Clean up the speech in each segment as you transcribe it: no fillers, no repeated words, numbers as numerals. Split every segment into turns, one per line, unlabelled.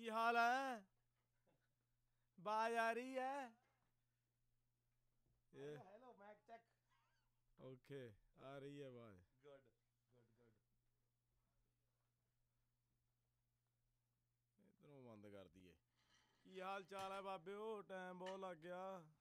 ਕੀ ਹਾਲ ਹੈ ਬਾਜ ਆ ਰਹੀ ਹੈ
हेलो मैक चेक
ਓਕੇ ਆ ਰਹੀ ਹੈ ਬਾਜ
गुड गुड गुड
ਇਧਰੋਂ ਬੰਦ ਕਰ ਦਈਏ ਕੀ ਹਾਲ ਚਾਲ ਹੈ ਬਾਬਿਓ ਟਾਈਮ ਬਹੁਤ ਲੱਗ ਗਿਆ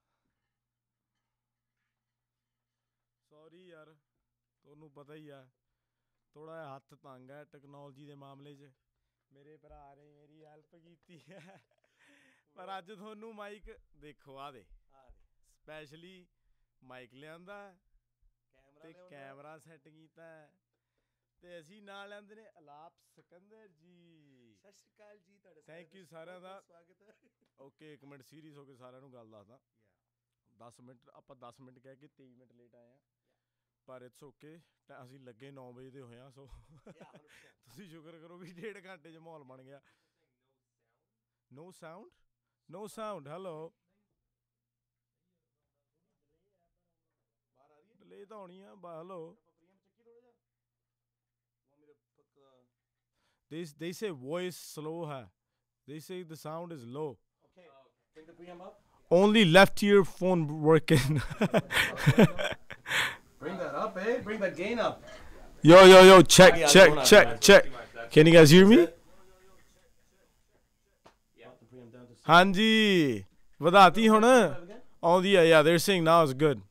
ਸੌਰੀ ਯਾਰ ਤੁਹਾਨੂੰ ਪਤਾ ਹੀ ਆ ਥੋੜਾ ਜਿਹਾ ਹੱਥ ਤੰਗ ਹੈ ਟੈਕਨੋਲੋਜੀ ਦੇ ਮਾਮਲੇ 'ਚ ਮੇਰੇ ਭਰਾ ਨੇ ਮੇਰੀ ਹੈਲਪ ਕੀਤੀ ਹੈ ਪਰ ਅੱਜ ਤੁਹਾਨੂੰ ਮਾਈਕ ਦੇਖੋ ਆ ਦੇ ਸਪੈਸ਼ਲੀ ਮਾਈਕ ਲਿਆਂਦਾ ਤੇ ਕੈਮਰਾ ਸੈੱਟ ਕੀਤਾ ਤੇ ਅਸੀਂ ਨਾਲ ਲੈਂਦੇ ਨੇ ਅਲਾਪ ਸਿਕੰਦਰ ਜੀ
ਸਤਿ ਸ਼੍ਰੀ ਅਕਾਲ ਜੀ ਤੁਹਾਡਾ
ਥੈਂਕ ਯੂ ਸਾਰਿਆਂ ਦਾ
ਸਵਾਗਤ ਹੈ
ਓਕੇ ਇੱਕ ਮਿੰਟ ਸੀਰੀਅਸ ਹੋ ਕੇ ਸਾਰਿਆਂ ਨੂੰ ਗੱਲ ਦੱਸਦਾ 10 ਮਿੰਟ ਆਪਾਂ 10 ਮਿੰਟ ਕਹਿ ਕੇ 23 ਮਿੰਟ ਲੇਟ ਆਏ ਆ ਪਰ ਇਟਸ ਓਕੇ ਅਸੀਂ ਲੱਗੇ 9 ਵਜੇ ਦੇ ਹੋਏ ਆ ਸੋ ਤੁਸੀਂ ਸ਼ੁਕਰ ਕਰੋ ਵੀ 1.5 ਘੰਟੇ 'ਚ ਮਾਹੌਲ ਬਣ ਗਿਆ ਨੋ ਸਾਊਂਡ ਹੈਲੋ ਡਿਲੇ ਤਾਂ ਹੋਣੀ ਆ hello they say voice slow hai they say the sound is low
okay bring the preamp up
only left earphone working
bring that up bring that gain up
yo check can you guys hear me ਹਾਂਜੀ ਵਧਾਤੀ ਹੁਣ ਆਉਂਦੀ ਆ yeah they're saying now is good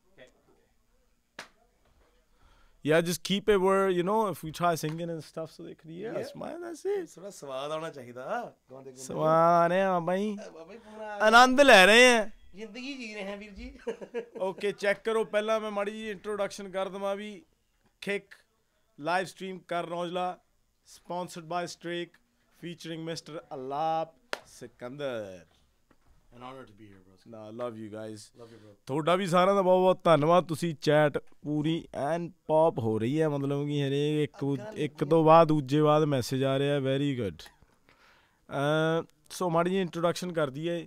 yeah just keep it where you know if we try singing and stuff so they could hear us man that's it
ਥੋੜਾ ਸਵਾਦ ਆਉਣਾ ਚਾਹੀਦਾ ਗਾਉਂਦੇ ਗਾਉਂਦੇ
ਸਵਾਨ ਹੈ ਬਾਈ
ਬਾਬਾ ਪੂਰਾ
ਆਨੰਦ ਲੈ ਰਹੇ ਆ
ਜ਼ਿੰਦਗੀ ਜੀ ਰਹੇ ਹਾਂ ਵੀਰ ਜੀ
ਓਕੇ ਚੈੱਕ ਕਰੋ ਪਹਿਲਾਂ ਮੈਂ ਮਾੜੀ ਜੀ ਇੰਟਰੋਡਕਸ਼ਨ ਕਰ ਦਵਾਂ ਵੀ ਕਿਕ ਲਾਈਵ ਸਟ੍ਰੀਮ ਕਰ ਰੌਜਲਾ sponsored by Stake featuring mister Alaap Sikander
an honor to be here bro
ਨਾ love you guys
love you bro
ਤੁਹਾਡਾ ਵੀ ਸਾਰਿਆਂ ਦਾ ਬਹੁਤ ਬਹੁਤ ਧੰਨਵਾਦ ਤੁਸੀਂ ਚੈਟ ਪੂਰੀ ਐਨ ਪੌਪ ਹੋ ਰਹੀ ਹੈ ਮਤਲਬ ਕਿ ਹਰੇਕ ਇੱਕ ਤੋਂ ਬਾਅਦ ਦੂਜੇ ਬਾਅਦ ਮੈਸੇਜ ਆ ਰਿਹਾ ਵੈਰੀ ਗੁੱਡ ਸੋ ਮਾੜੀ ਜਿਹੀ ਇੰਟਰੋਡਕਸ਼ਨ ਕਰ ਦਈਏ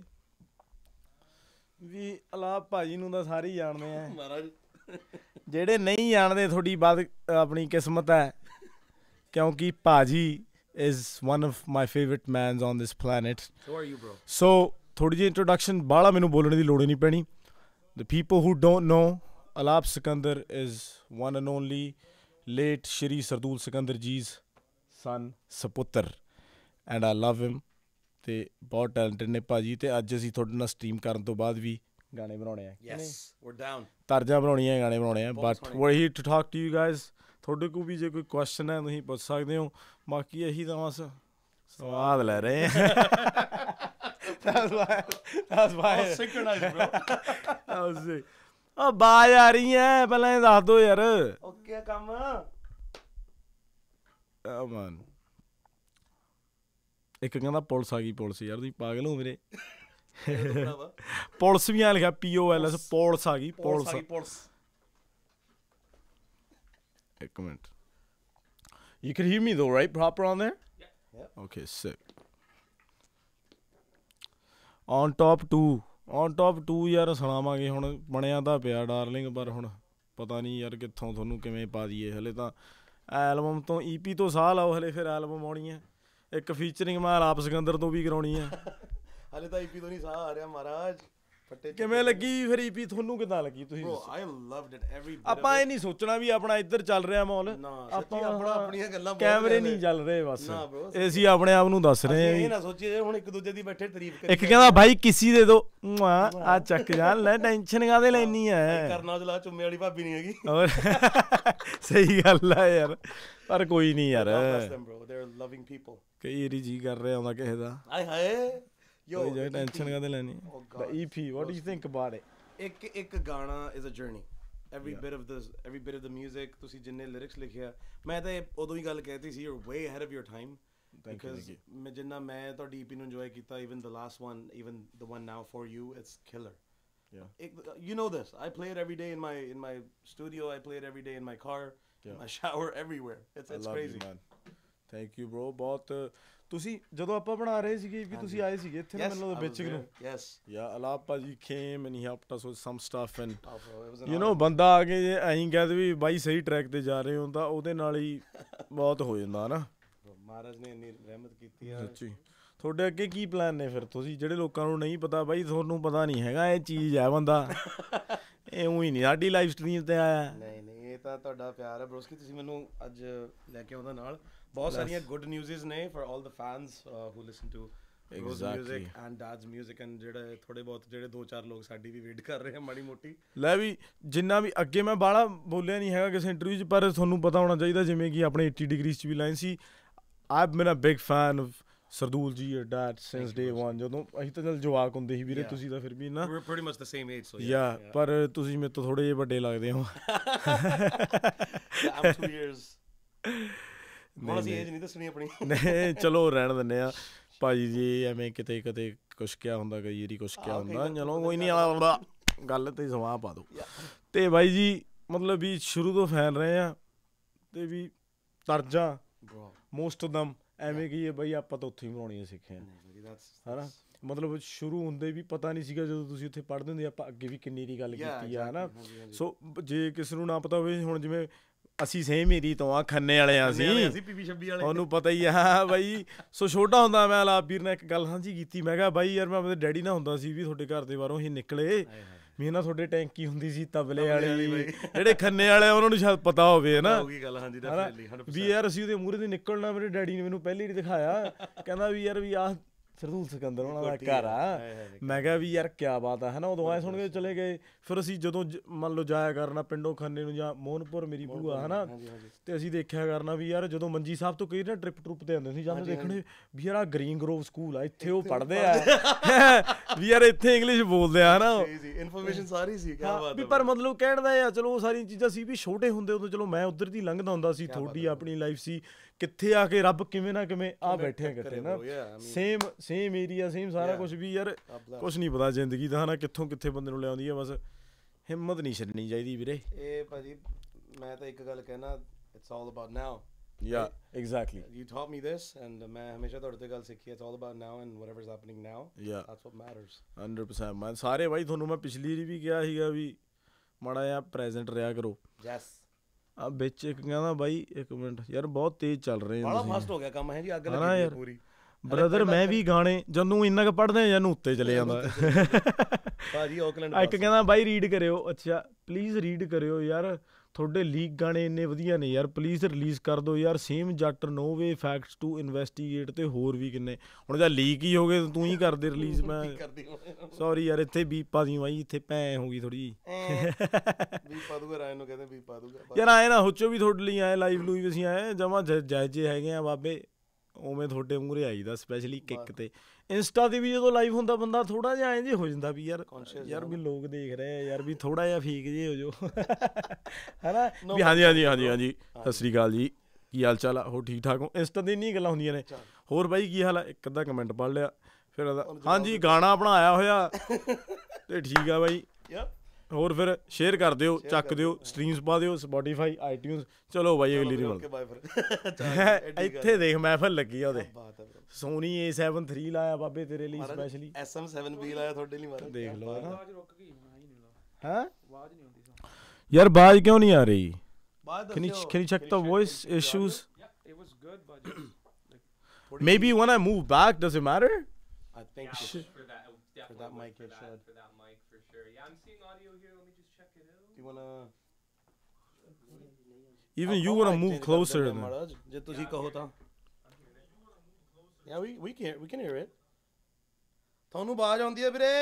ਵੀ ਅਲਾਪ ਭਾਜੀ ਨੂੰ ਤਾਂ ਸਾਰੇ ਹੀ ਜਾਣਦੇ ਆ
ਮਹਾਰਾਜ
ਜਿਹੜੇ ਨਹੀਂ ਜਾਣਦੇ ਤੁਹਾਡੀ ਬਾਤ ਆਪਣੀ ਕਿਸਮਤ ਹੈ ਕਿਉਂਕਿ ਭਾਜੀ is one of my favorite mans on this planet
so are you bro
so ਥੋੜੀ ਜਿਹੀ ਇੰਟਰੋਡਕਸ਼ਨ ਬਾਹਲਾ ਮੈਨੂੰ ਬੋਲਣ ਦੀ ਲੋੜ ਹੀ ਨਹੀਂ ਪੈਣੀ the people who don't know Alap Sikandar is one and only late Shri Sardul Sikandar ji's son ਸਪੁੱਤਰ and I love him ਤੇ ਬਹੁਤ ਟੈਲੈਂਟਡ ਨੇ ਭਾਜੀ ਤੇ ਅੱਜ ਅਸੀਂ ਤੁਹਾਡੇ ਨਾਲ ਸਟ੍ਰੀਮ ਕਰਨ ਤੋਂ ਬਾਅਦ ਵੀ ਗਾਣੇ ਬਣਾਉਣੇ ਆ
yes we're down
ਤਰਜਾਂ ਬਣਾਉਣੀਆਂ ਗਾਣੇ ਬਣਾਉਣੇ ਆ but we're here to talk to you guys ਤੁਹਾਡੇ ਕੋਲ ਵੀ ਜੇ ਕੋਈ ਕੁਐਸਚਨ ਹੈ ਤੁਸੀਂ ਪੁੱਛ ਸਕਦੇ ਹੋ ਬਾਕੀ ਇਹੀ ਤਾਂ ਬਸ ਸਵਾਦ ਲੈ ਰਹੇ ਆ that's why
synchronized bro
ਉਹ ਬਾਜ ਆ ਰਹੀ ਹੈ ਪਹਿਲਾਂ ਇਹ ਦੱਸ ਦਿਓ ਯਾਰ
ਓਕੇ ਕੰਮ
ਮਨ ਇੱਕ ਕਹਿੰਦਾ ਪੁਲਿਸ ਆ ਗਈ ਪੁਲਿਸ ਯਾਰ ਤੁਸੀਂ ਪਾਗਲ ਹੋ ਮੇਰੇ ਪੁਲਿਸ ਵੀ ਆ ਲਿਖਿਆ POLS ਪੁਲਿਸ ਆ ਗਈ ਪੁਲਿਸ ਇੱਕ minute you can hear me though right proper on there
yeah
okay sick on top 2 ਯਾਰ ਸੁਣਾਵਾਂਗੇ ਹੁਣ ਬਣਿਆ ਤਾਂ ਪਿਆ ਡਾਰਲਿੰਗ ਪਰ ਹੁਣ ਪਤਾ ਨਹੀਂ ਯਾਰ ਕਿੱਥੋਂ ਤੁਹਾਨੂੰ ਕਿਵੇਂ ਪਾ ਦਈਏ ਹਲੇ ਤਾਂ ਐਲਬਮ ਤੋਂ EP ਤੋਂ ਸਾਹ ਲਾਓ ਹਲੇ ਫਿਰ ਐਲਬਮ ਆਉਣੀ ਹੈ ਇੱਕ ਫੀਚਰਿੰਗ ਮੈਂ ਆਲਾਪ ਸਿਕੰਦਰ ਤੋਂ ਵੀ ਕਰਾਉਣੀ ਹੈ
ਹਲੇ ਤਾਂ EP ਤੋਂ ਨਹੀਂ ਸਾਹ ਆ ਰਿਹਾ ਮਹਾਰਾਜ ਫੱਟੇ
ਕਿਵੇਂ ਲੱਗੀ ਫਿਰ EP ਤੁਹਾਨੂੰ ਕਿੱਦਾਂ ਲੱਗੀ ਤੁਸੀਂ
bro I loved it every bit
ਆਪਾਂ ਇਹ ਨਹੀਂ ਸੋਚਣਾ ਵੀ ਆਪਣਾ ਇੱਧਰ ਚੱਲ ਰਿਹਾ ਮਾਹੌਲ
ਆਪਾਂ ਆਪਣੀਆਂ ਗੱਲਾਂ
ਕੈਮਰੇ ਨਹੀਂ ਚੱਲ ਰਹੇ ਬਸ
ਨਾ bro
ਅਸੀਂ ਆਪਣੇ ਆਪ ਨੂੰ ਦੱਸ ਰਹੇ
ਇਹ
ਹਾਂ
ਨਾ ਸੋਚੀਏ ਹੁਣ ਇੱਕ ਦੂਜੇ ਦੀ ਬੈਠੇ ਤਾਰੀਫ ਕਰੀ
ਇੱਕ ਕਹਿੰਦਾ ਭਾਈ ਕਿਸੇ ਦੇ ਦੋ ਆ ਚੱਕ ਜਾਣ ਲੈ ਟੈਨਸ਼ਨ ਕਾਹਦੇ ਲੈਣੀ ਹੈ
ਕਰਨਾ ਜਲਾ ਚੁੰਮੇ ਵਾਲੀ ਭਾਬੀ ਨਹੀਂ ਹੈਗੀ
ਹੋਰ ਸਹੀ ਗੱਲ ਆ ਯਾਰ ਪਰ ਕੋਈ ਨਹੀਂ ਯਾਰ
bro they're loving people
ਕਈ ਵਾਰੀ ਜੀ ਕਰ ਰਿਹਾ ਹੁੰਦਾ ਕਿਸੇ ਦਾ
ਆਏ ਹਾਏ yo
ਟੈਨਸ਼ਨ ਕਾਹਦੇ ਲੈਣੀ the EP what do you think about it
ਇੱਕ ਗਾਣਾ is a journey every bit of the music ਤੁਸੀਂ ਜਿੰਨੇ ਲਿਰਿਕਸ ਲਿਖਿਆ ਮੈਂ ਤਾਂ ਉਦੋਂ ਹੀ ਗੱਲ ਕਹਿਤੀ ਸੀ you're way ahead of your time because ਮੈਂ ਜਿੰਨਾ ਮੈਂ ਤੁਹਾਡੀ EP ਨੂੰ enjoy ਕੀਤਾ even the last one even the one now for you it's killer you know this I play it every day in my studio I play it every day in my car in my shower everywhere it's crazy
man thank you bro ਬਹੁਤ ਤੁਸੀਂ ਜਦੋਂ ਆਪਾਂ ਬਣਾ ਰਹੇ ਸੀਗੇ ਵੀ ਤੁਸੀਂ ਆਏ ਸੀਗੇ ਇੱਥੇ ਨਾ ਮੈਨੂੰ ਵਿੱਚ ਨੂੰ
yes
yeah Alap ਭਾਜੀ came and he helped us with some stuff and
oh, bro, it was an
you know ਬੰਦਾ ਆ ਕੇ ਜੇ ਐਂ ਕਹਿ ਦੇ ਵੀ ਬਾਈ ਸਹੀ ਟਰੈਕ ਤੇ ਜਾ ਰਹੇ ਹੋ ਤਾਂ ਉਹਦੇ ਨਾਲ ਹੀ ਬਹੁਤ ਹੋ ਜਾਂਦਾ ਹਨਾ
ਮਹਾਰਾਜ ਨੇ ਇੰਨੀ ਰਹਿਮਤ ਕੀਤੀ ਆ
ਸੱਚੀ ਤੁਹਾਡੇ ਅੱਗੇ ਕੀ ਪਲਾਨ ਨੇ ਫਿਰ? ਤੁਸੀਂ ਜਿਹੜੇ ਲੋਕਾਂ ਨੂੰ ਨਹੀਂ ਪਤਾ ਬਾਈ, ਤੁਹਾਨੂੰ ਪਤਾ ਨਹੀਂ ਹੈਗਾ ਇਹ ਚੀਜ਼ ਹੈ ਬੰਦਾ ਇਹ ਉਹੀ ਨਹੀਂ ਸਾਡੀ ਲਾਈਵ ਸਟਰੀਮ ਤੇ ਆਇਆ।
ਨਹੀਂ ਇਹ ਤਾਂ ਤੁਹਾਡਾ ਪਿਆਰ ਹੈ ਬ੍ਰੋਸਕੀ, ਤੁਸੀਂ ਮੈਨੂੰ ਅੱਜ ਲੈ ਕੇ ਆਉਂਦਾ ਨਾਲ। ਬਹੁਤ ਸਾਰੀਆਂ ਗੁੱਡ ਨਿਊਜ਼ਸ ਨੇ for all the fans who listen to Rose music and dad's music, and ਜਿਹੜੇ ਥੋੜੇ ਬਹੁਤ ਜਿਹੜੇ 2-4 ਲੋਕ ਸਾਡੀ ਵੀ ਵੇਟ ਕਰ ਰਹੇ ਆ ਮਾੜੀ ਮੋਟੀ।
ਲੈ ਵੀ ਜਿੰਨਾ ਵੀ ਅੱਗੇ ਮੈਂ ਬਾਹਲਾ ਬੋਲਿਆ ਨਹੀਂ ਹੈਗਾ ਕਿਸੇ ਇੰਟਰਵਿਊ 'ਚ, ਪਰ ਤੁਹਾਨੂੰ ਪਤਾ ਹੋਣਾ ਚਾਹੀਦਾ ਜਿਵੇਂ ਕਿ ਆਪਣੇ 80 ਡਿਗਰੀਜ਼ 'ਚ ਵੀ ਲਾਈਨ ਸੀ, I have been a big fan of Sardool ji your dad since ਡੇ 1। ਜਦੋਂ ਅਸੀਂ ਤਾਂ ਚੱਲ ਜਵਾਕ ਹੁੰਦੇ ਸੀ ਵੀਰੇ, ਤੁਸੀਂ ਤਾਂ ਫਿਰ ਵੀ ਨਾ
pretty much the same age, so
yeah, ਪਰ ਤੁਸੀਂ ਮੇਰੇ ਤੋਂ ਥੋੜੇ ਜਿਹੇ ਵੱਡੇ ਲੱਗਦੇ ਹੋ।
I'm 2 years ਹੁਣ ਅਸੀਂ ਏਜ ਨਹੀਂ ਦੱਸਣੀ ਆਪਣੀ।
ਨਹੀਂ ਚਲੋ ਰਹਿਣ ਦਿੰਦੇ ਆ ਭਾਜੀ ਜੀ, ਐਵੇਂ ਕਿਤੇ ਕੁਛ ਕਿਹਾ ਹੁੰਦਾ, ਕਈ ਵਾਰੀ ਕੁਛ ਕਿਹਾ ਹੁੰਦਾ, ਚਲੋ ਕੋਈ ਨਹੀਂ ਆਲਾ ਗੱਲ ਤੇ ਸਮਾਂ ਪਾ ਦੋ। ਤੇ ਬਾਈ ਜੀ ਮਤਲਬ ਵੀ ਸ਼ੁਰੂ ਤੋਂ ਫੈਨ ਰਹੇ ਆ ਤੇ ਵੀ ਤਰਜਾ ਮੋਸਟ ਆਫ ਦਮ ਐਵੇਂ ਕੀ ਹੈ ਬਾਈ, ਆਪਾਂ ਤਾਂ ਉੱਥੇ ਹੀ ਬਣਾਉਣੀਆਂ ਸਿੱਖੀਆਂ ਹੈ ਨਾ। ਮਤਲਬ ਸ਼ੁਰੂ ਹੁੰਦੇ ਵੀ ਪਤਾ ਨਹੀਂ ਸੀਗਾ, ਜਦੋਂ ਤੁਸੀਂ ਉੱਥੇ ਪੜ੍ਹਦੇ ਹੁੰਦੇ ਆਪਾਂ ਅੱਗੇ ਵੀ ਕਿੰਨੀ ਦੀ ਗੱਲ ਕੀਤੀ ਆ ਹੈ ਨਾ। ਸੋ ਜੇ ਕਿਸੇ ਨੂੰ ਨਾ ਪਤਾ ਹੋਵੇ, ਹੁਣ ਜਿਵੇਂ ਅਸੀਂ ਸੇਮ ਏਰੀ ਤੋਂ ਆ, ਖੰਨੇ ਵਾਲੇ ਆ ਅਸੀਂ, ਉਹਨੂੰ ਪਤਾ ਹੀ ਆ ਬਾਈ। ਸੋ ਛੋਟਾ ਹੁੰਦਾ ਮੈਂ ਆਲਾਪ ਵੀਰ ਨੇ ਇੱਕ ਗੱਲ ਸਾਂਝੀ ਕੀਤੀ, ਮੈਂ ਕਿਹਾ ਬਾਈ ਯਾਰ ਮੈਂ ਆਪਣੇ ਡੈਡੀ ਨਾਲ ਹੁੰਦਾ ਸੀ ਵੀ ਤੁਹਾਡੇ ਘਰ ਦੇ ਬਾਹਰੋਂ ਹੀ ਨਿਕਲੇ ਵੀ ਨਾ, ਤੁਹਾਡੇ ਟੈਂਕੀ ਹੁੰਦੀ ਸੀ ਤਬਲੇ ਵਾਲੀ, ਜਿਹੜੇ ਖੰਨੇ ਵਾਲੇ ਉਹਨਾਂ ਨੂੰ ਸ਼ਾਇਦ ਪਤਾ ਹੋਵੇ ਹੈ ਨਾ ਵੀ ਯਾਰ ਅਸੀਂ ਉਹਦੇ ਮੂਹਰੇ ਦੀ ਨਿਕਲਣਾ। ਮੇਰੇ ਡੈਡੀ ਨੇ ਮੈਨੂੰ ਪਹਿਲੀ ਵਾਰੀ ਦਿਖਾਇਆ, ਕਹਿੰਦਾ ਵੀ ਯਾਰ ਵੀ ਆਹ ਸਰਦੂਲ ਸਿਕੰਦਰ ਉਹਨਾਂ ਦਾ ਘਰ ਆ। ਮੈਂ ਕਿਹਾ ਵੀ ਯਾਰ ਕਿਆ ਬਾਤ ਆ ਹੈ ਨਾ। ਉਦੋਂ ਆਏ ਸੁਣ ਕੇ ਚਲੇ ਗਏ। ਫਿਰ ਅਸੀਂ ਜਦੋਂ ਮੰਨ ਲਓ ਜਾਇਆ ਕਰਨਾ ਪਿੰਡੋਂ ਖੰਨੇ ਨੂੰ ਜਾਂ ਮੋਹਨਪੁਰ ਮੇਰੀ ਭੂਆ ਹੈ ਨਾ, ਤੇ ਅਸੀਂ ਦੇਖਿਆ ਕਰਨਾ ਵੀ ਯਾਰ ਜਦੋਂ ਮੰਜੀ ਸਾਹਿਬ ਤੋਂ ਕਈ ਨਾ ਟਰੁੱਪ ਤੇ ਆਉਂਦੇ ਸੀ, ਜਾਂਦੇ ਦੇਖਣੇ ਵੀ ਯਾਰ ਆਹ ਗ੍ਰੀਨ ਗਰੋਵ ਸਕੂਲ ਆ, ਇੱਥੇ ਉਹ ਪੜ੍ਹਦੇ ਆ ਵੀ ਯਾਰ ਇੱਥੇ ਇੰਗਲਿਸ਼ ਬੋਲਦੇ ਆ ਹੈ ਨਾ।
ਇਨਫੋਰਮੇਸ਼ਨ ਸਾਰੀ ਸੀ ਕਿਆ ਬਾਤ
ਵੀ ਪਰ ਮਤਲਬ ਕਹਿਣ ਦਾ ਆ ਚਲੋ ਉਹ ਸਾਰੀਆਂ ਚੀਜ਼ਾਂ ਸੀ ਵੀ ਛੋਟੇ ਹੁੰਦੇ ਉਦੋਂ ਚਲੋ ਮੈਂ ਉੱਧਰ ਦੀ ਲੰਘਦਾ ਹੁੰਦਾ ਸੀ, ਤੁਹਾਡੀ ਆਪਣੀ ਲਾਈਫ ਸੀ, ਕਿੱਥੇ ਆ ਕੇ ਰੱਬ ਕਿਵੇਂ ਨਾ ਕਿਵੇਂ ਆ ਬੈਠੇ ਆ ਕਿੱਥੇ ਨਾ, ਸੇਮ ਏਰੀਆ ਸੇਮ ਸਾਰਾ ਕੁਝ ਵੀ ਯਾਰ ਕੁਛ ਨਹੀਂ ਪਤਾ ਜ਼ਿੰਦਗੀ ਦਾ ਹੈ ਨਾ, ਕਿੱਥੋਂ ਕਿੱਥੇ ਬੰਦੇ ਨੂੰ ਲਿਆਉਂਦੀ ਆ। ਬਸ ਹਿੰਮਤ ਨਹੀਂ ਛੱਡਣੀ ਚਾਹੀਦੀ ਵੀਰੇ।
ਇਹ ਭਾਜੀ ਮੈਂ ਤਾਂ ਇੱਕ ਗੱਲ ਕਹਿਣਾ, it's all about now.
Yeah, exactly.
You taught me this, and ਮੈਂ ਹਮੇਸ਼ਾ ਤੁਹਾਡੇ ਤੋਂ ਗੱਲ ਸਿੱਖੀ, it's all about now and whatever's happening now.
Yeah,
that's what matters.
100%। ਮੈਂ ਸਾਰੇ ਬਾਈ ਤੁਹਾਨੂੰ ਮੈਂ ਪਿਛਲੀ ਵਾਰੀ ਵੀ ਕਿਹਾ ਸੀਗਾ ਵੀ ਮਾੜਾ ਜਿਹਾ ਪ੍ਰੈਜ਼ੈਂਟ ਰਿਹਾ ਕਰੋ।
Yes.
ਆ ਵਿੱਚ ਇੱਕ ਕਹਿੰਦਾ ਬਾਈ ਇੱਕ ਮਿੰਟ ਯਾਰ ਬਹੁਤ ਤੇਜ਼ ਚੱਲ ਰਹੇ
ਬੜਾ ਫਾਸਟ ਹੋ ਗਿਆ ਕੰਮ ਹੈ ਜੀ, ਅੱਗ ਲੱਗੀ ਪੂਰੀ।
ਬ੍ਰਦਰ ਮੈਂ ਵੀ ਗਾਣੇ ਜਦੋਂ ਇੰਨਾ ਕੁ ਪੜ੍ਹਦੇ ਜਾਂ ਨੂੰ ਉੱਤੇ ਚਲੇ ਜਾਂਦਾ
ਭਾਜੀ ਆਕਲੈਂਡ।
ਇੱਕ ਕਹਿੰਦਾ ਬਾਈ ਰੀਡ ਕਰਿਓ, ਅੱਛਾ ਪਲੀਜ਼ ਰੀਡ ਕਰਿਓ ਯਾਰ, ਤੁਹਾਡੇ ਲੀਕ ਗਾਣੇ ਇੰਨੇ ਵਧੀਆ ਨੇ ਯਾਰ, ਪਲੀਜ਼ ਰਿਲੀਜ਼ ਕਰ ਦਿਓ ਯਾਰ। ਸੇਮ ਜੱਟ no way facts to investigate ਤੇ ਹੋਰ ਵੀ ਕਿੰਨੇ। ਹੁਣ ਜਾਂ ਲੀਕ ਹੀ ਹੋ ਗਏ ਤੂੰ ਹੀ ਕਰਦੇ ਰਿਲੀਜ਼। ਮੈਂ ਸੌਰੀ ਯਾਰ ਇੱਥੇ ਬੀਪ ਪਾ ਦੀ ਬਾਈ, ਇੱਥੇ ਭੈਂ ਹੋ ਗਈ ਥੋੜੀ
ਬੀਪ ਪਾ ਦੂਗਾ ਰਾਇ ਨੂੰ, ਕਹਿੰਦੇ ਬੀਪ ਪਾ ਦੂਗਾ
ਯਾਰ। ਆਏ ਨਾ ਸੋਚੋ ਵੀ ਤੁਹਾਡੇ ਲਈ ਆਏ ਲਾਈਵ ਲੂਈਵ ਅਸੀਂ ਆਏ ਜਮਾਂ ਜਾਇਜੇ ਹੈਗੇ ਆ ਬਾਬੇ, ਉਵੇਂ ਤੁਹਾਡੇ ਮੂਹਰੇ ਆਈਦਾ ਸਪੈਸ਼ਲੀ ਕਿੱਕ ਤੇ। ਇੰਸਟਾ ਤੇ ਵੀ ਜਦੋਂ ਲਾਈਵ ਹੁੰਦਾ ਬੰਦਾ ਥੋੜਾ ਜਿਹਾ ਐਂ ਜੇ ਹੋ ਜਾਂਦਾ ਵੀ ਯਾਰ ਵੀ ਲੋਕ ਦੇਖ ਰਹੇ ਆ ਯਾਰ, ਵੀ ਥੋੜਾ ਜਿਹਾ ਫੀਕ ਜੇ ਹੋ ਜਾਓ ਹੈ ਨਾ ਵੀ। ਹਾਂਜੀ ਸਤਿ ਸ਼੍ਰੀ ਅਕਾਲ ਜੀ, ਕੀ ਹਾਲ ਚਾਲ ਆ, ਹੋਰ ਠੀਕ ਠਾਕ ਹੋ। ਇੰਸਟਾ ਤੇ ਇੰਨੀਆਂ ਗੱਲਾਂ ਹੁੰਦੀਆਂ ਨੇ, ਹੋਰ ਬਾਈ ਕੀ ਹਾਲ ਆ, ਇੱਕ ਅੱਧਾ ਕਮੈਂਟ ਪੜ੍ਹ ਲਿਆ, ਫਿਰ ਹਾਂਜੀ ਗਾਣਾ ਬਣਾਇਆ ਹੋਇਆ ਤੇ ਠੀਕ ਆ ਬਾਈ, ਹੋਰ ਫਿਰ ਸ਼ੇਅਰ ਕਰ ਦਿਓ, ਚੱਕ ਦਿਓ, ਸਟ੍ਰੀਮਸ ਪਾ ਦਿਓ, ਸਪੋਟੀਫਾਈ, ਆਈਟਿਊਨਸ। ਚਲੋ ਬਾਈ ਅਗਲੀ ਰੀਲ ਇੱਥੇ ਦੇਖ ਮਹਿਫਲ ਲੱਗੀ ਆ ਉਹਦੇ। ਸੋਨੀ A7 III ਲਾਇਆ ਬਾਬੇ ਤੇਰੇ ਲਈ ਸਪੈਸ਼ਲੀ,
SM7B ਲਾਇਆ ਤੁਹਾਡੇ ਲਈ ਮਾਰਾ, ਦੇਖ ਲਓ ਹੈ
ਯਾਰ। ਆਵਾਜ਼ ਕਿਉਂ ਨਹੀਂ ਆ ਰਹੀ? Can you check the voice issues?
Yeah, it was good, but
maybe when I move back, does it matter?
I think
for that mic
it should.
For that mic for sure. Yeah, I'm seeing audio here. Let me just check it out.
Do you wanna
even you wanna move closer than
ਜੇ ਤੁਸੀਂ ਕਹੋ ਤਾਂ। Yeah, we can hear it. ਤੁਹਾਨੂੰ ਆਵਾਜ਼ ਆਉਂਦੀ ਹੈ ਵੀਰੇ?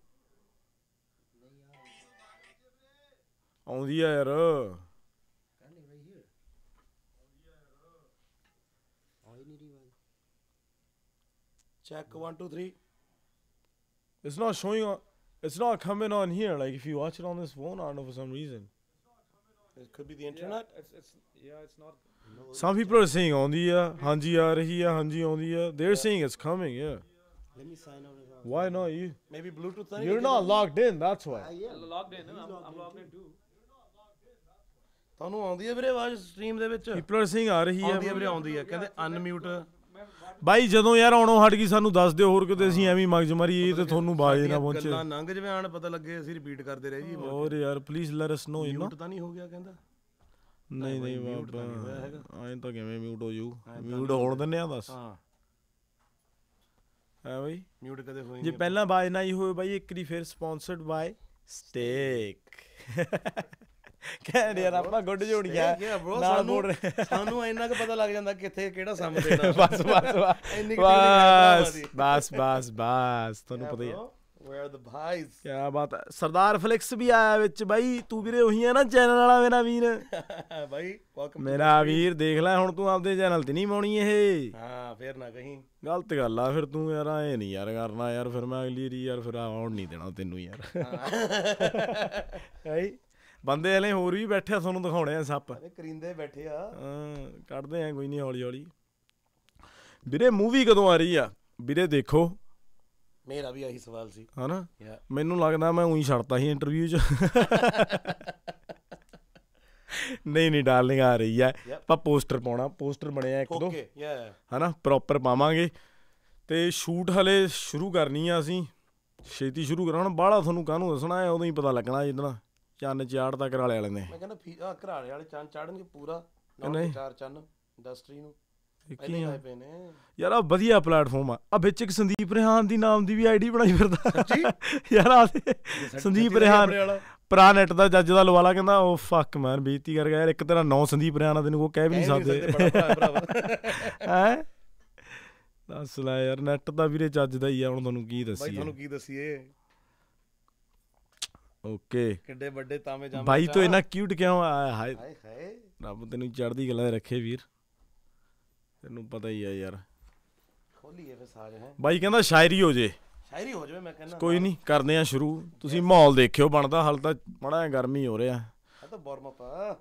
ਆਉਂਦੀ ਆ ਯਾਰ।
Check 1 2 3.
It's not showing on. It's not coming on here. Like if you watch it on this phone, I don't know for some reason.
It could be the internet.
It's not.
Some people are saying ਆਉਂਦੀ ਆ, ਹਾਂਜੀ ਆ ਰਹੀ ਆ, ਹਾਂਜੀ ਆਉਂਦੀ ਆ. They're saying it's coming. Yeah.
Let me sign out.
Why not you?
Maybe Bluetooth.
You're not logged in. That's why.
I'm logged in. I'm logged in too.
ਤੁਹਾਨੂੰ ਆਉਂਦੀ ਹੈ ਵੀਰੇ ਆਵਾਜ਼ ਸਟ੍ਰੀਮ ਦੇ ਵਿੱਚ?
People are saying ਆ ਰਹੀ ਆ
ਵੀਰੇ, ਆਉਂਦੀ ਹੈ, ਕਹਿੰਦੇ ਅਨਮਿਊਟ।
ਬਾਈ ਜਦੋਂ ਯਾਰ ਆਉਣੋਂ ਹਟ ਗਈ ਸਾਨੂੰ ਦੱਸ ਦਿਓ, ਹੋਰ ਕਿਤੇ ਅਸੀਂ ਐਵੇਂ ਮਗਜ ਮਾਰੀਏ ਤੇ ਤੁਹਾਨੂੰ ਆਵਾਜ਼ ਨਾ ਪਹੁੰਚੇ।
ਗੱਲਾਂ ਲੰਘ ਜਵੇਂ ਆਣ ਪਤਾ ਲੱਗੇ, ਅਸੀਂ ਰਿਪੀਟ ਕਰਦੇ ਰਹੇ ਜੀ।
ਹੋਰ ਯਾਰ please let us know.
Mute ਤਾਂ ਨਹੀਂ ਹੋ ਗਿਆ ਕਹਿੰਦਾ?
ਨਹੀਂ ਬਾਬਾ ਐਂ ਤਾਂ ਕਿਵੇਂ ਮਿਊਟ ਹੋ ਜੂ? ਮਿਊਟ ਹੋਣ ਦਿੰਦੇ ਆ ਬਸ। ਹਾਂ ਬਈ
ਮਿਊਟ ਕਦੇ ਹੋਈ
ਜੇ ਪਹਿਲਾਂ ਆਵਾਜ਼ ਨਾ ਆਈ ਹੋਵੇ ਬਾਈ ਇੱਕ ਵਾਰੀ ਫਿਰ ਸਪਾਂਸਰਡ ਬਾਏ ਸਟੇਕ ਕਹਿੰਦੇ ਯਾਰ ਆਪਾਂ ਗੁੱਡ ਜੋੜੀਆਂ ਨਾਲ ਬੋਲ ਰਹੇ
ਸਾਨੂੰ ਇੰਨਾ ਕੁ ਪਤਾ ਲੱਗ ਜਾਂਦਾ ਕਿੱਥੇ ਕਿਹੜਾ ਸਮ ਦੇਣਾ
ਬਸ
ਇੰਨੀ
ਬਸ ਤੁਹਾਨੂੰ ਪਤਾ ਹੀ ਹੈ
where are the boys
ਕਿਆ ਬਾਤ ਹੈ ਸਰਦਾਰ ਫਲਿਕਸ ਵੀ ਆਇਆ ਵਿੱਚ ਬਾਈ ਤੂੰ ਵੀਰੇ ਉਹੀ ਹੈ ਨਾ ਚੈਨਲ ਵਾਲਾ ਮੇਰਾ ਵੀਰ
ਬਾਈ welcome
ਮੇਰਾ ਵੀਰ ਦੇਖ ਲੈ ਹੁਣ ਤੂੰ ਆਪਦੇ ਚੈਨਲ ਤੇ ਨਹੀਂ ਪਾਉਣੀ ਇਹ
ਹਾਂ ਫੇਰ ਨਾ ਕਹੀਂ
ਗਲਤ ਗੱਲ ਆ ਫਿਰ ਤੂੰ ਯਾਰ ਐ ਨਹੀਂ ਯਾਰ ਕਰਨਾ ਯਾਰ ਫਿਰ ਮੈਂ ਅਗਲੀ ਵਾਰੀ ਯਾਰ ਫਿਰ ਆਉਣ ਨਹੀਂ ਦੇਣਾ ਤੈਨੂੰ ਯਾਰ ਹੈ ਬੰਦੇ ਹਲੇ ਹੋਰ ਵੀ ਬੈਠੇ ਆ ਤੁਹਾਨੂੰ ਦਿਖਾਉਣੇ ਆ ਸੱਪ
ਕਰਿੰਦੇ ਬੈਠੇ ਆ
ਹਾਂ ਕੱਢਦੇ ਆ ਕੋਈ ਨਹੀਂ ਹੌਲੀ ਹੌਲੀ ਵੀਰੇ ਮੂਵੀ ਕਦੋਂ ਆ ਰਹੀ ਆ ਵੀਰੇ ਦੇਖੋ
ਮੇਰਾ ਵੀ ਆਹੀ ਸਵਾਲ ਸੀ
ਹਨਾ ਮੈਨੂੰ ਲੱਗਦਾ ਮੈਂ ਉਹੀ ਛੱਡਤਾ ਸੀ ਇੰਟਰਵਿਊ 'ਚ ਨਹੀਂ ਡਾਰਲਿੰਗ ਆ ਰਹੀ ਹੈ ਆਪਾਂ ਪੋਸਟਰ ਪਾਉਣਾ ਪੋਸਟਰ ਬਣਿਆ ਇੱਕ ਦੋ ਹਨਾ ਪ੍ਰੋਪਰ ਪਾਵਾਂਗੇ ਤੇ ਸ਼ੂਟ ਹਲੇ ਸ਼ੁਰੂ ਕਰਨੀ ਆ ਅਸੀਂ ਛੇਤੀ ਸ਼ੁਰੂ ਕਰਾਉਣਾ ਬਾਹਲਾ ਤੁਹਾਨੂੰ ਕਾਹਨੂੰ ਦੱਸਣਾ ਹੈ ਉਦੋਂ ਹੀ ਪਤਾ ਲੱਗਣਾ ਜਿੱਦਣ ਚੰਨ ਚਾੜਦਾ ਘਰਾਲੇ ਵਾਲੇ ਨੇ
ਮੈਂ ਕਹਿੰਦਾ ਘਰਾਲੇ ਵਾਲੇ ਚੰਨ ਚਾੜਨਗੇ ਪੂਰਾ ਚਾਰ ਚੰਨ ਇੰਡਸਟਰੀ ਨੂੰ
ਯਾਰ ਆ ਵਧੀਆ ਪਲੇਟਫਾਰਮ ਆ ਵਿੱਚ ਇੱਕ ਸੰਦੀਪ ਰਿਹਾਨ ਦੀ ਨਾਮ ਦੀ ਵੀ ਆਈਡੀ ਬਣਾਈ ਫਿਰਦਾ ਯਾਰ ਆ ਸੰਦੀਪ ਰਿਹਾਨ ਭਰਾ ਨੈਟ ਦਾ ਜੱਜ ਦਾ ਲਵਾਲਾ ਕਹਿੰਦਾ ਉਹ ਫੱਕ ਮੈਨ ਬੇਇੱਜ਼ਤੀ ਕਰ ਗਿਆ ਯਾਰ ਇੱਕ ਤੇਰਾ ਨਾਂ ਸੰਦੀਪ ਰਿਹਾਨ ਆ ਤੈਨੂੰ ਕੋਈ ਕਹਿ ਵੀ ਨਹੀਂ ਸਕਦੇ ਹੈਂ ਦੱਸ ਲੈ ਯਾਰ ਨੈਟ ਦਾ ਵੀਰੇ ਜੱਜ ਦਾ ਹੀ ਆ ਹੁਣ ਤੁਹਾਨੂੰ ਕੀ ਦੱਸੀਏ ਓਕੇ
ਕਿੱਡੇ ਵੱਡੇ ਤਾਵੇਂ ਜਾਮ
ਬਾਈ ਤੋਂ ਇੰਨਾ ਕਿਊਟ ਕਿਉਂ ਆਇਆ ਹਾਏ ਰੱਬ ਤੈਨੂੰ ਚੜ੍ਹਦੀ ਗੱਲਾਂ ਰੱਖੇ ਵੀਰ ਤੈਨੂੰ ਪਤਾ ਹੀ ਆ ਯਾਰ
ਖੋਲੀਏ ਫਿਰ ਸਾਜ ਹੈ
ਬਾਈ ਕਹਿੰਦਾ ਸ਼ਾਇਰੀ ਹੋ ਜੇ
ਮੈਂ ਕਹਿੰਦਾ
ਕੋਈ ਨਹੀਂ ਕਰਦੇ ਆ ਸ਼ੁਰੂ ਤੁਸੀਂ ਮਾਹੌਲ ਦੇਖਿਓ ਬਣਦਾ ਹਾਲ ਤਾਂ ਮਾੜਾ ਗਰਮੀ ਹੋ ਰਿਹਾ
ਆ ਤਾਂ ਵਾਰਮ ਅਪ ਆ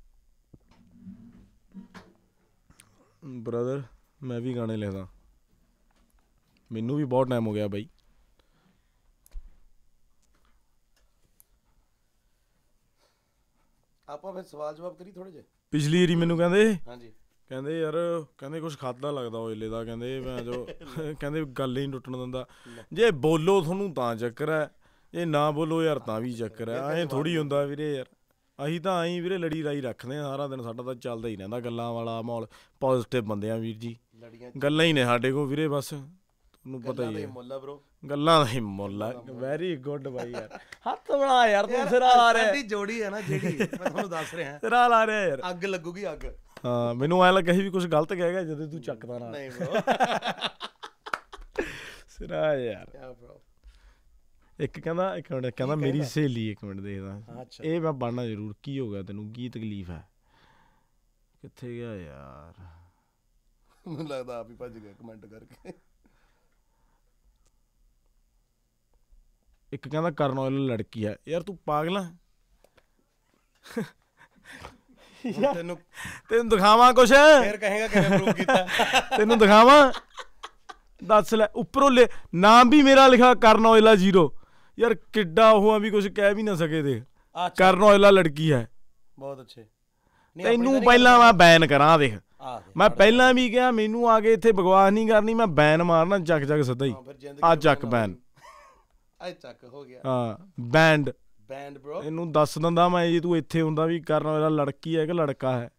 ਬ੍ਰਦਰ ਮੈਂ ਵੀ ਗਾਣੇ ਲਿਖਦਾ ਮੈਨੂੰ ਵੀ ਬਹੁਤ ਟਾਈਮ ਹੋ ਗਿਆ ਬਾਈ
ਆਪਾਂ ਫਿਰ ਸਵਾਲ ਜਵਾਬ ਕਰੀ ਥੋੜੇ ਜਿਹੇ
ਪਿਛਲੀ ਵਾਰੀ ਮੈਨੂੰ
ਹਾਂਜੀ
ਕਹਿੰਦੇ ਯਾਰ ਕਹਿੰਦੇ ਕੁਛ ਖਾਦਾ ਲੱਗਦਾ ਓਇਲੇ ਦਾ ਕਹਿੰਦੇ ਮੈਂ ਜੋ ਕਹਿੰਦੇ ਗੱਲ ਹੀ ਨਹੀਂ ਟੁੱਟਣ ਦਿੰਦਾ ਜੇ ਬੋਲੋ ਤੁਹਾਨੂੰ ਤਾਂ ਚੱਕਰ ਹੈ ਜੇ ਨਾ ਬੋਲੋ ਯਾਰ ਤਾਂ ਵੀ ਚੱਕਰ ਹੈ ਐਂ ਥੋੜ੍ਹੀ ਹੁੰਦਾ ਵੀਰੇ ਯਾਰ ਅਸੀਂ ਤਾਂ ਐਂ ਵੀਰੇ ਲੜੀ ਰਾਈ ਰੱਖਦੇ ਹਾਂ ਸਾਰਾ ਦਿਨ ਸਾਡਾ ਤਾਂ ਚੱਲਦਾ ਹੀ ਰਹਿੰਦਾ ਗੱਲਾਂ ਵਾਲਾ ਮਾਹੌਲ ਪੋਜ਼ਿਟਿਵ ਬੰਦੇ ਆ ਵੀਰ ਜੀ ਗੱਲਾਂ ਹੀ ਨੇ ਸਾਡੇ ਕੋਲ ਵੀਰੇ ਬਸ ਤੁਹਾਨੂੰ ਪਤਾ ਹੀ ਹੈ ਗੱਲਾਂ ਦਾ ਹੀ ਮੁੱਲ ਆ ਵੈਰੀ ਗੁੱਡ ਬਾਈ ਯਾਰ ਹੱਥ ਬਣਾ ਯਾਰ ਤੂੰ ਸਿਰਾ ਲਾ ਰਿਹਾ
ਸਾਡੀ ਜੋੜੀ ਹੈ ਨਾ ਜਿਹੜੀ ਮੈਂ ਤੁਹਾਨੂੰ ਦੱਸ ਰਿਹਾ
ਸਿਰਾ ਲਾ ਰਿਹਾ ਯਾਰ
ਅੱਗ ਲੱਗੂਗੀ ਅੱਗ
ਹਾਂ ਮੈਨੂੰ ਐਂ ਲੱਗਾ ਸੀ ਵੀ ਕੁਛ ਗਲਤ ਕਹਿ ਗਿਆ ਜਦੋਂ ਤੂੰ ਚੱਕਦਾ ਨਾ
ਨਹੀਂ ਬ్రో
ਸਿਰਾ ਯਾਰ ਇੱਕ ਕਹਿੰਦਾ ਮੇਰੀ ਸਹੇਲੀ ਇੱਕ ਮਿੰਟ ਦੇਖਦਾ ਇਹ ਮੈਂ ਬਣਨਾ ਜ਼ਰੂਰ ਕੀ ਹੋ ਗਿਆ ਤੈਨੂੰ ਕੀ ਤਕਲੀਫ ਹੈ ਕਿੱਥੇ ਗਿਆ ਯਾਰ
ਮੈਨੂੰ ਲੱਗਦਾ ਆਪ ਹੀ ਭੱਜ ਗਿਆ ਕਮੈਂਟ ਕਰਕੇ
ਇੱਕ ਕਹਿੰਦਾ ਕਰਨ ਔਜਲਾ ਲੜਕੀ ਹੈ ਯਾਰ ਤੂੰ ਪਾਗਲ ਹੈ ਤੈਨੂੰ ਦਿਖਾਵਾਂ ਕੁਛ
ਫੇਰ ਕਹੇਗਾ ਕਿਵੇਂ ਪ੍ਰੂਵ ਕੀਤਾ
ਤੈਨੂੰ ਦਿਖਾਵਾਂ ਦੱਸ ਲੈ ਉੱਪਰੋਂ ਨਾਮ ਵੀ ਮੇਰਾ ਲਿਖਾ ਕਰਨ ਔਜਲਾ 0 ਯਾਰ ਕਿੱਡਾ ਉਹ ਆ ਵੀ ਕੁਛ ਕਹਿ ਵੀ ਨਾ ਸਕੇ ਦੇ ਕਰਨ ਔਜਲਾ ਲੜਕੀ ਹੈ
ਬਹੁਤ ਅੱਛੇ
ਤੈਨੂੰ ਪਹਿਲਾਂ ਮੈਂ ਬੈਨ ਕਰਾਂ ਦੇਖ ਮੈਂ ਪਹਿਲਾਂ ਵੀ ਕਿਹਾ ਮੈਨੂੰ ਆ ਕੇ ਇੱਥੇ ਬਕਵਾਸ ਨਹੀਂ ਕਰਨੀ ਮੈਂ ਬੈਨ ਮਾਰਨਾ ਚੱਕ ਸਿੱਧਾ ਹੀ ਆ ਚੱਕ ਬੈਨ
ਚੱਕ ਹੋ ਗਿਆ
ਹਾਂ ਬੈਂਡ
ਬ్రో
ਇਹਨੂੰ ਦੱਸ ਦਿੰਦਾ ਮੈਂ ਜੇ ਤੂੰ ਇੱਥੇ ਹੁੰਦਾ ਵੀ ਕਰਨ ਵਾਲਾ ਲੜਕੀ ਹੈ ਕਿ ਲੜਕਾ ਹੈ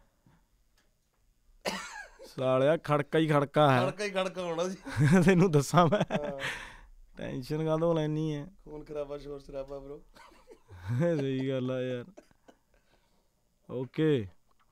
ਸਾਲਿਆ ਖੜਕਾ ਹੀ ਖੜਕਾ
ਹੋਣਾ ਜੀ
ਤੈਨੂੰ ਦੱਸਾਂ ਮੈਂ ਟੈਨਸ਼ਨ ਕਾਹਦੋਂ ਲੈਣੀ ਹੈ
ਖੂਨ ਖਰਾਬਾ ਸ਼ੋਰ ਸ਼ਰਾਬਾ ਬ్రో
ਸਹੀ ਗੱਲ ਆ ਯਾਰ ਓਕੇ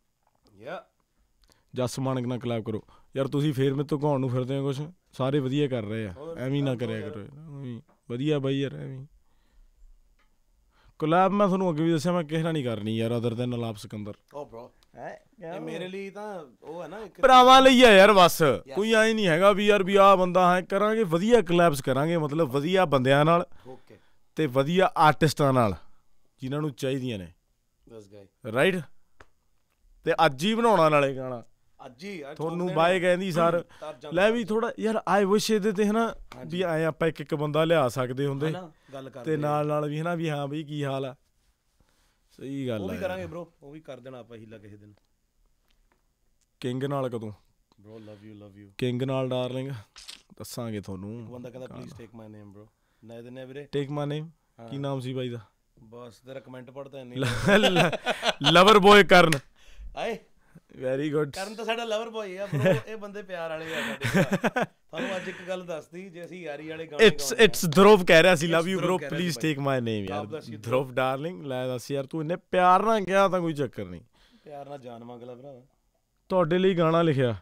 ਜਸ ਮਾਨਕ ਨਾਲ ਕਲੈਬ ਕਰੋ ਯਾਰ ਤੁਸੀਂ ਫੇਰ ਮੇਰੇ ਤੋਂ ਘਾਉਣ ਨੂੰ ਫਿਰਦੇ ਹੋ ਕੁਛ ਸਾਰੇ ਵਧੀਆ ਕਰ ਰਹੇ ਆ ਐਵੇਂ ਨਾ ਕਰਿਆ ਕਰੋ ਵਧੀਆ ਬਾਈ ਯਾਰ ਐਵੇਂ ਕੋਲੈਬ ਮੈਂ ਤੁਹਾਨੂੰ ਅੱਗੇ ਵੀ ਦੱਸਿਆ ਮੈਂ ਕਿਸੇ ਨਾਲ ਨਹੀਂ ਕਰਨੀ ਯਾਰ ਅਦਰ ਦੈਨ ਅਲਾਪ ਸਿਕੰਦਰ
ਇਹ ਮੇਰੇ ਲਈ ਤਾਂ ਉਹ ਹੈ ਨਾ ਇੱਕ
ਭਰਾਵਾਂ ਲਈ ਆ ਯਾਰ ਬਸ ਕੋਈ ਐਂ ਨਹੀਂ ਹੈਗਾ ਵੀ ਯਾਰ ਵੀ ਆਹ ਬੰਦਾ ਹੈ ਕਰਾਂਗੇ ਵਧੀਆ ਕਲੈਬਸ ਕਰਾਂਗੇ ਮਤਲਬ ਵਧੀਆ ਬੰਦਿਆਂ ਨਾਲ ਤੇ ਵਧੀਆ ਆਰਟਿਸਟਾਂ ਨਾਲ ਜਿਨ੍ਹਾਂ ਨੂੰ ਚਾਹੀਦੀਆਂ ਨੇ ਰਾਈਟ ਤੇ ਅੱਜ ਹੀ ਬਣਾਉਣਾ ਨਾਲੇ ਗਾਣਾ ਤੁਹਾਨੂੰ ਬਾਏ ਕਹਿੰਦੀ ਸਰ ਲੈ ਵੀ ਥੋੜਾ ਯਾਰ ਆਈ ਵਿਸ਼ ਇਹਦੇ ਤੇ ਹਨਾ ਵੀ ਐ ਆਪਾਂ ਇੱਕ ਬੰਦਾ ਲਿਆ ਸਕਦੇ ਹੁੰਦੇ ਤੇ ਨਾਲ ਵੀ ਹਨਾ ਵੀ ਹਾਂ ਬਈ ਕੀ ਹਾਲ ਆ ਸਹੀ ਗੱਲ ਆ ਉਹ ਵੀ
ਕਰਾਂਗੇ ਬ్రో ਉਹ ਵੀ ਕਰ ਦੇਣਾ ਆਪਾਂ ਹੀਲਾ ਕਿਸੇ ਦਿਨ
ਕਿੰਗ ਨਾਲ ਕਦੋਂ
ਬ్రో ਲਵ ਯੂ
ਕਿੰਗ ਨਾਲ ਡਾਰਲਿੰਗ ਦੱਸਾਂਗੇ ਤੁਹਾਨੂੰ
ਬੰਦਾ ਕਹਿੰਦਾ please take my name bro ਨਾ ਦਿੰਨੇ ਵੀਰੇ
ਟੇਕ ਮਾਈ ਨੇਮ ਕੀ ਨਾਮ ਸੀ ਬਾਈ ਦਾ
ਬਸ ਤੇਰਾ ਕਮੈਂਟ ਪੜਦਾ ਨਹੀਂ
ਲਵਰ ਬॉय ਕਰਨ
ਆਏ
ਵੈਰੀ ਗੁੱਡ।
ਕਰਨ ਤਾਂ ਸਾਡਾ ਲਵਰ ਬॉय ਆ bro, ਇਹ ਬੰਦੇ ਪਿਆਰ ਵਾਲੇ ਆ ਸਾਡੇ ਭਰਾ। ਤੁਹਾਨੂੰ ਅੱਜ ਇੱਕ ਗੱਲ ਦੱਸਦੀ, ਜੇ ਅਸੀਂ ਯਾਰੀ ਵਾਲੇ ਗਾਣੇ
ਇਟਸ ਧਰੁਵ ਕਹਿ ਰਿਹਾ ਸੀ ਲਵ ਯੂ
ਧਰੁਵ
ਬ్రో
ਕਹਿ ਰਿਹਾ
ਪਲੀਜ਼
ਸੀ
ਟੇਕ ਮਾਈ ਨੇਮ ਯਾਰ।
God bless you,
Dhruv darling ਲੈ ਦੱਸ ਯਾਰ, ਤੂੰ ਇੰਨੇ ਪਿਆਰ ਨਾਲ ਗਿਆ ਤਾਂ ਕੋਈ ਚੱਕਰ ਨਹੀਂ।
ਪਿਆਰ ਨਾਲ ਜਾਨ ਮੰਗ ਲੈ ਭਰਾ।
ਤੁਹਾਡੇ ਲਈ ਗਾਣਾ ਲਿਖਿਆ,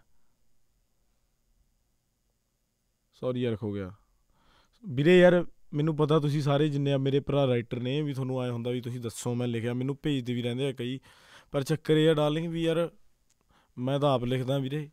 ਸੌਰੀ ਯਾਰ ਹੋ ਗਿਆ ਵੀਰੇ। ਯਾਰ ਮੈਨੂੰ ਪਤਾ ਤੁਸੀਂ ਸਾਰੇ ਜਿੰਨੇ ਆ ਮੇਰੇ ਭਰਾ ਰਾਈਟਰ ਨੇ ਵੀ ਤੁਹਾਨੂੰ ਆਏ ਹੁੰਦਾ ਵੀ ਤੁਸੀਂ ਦੱਸੋ ਮੈਂ ਲਿਖਿਆ, ਮੈਨੂੰ ਭੇਜਦੇ ਵੀ ਰਹਿੰਦੇ ਆ ਕਈ, ਪਰ ਚੱਕਰ ਇਹ ਆ ਡਾਰਲਿੰਗ ਵੀ ਯਾਰ ਮੈਂ ਤਾਂ ਆਪ ਲਿਖਦਾ ਵੀਰੇ,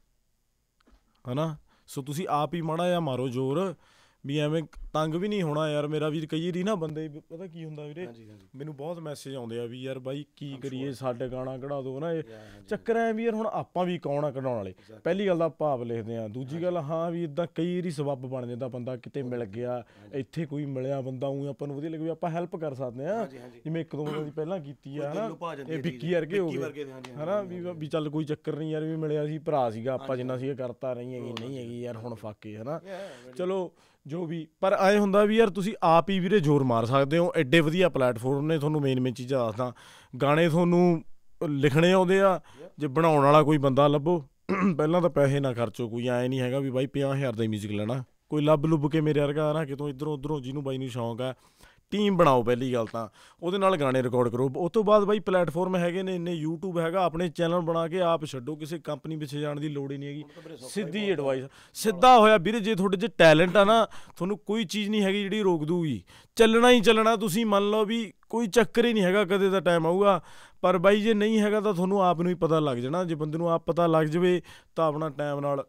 ਹੈ ਨਾ। ਸੋ ਤੁਸੀਂ ਆਪ ਹੀ ਮਾੜਾ ਜਿਹਾ ਮਾਰੋ ਜ਼ੋਰ, ਵੀ ਐਵੇਂ ਤੰਗ ਵੀ ਨਹੀਂ ਹੋਣਾ ਯਾਰ ਮੇਰਾ ਵੀਰ। ਕਈ ਵਾਰੀ ਨਾ ਬੰਦੇ ਪਤਾ ਕੀ ਹੁੰਦਾ ਵੀਰੇ, ਮੈਨੂੰ ਬਹੁਤ ਮੈਸੇਜ ਆਉਂਦੇ ਆ ਵੀ ਯਾਰ ਬਾਈ ਕੀ ਕਰੀਏ, ਸਾਡੇ ਗਾਣਾ ਕਢਾ ਦਿਓ ਨਾ। ਇਹ ਚੱਕਰ ਐ ਵੀ ਯਾਰ ਹੁਣ ਆਪਾਂ ਵੀ ਕੌਣ ਆ ਕਢਾਉਣ ਵਾਲੇ। ਪਹਿਲੀ ਗੱਲ ਤਾਂ ਭਾਵ ਲਿਖਦੇ ਆ, ਦੂਜੀ ਗੱਲ ਹਾਂ ਵੀ ਇੱਦਾਂ ਕਈ ਵਾਰੀ ਸਬੱਬ ਬਣ ਜਾਂਦਾ, ਬੰਦਾ ਕਿਤੇ ਮਿਲ ਗਿਆ, ਇੱਥੇ ਕੋਈ ਮਿਲਿਆ ਬੰਦਾ ਊਂ ਆਪਾਂ ਨੂੰ ਵਧੀਆ ਲੱਗੇ, ਵੀ ਆਪਾਂ ਹੈਲਪ ਕਰ ਸਕਦੇ ਹਾਂ। ਜਿਵੇਂ ਇੱਕ ਦੋ ਬੰਦੇ ਦੀ ਪਹਿਲਾਂ ਕੀਤੀ ਆ ਹੈ ਨਾ, ਇਹ ਵਿੱਕੀ ਵਰਗੇ ਹੋ ਗਏ ਹੈ ਨਾ, ਵੀ ਚੱਲ ਕੋਈ ਚੱਕਰ ਨਹੀਂ ਯਾਰ, ਵੀ ਮਿਲਿਆ ਸੀ ਭਰਾ ਸੀਗਾ, ਆਪਾਂ ਜਿੰਨਾ ਸੀਗਾ ਕਰਤਾ ਨਹੀਂ ਹੈਗੀ ਨਹੀਂ ਹੈਗੀ ਯਾਰ ਹੁਣ ਫਾਕੇ ਹੈ ਨਾ, ਚਲੋ ਜੋ ਵੀ। ਪਰ ਐਂ ਹੁੰਦਾ ਵੀ ਯਾਰ ਤੁਸੀਂ ਆਪ ਹੀ ਵੀਰੇ ਜ਼ੋਰ ਮਾਰ ਸਕਦੇ ਹੋ, ਐਡੇ ਵਧੀਆ ਪਲੇਟਫਾਰਮ ਨੇ। ਤੁਹਾਨੂੰ ਮੇਨ ਚੀਜ਼ਾਂ ਦੱਸਦਾ, ਗਾਣੇ ਤੁਹਾਨੂੰ ਲਿਖਣੇ ਆਉਂਦੇ ਆ, ਜੇ ਬਣਾਉਣ ਵਾਲਾ ਕੋਈ ਬੰਦਾ ਲੱਭੋ। ਪਹਿਲਾਂ ਤਾਂ ਪੈਸੇ ਨਾ ਖਰਚੋ, ਕੋਈ ਐਂ ਨਹੀਂ ਹੈਗਾ ਵੀ ਬਾਈ 50,000 ਦਾ ਹੀ ਮਿਊਜ਼ਿਕ ਲੈਣਾ, ਕੋਈ ਲੱਭ ਲੁੱਭ ਕੇ ਮੇਰੇ ਵਰਗਾ ਨਾ ਕਿਤੋਂ ਇੱਧਰੋਂ ਉੱਧਰੋਂ, ਜਿਹਨੂੰ ਬਾਈ ਨੂੰ ਸ਼ੌਂਕ ਹੈ। ਟੀਮ ਬਣਾਓ ਪਹਿਲੀ ਗੱਲ ਤਾਂ, ਉਹਦੇ ਨਾਲ ਗਾਣੇ ਰਿਕਾਰਡ ਕਰੋ। ਉਸ ਤੋਂ ਬਾਅਦ ਬਾਈ ਪਲੇਟਫਾਰਮ ਹੈਗੇ ਨੇ ਇੰਨੇ, YouTube ਹੈਗਾ, ਆਪਣੇ ਚੈਨਲ ਬਣਾ ਕੇ ਆਪ ਛੱਡੋ, ਕਿਸੇ ਕੰਪਨੀ ਪਿੱਛੇ ਜਾਣ ਦੀ ਲੋੜ ਹੀ ਨਹੀਂ ਹੈਗੀ। ਸਿੱਧੀ ਐਡਵਾਈਸ, ਸਿੱਧਾ ਹੋਇਆ ਵੀਰੇ, ਜੇ ਤੁਹਾਡੇ 'ਚ ਟੈਲੈਂਟ ਆ ਨਾ, ਤੁਹਾਨੂੰ ਕੋਈ ਚੀਜ਼ ਨਹੀਂ ਹੈਗੀ ਜਿਹੜੀ ਰੋਕ ਦੂਗੀ, ਚੱਲਣਾ ਹੀ ਚੱਲਣਾ। ਤੁਸੀਂ ਮੰਨ ਲਓ ਵੀ ਕੋਈ ਚੱਕਰ ਹੀ ਨਹੀਂ ਹੈਗਾ, ਕਦੇ ਤਾਂ ਟਾਈਮ ਆਊਗਾ। ਪਰ ਬਾਈ ਜੇ ਨਹੀਂ ਹੈਗਾ ਤਾਂ ਤੁਹਾਨੂੰ ਆਪ ਨੂੰ ਹੀ ਪਤਾ ਲੱਗ ਜਾਣਾ। ਜੇ ਬੰਦੇ ਨੂੰ ਆਪ ਪਤਾ ਲੱਗ ਜਾਵੇ ਤਾਂ ਆਪਣਾ ਟਾਈਮ ਨਾਲ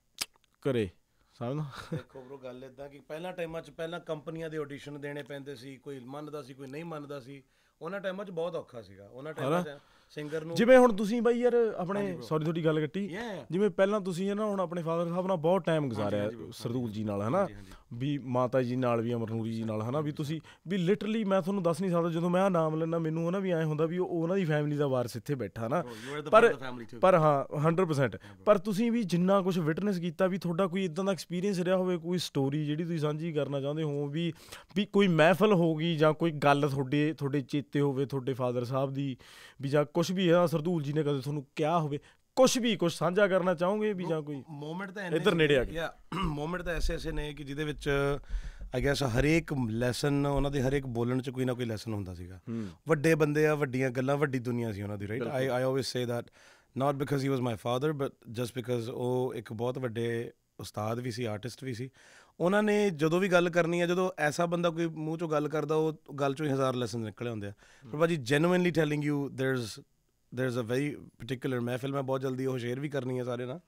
ਕਰੇ, ਸਮਝਦਾ।
ਦੇਖੋ ਬ్రో ਗੱਲ ਇੱਦਾਂ ਕਿ ਪਹਿਲਾਂ ਟਾਈਮਾਂ 'ਚ ਪਹਿਲਾਂ ਕੰਪਨੀਆਂ ਦੇ ਆਡੀਸ਼ਨ ਦੇਣੇ ਪੈਂਦੇ ਸੀ, ਕੋਈ ਮੰਨਦਾ ਸੀ ਕੋਈ ਨਹੀਂ ਮੰਨਦਾ ਸੀ। ਉਹਨਾਂ ਟਾਈਮਾਂ 'ਚ ਬਹੁਤ ਔਖਾ ਸੀਗਾ, ਉਹਨਾਂ ਟਾਈਮਾਂ 'ਚ ਸਿੰਗਰ ਨੂੰ। ਜਿਵੇਂ
ਹੁਣ ਤੁਸੀਂ ਬਾਈ ਯਾਰ ਆਪਣੇ ਸੌਰੀ ਤੁਹਾਡੀ ਗੱਲ ਕੱਟੀ, ਜਿਵੇਂ ਪਹਿਲਾਂ ਤੁਸੀਂ ਹੈ ਨਾ ਹੁਣ ਆਪਣੇ ਫਾਦਰ ਸਾਹਿਬ ਨਾਲ ਬਹੁਤ ਟਾਈਮ ਗੁਜ਼ਾਰਿਆ, ਸਰਦੂਲ ਜੀ ਨਾਲ ਹੈ ਨਾ, ਵੀ ਮਾਤਾ ਜੀ ਨਾਲ ਵੀ, ਅਮਰਨੂਰੀ ਜੀ ਨਾਲ ਹੈ ਨਾ, ਵੀ ਤੁਸੀਂ ਵੀ ਲਿਟਰਲੀ ਮੈਂ ਤੁਹਾਨੂੰ ਦੱਸ ਨਹੀਂ ਸਕਦਾ, ਜਦੋਂ ਮੈਂ ਆਹ ਨਾਮ ਲੈਂਦਾ ਮੈਨੂੰ ਹੈ ਨਾ ਵੀ ਐਂ ਹੁੰਦਾ ਵੀ ਉਹਨਾਂ ਦੀ ਫੈਮਿਲੀ ਦਾ ਵਾਰਸ ਇੱਥੇ ਬੈਠਾ ਨਾ। ਪਰ ਹਾਂ 100%, ਪਰ ਤੁਸੀਂ ਵੀ ਜਿੰਨਾ ਕੁਛ ਵਿਟਨੈਸ ਕੀਤਾ, ਵੀ ਤੁਹਾਡਾ ਕੋਈ ਇੱਦਾਂ ਦਾ ਐਕਸਪੀਰੀਅੰਸ ਰਿਹਾ ਹੋਵੇ, ਕੋਈ ਸਟੋਰੀ ਜਿਹੜੀ ਤੁਸੀਂ ਸਾਂਝੀ ਕਰਨਾ ਚਾਹੁੰਦੇ ਹੋ, ਵੀ ਕੋਈ ਮਹਿਫਲ ਹੋ ਗਈ ਜਾਂ ਕੋਈ ਗੱਲ ਤੁਹਾਡੇ ਚੇਤੇ ਹੋਵੇ ਤੁਹਾਡੇ ਫਾਦਰ ਸਾਹਿਬ ਦੀ, ਵੀ ਜਾਂ ਕੁਛ ਵੀ ਹੈ ਸਰਦੂਲ ਜੀ ਨੇ ਕਦੇ ਤੁਹਾਨੂੰ ਕਿਹਾ ਹੋਵੇ, ਕੁਛ ਸਾਂਝਾ ਕਰਨਾ ਚਾਹੋਗੇ ਵੀ, ਜਾਂ ਕੋਈ
ਮੂਮੈਂਟ ਤਾਂ
ਇੱਧਰ ਨੇੜੇ ਆ ਗਿਆ
ਮੂਮੈਂਟ ਤਾਂ ਐਸੇ ਨੇ ਕਿ ਜਿਹਦੇ ਵਿੱਚ ਆਈ ਗੈਸ ਹਰੇਕ ਲੈਸਨ ਉਹਨਾਂ ਦੇ ਹਰੇਕ ਬੋਲਣ 'ਚ ਕੋਈ ਨਾ ਕੋਈ ਲੈਸਨ ਹੁੰਦਾ ਸੀਗਾ। ਵੱਡੇ ਬੰਦੇ ਆ, ਵੱਡੀਆਂ ਗੱਲਾਂ, ਵੱਡੀ ਦੁਨੀਆ ਸੀ ਉਹਨਾਂ ਦੀ, right. I always say that not because he was my father but just because ਉਹ ਇੱਕ ਬਹੁਤ ਵੱਡੇ ਉਸਤਾਦ ਵੀ ਸੀ, ਆਰਟਿਸਟ ਵੀ ਸੀ। ਉਹਨਾਂ ਨੇ ਜਦੋਂ ਵੀ ਗੱਲ ਕਰਨੀ ਹੈ, ਜਦੋਂ ਐਸਾ ਬੰਦਾ ਕੋਈ ਮੂੰਹ 'ਚੋਂ ਗੱਲ ਕਰਦਾ, ਉਹ ਗੱਲ 'ਚੋਂ ਹੀ 1000 ਲੈਸਨ ਨਿਕਲੇ ਹੁੰਦੇ ਆ। ਪਰ ਭਾਜੀ genuinely telling you there's a very particular ਮਹਿਫਿਲ, ਮੈਂ ਬਹੁਤ ਜਲਦੀ ਉਹ ਸ਼ੇਅਰ ਵੀ ਕਰਨੀ ਹੈ ਸਾਰੇ ਨਾਲ।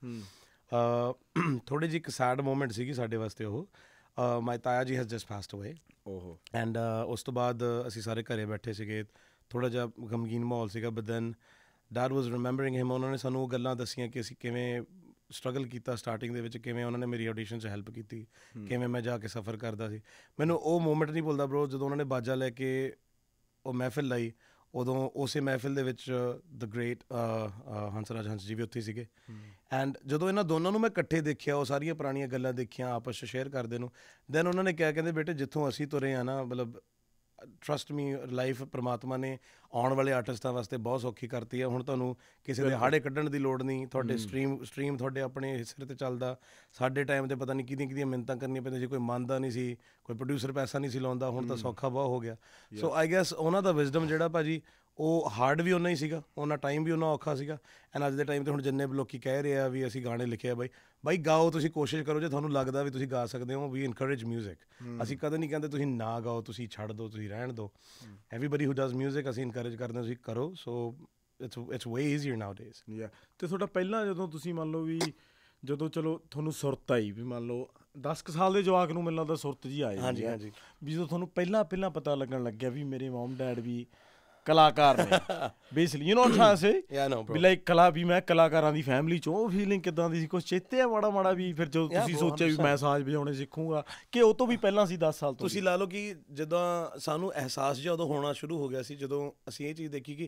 ਥੋੜ੍ਹੀ ਜਿਹੀ ਇੱਕ ਸੈਡ ਮੂਮੈਂਟ ਸੀਗੀ ਸਾਡੇ ਵਾਸਤੇ ਉਹ। ਮਾਈ ਤਾਇਆ ਜੀ has just passed away and ਉਸ ਤੋਂ ਬਾਅਦ ਅਸੀਂ ਸਾਰੇ ਘਰੇ ਬੈਠੇ ਸੀਗੇ, ਥੋੜ੍ਹਾ ਜਿਹਾ ਗਮਗੀਨ ਮਾਹੌਲ ਸੀਗਾ। But then dad was remembering him. ਉਹਨਾਂ ਨੇ ਸਾਨੂੰ ਉਹ ਗੱਲਾਂ ਦੱਸੀਆਂ ਕਿ ਅਸੀਂ ਕਿਵੇਂ ਸਟਰਗਲ ਕੀਤਾ ਸਟਾਰਟਿੰਗ ਦੇ ਵਿੱਚ, ਕਿਵੇਂ ਉਹਨਾਂ ਨੇ ਮੇਰੀ ਆਡੀਸ਼ਨ 'ਚ ਹੈਲਪ ਕੀਤੀ, ਕਿਵੇਂ ਮੈਂ ਜਾ ਕੇ ਸਫ਼ਰ ਕਰਦਾ ਸੀ। ਮੈਨੂੰ ਉਹ ਮੂਮੈਂਟ ਨਹੀਂ ਭੁੱਲਦਾ ਬਰੋ, ਜਦੋਂ ਉਹਨਾਂ ਨੇ ਬਾਜਾ ਲੈ ਕੇ ਉਹ ਮਹਿਫਿਲ ਲਾਈ। ਉਦੋਂ ਉਸੇ ਮਹਿਫਿਲ ਦੇ ਵਿੱਚ ਦ ਗ੍ਰੇਟ ਹੰਸਰਾਜ ਹੰਸ ਜੀ ਵੀ ਉੱਥੇ ਸੀਗੇ। ਐਂਡ ਜਦੋਂ ਇਹਨਾਂ ਦੋਨਾਂ ਨੂੰ ਮੈਂ ਇਕੱਠੇ ਦੇਖਿਆ, ਉਹ ਸਾਰੀਆਂ ਪੁਰਾਣੀਆਂ ਗੱਲਾਂ ਦੇਖੀਆਂ ਆਪਸ 'ਚ ਸ਼ੇਅਰ ਕਰਦੇ ਨੂੰ, ਦੈਨ ਉਹਨਾਂ ਨੇ ਕਿਹਾ, ਕਹਿੰਦੇ ਬੇਟੇ ਜਿੱਥੋਂ ਅਸੀਂ ਤੁਰੇ ਆ ਨਾ, ਮਤਲਬ ਟਰਸਟ ਮੀ, ਲਾਈਫ ਪਰਮਾਤਮਾ ਨੇ ਆਉਣ ਵਾਲੇ ਆਰਟਿਸਟਾਂ ਵਾਸਤੇ ਬਹੁਤ ਸੌਖੀ ਕਰਤੀ ਹੈ। ਹੁਣ ਤੁਹਾਨੂੰ ਕਿਸੇ ਦੇ ਹਾੜੇ ਕੱਢਣ ਦੀ ਲੋੜ ਨਹੀਂ, ਤੁਹਾਡੇ ਸਟਰੀਮ ਤੁਹਾਡੇ ਆਪਣੇ ਹਿੱਸੇ 'ਤੇ ਚੱਲਦਾ। ਸਾਡੇ ਟਾਈਮ 'ਤੇ ਪਤਾ ਨਹੀਂ ਕਿਹਦੀਆਂ ਮਿਹਨਤਾਂ ਕਰਨੀਆਂ ਪੈਂਦੀਆਂ ਸੀ, ਕੋਈ ਮੰਨਦਾ ਨਹੀਂ ਸੀ, ਕੋਈ ਪ੍ਰੋਡਿਊਸਰ ਪੈਸਾ ਨਹੀਂ ਸੀ ਲਾਉਂਦਾ। ਹੁਣ ਤਾਂ ਸੌਖਾ ਬਹੁਤ ਹੋ ਗਿਆ। ਸੋ ਆਈ ਗੈਸ ਉਹਨਾਂ ਦਾ ਵਿਜ਼ਡਮ ਜਿਹੜਾ ਭਾਜੀ, ਉਹ ਹਾਰਡ ਵੀ ਉਹਨਾਂ ਹੀ ਸੀਗਾ, ਉਹਨਾਂ ਟਾਈਮ ਵੀ ਉਹਨਾਂ ਔਖਾ ਸੀਗਾ। ਐਂਡ ਅੱਜ ਦੇ ਟਾਈਮ 'ਤੇ ਹੁਣ ਜਿੰਨੇ ਲੋਕ ਕਹਿ ਰਹੇ ਆ ਵੀ ਅਸੀਂ ਗਾਣੇ ਲਿਖੇ ਆ, ਬਾਈ ਗਾਓ, ਤੁਸੀਂ ਕੋਸ਼ਿਸ਼ ਕਰੋ, ਜੇ ਤੁਹਾਨੂੰ ਲੱਗਦਾ ਵੀ ਤੁਸੀਂ ਗਾ ਸਕਦੇ ਹੋ। We encourage music. ਅਸੀਂ ਕਦੇ ਨਹੀਂ ਕਹਿੰਦੇ ਤੁਸੀਂ ਨਾ ਗਾਓ, ਤੁਸੀਂ ਛੱਡ ਦਿਓ, ਤੁਸੀਂ ਰਹਿਣ ਦਿਓ। ਐਵਰੀਬਡੀ ਹੂ ਡਜ਼ ਮਿਊਜ਼ਿਕ ਅਸੀਂ ਇਨਕਰੇਜ ਕਰਦੇ ਹਾਂ, ਤੁਸੀਂ ਕਰੋ। So it's way easier nowadays.
ਅਤੇ ਤੁਹਾਡਾ ਪਹਿਲਾਂ ਜਦੋਂ ਤੁਸੀਂ ਮੰਨ ਲਓ ਵੀ ਜਦੋਂ ਚਲੋ ਤੁਹਾਨੂੰ ਸੁਰਤ ਆਈ, ਵੀ ਮੰਨ ਲਓ 10 ਕੁ ਸਾਲ ਦੇ ਜਵਾਕ ਨੂੰ ਮੈਨੂੰ ਲੱਗਦਾ ਸੁਰਤ ਜੀ ਆਈ।
ਹਾਂਜੀ ਹਾਂਜੀ।
ਵੀ ਜਦੋਂ ਤੁਹਾਨੂੰ ਪਹਿਲਾਂ ਪਤਾ ਲੱਗਣ ਲੱਗਿਆ ਵੀ ਮੇਰੇ ਮਮ ਡੈਡ ਵੀ ਕਲਾਕਾਰ ਨੇ, basically you know what say we like ਕਲਾ, ਵੀ ਮੈਂ ਕਲਾਕਾਰਾਂ ਦੀ ਫੈਮਿਲੀ 'ਚੋਂ, ਉਹ ਫੀਲਿੰਗ ਕਿੱਦਾਂ ਦੀ ਸੀ? ਕੁਛ ਚੇਤੇ ਆ ਮਾੜਾ ਵੀ? ਫਿਰ ਜਦੋਂ ਤੁਸੀਂ ਸੋਚਿਆ ਵੀ ਮੈਂ ਸਾਜ਼ ਵਜਾਉਣੇ ਸਿੱਖੂੰਗਾ, ਕਿ ਉਹ ਤੋਂ ਵੀ ਪਹਿਲਾਂ ਸੀ 10 ਸਾਲ ਤੋਂ?
ਤੁਸੀਂ ਲਾ ਲਓ ਕਿ ਜਦੋਂ ਸਾਨੂੰ ਅਹਿਸਾਸ ਜਿਹਾ ਉਦੋਂ ਹੋਣਾ ਸ਼ੁਰੂ ਹੋ ਗਿਆ ਸੀ, ਜਦੋਂ ਅਸੀਂ ਇਹ ਚੀਜ਼ ਦੇਖੀ ਕਿ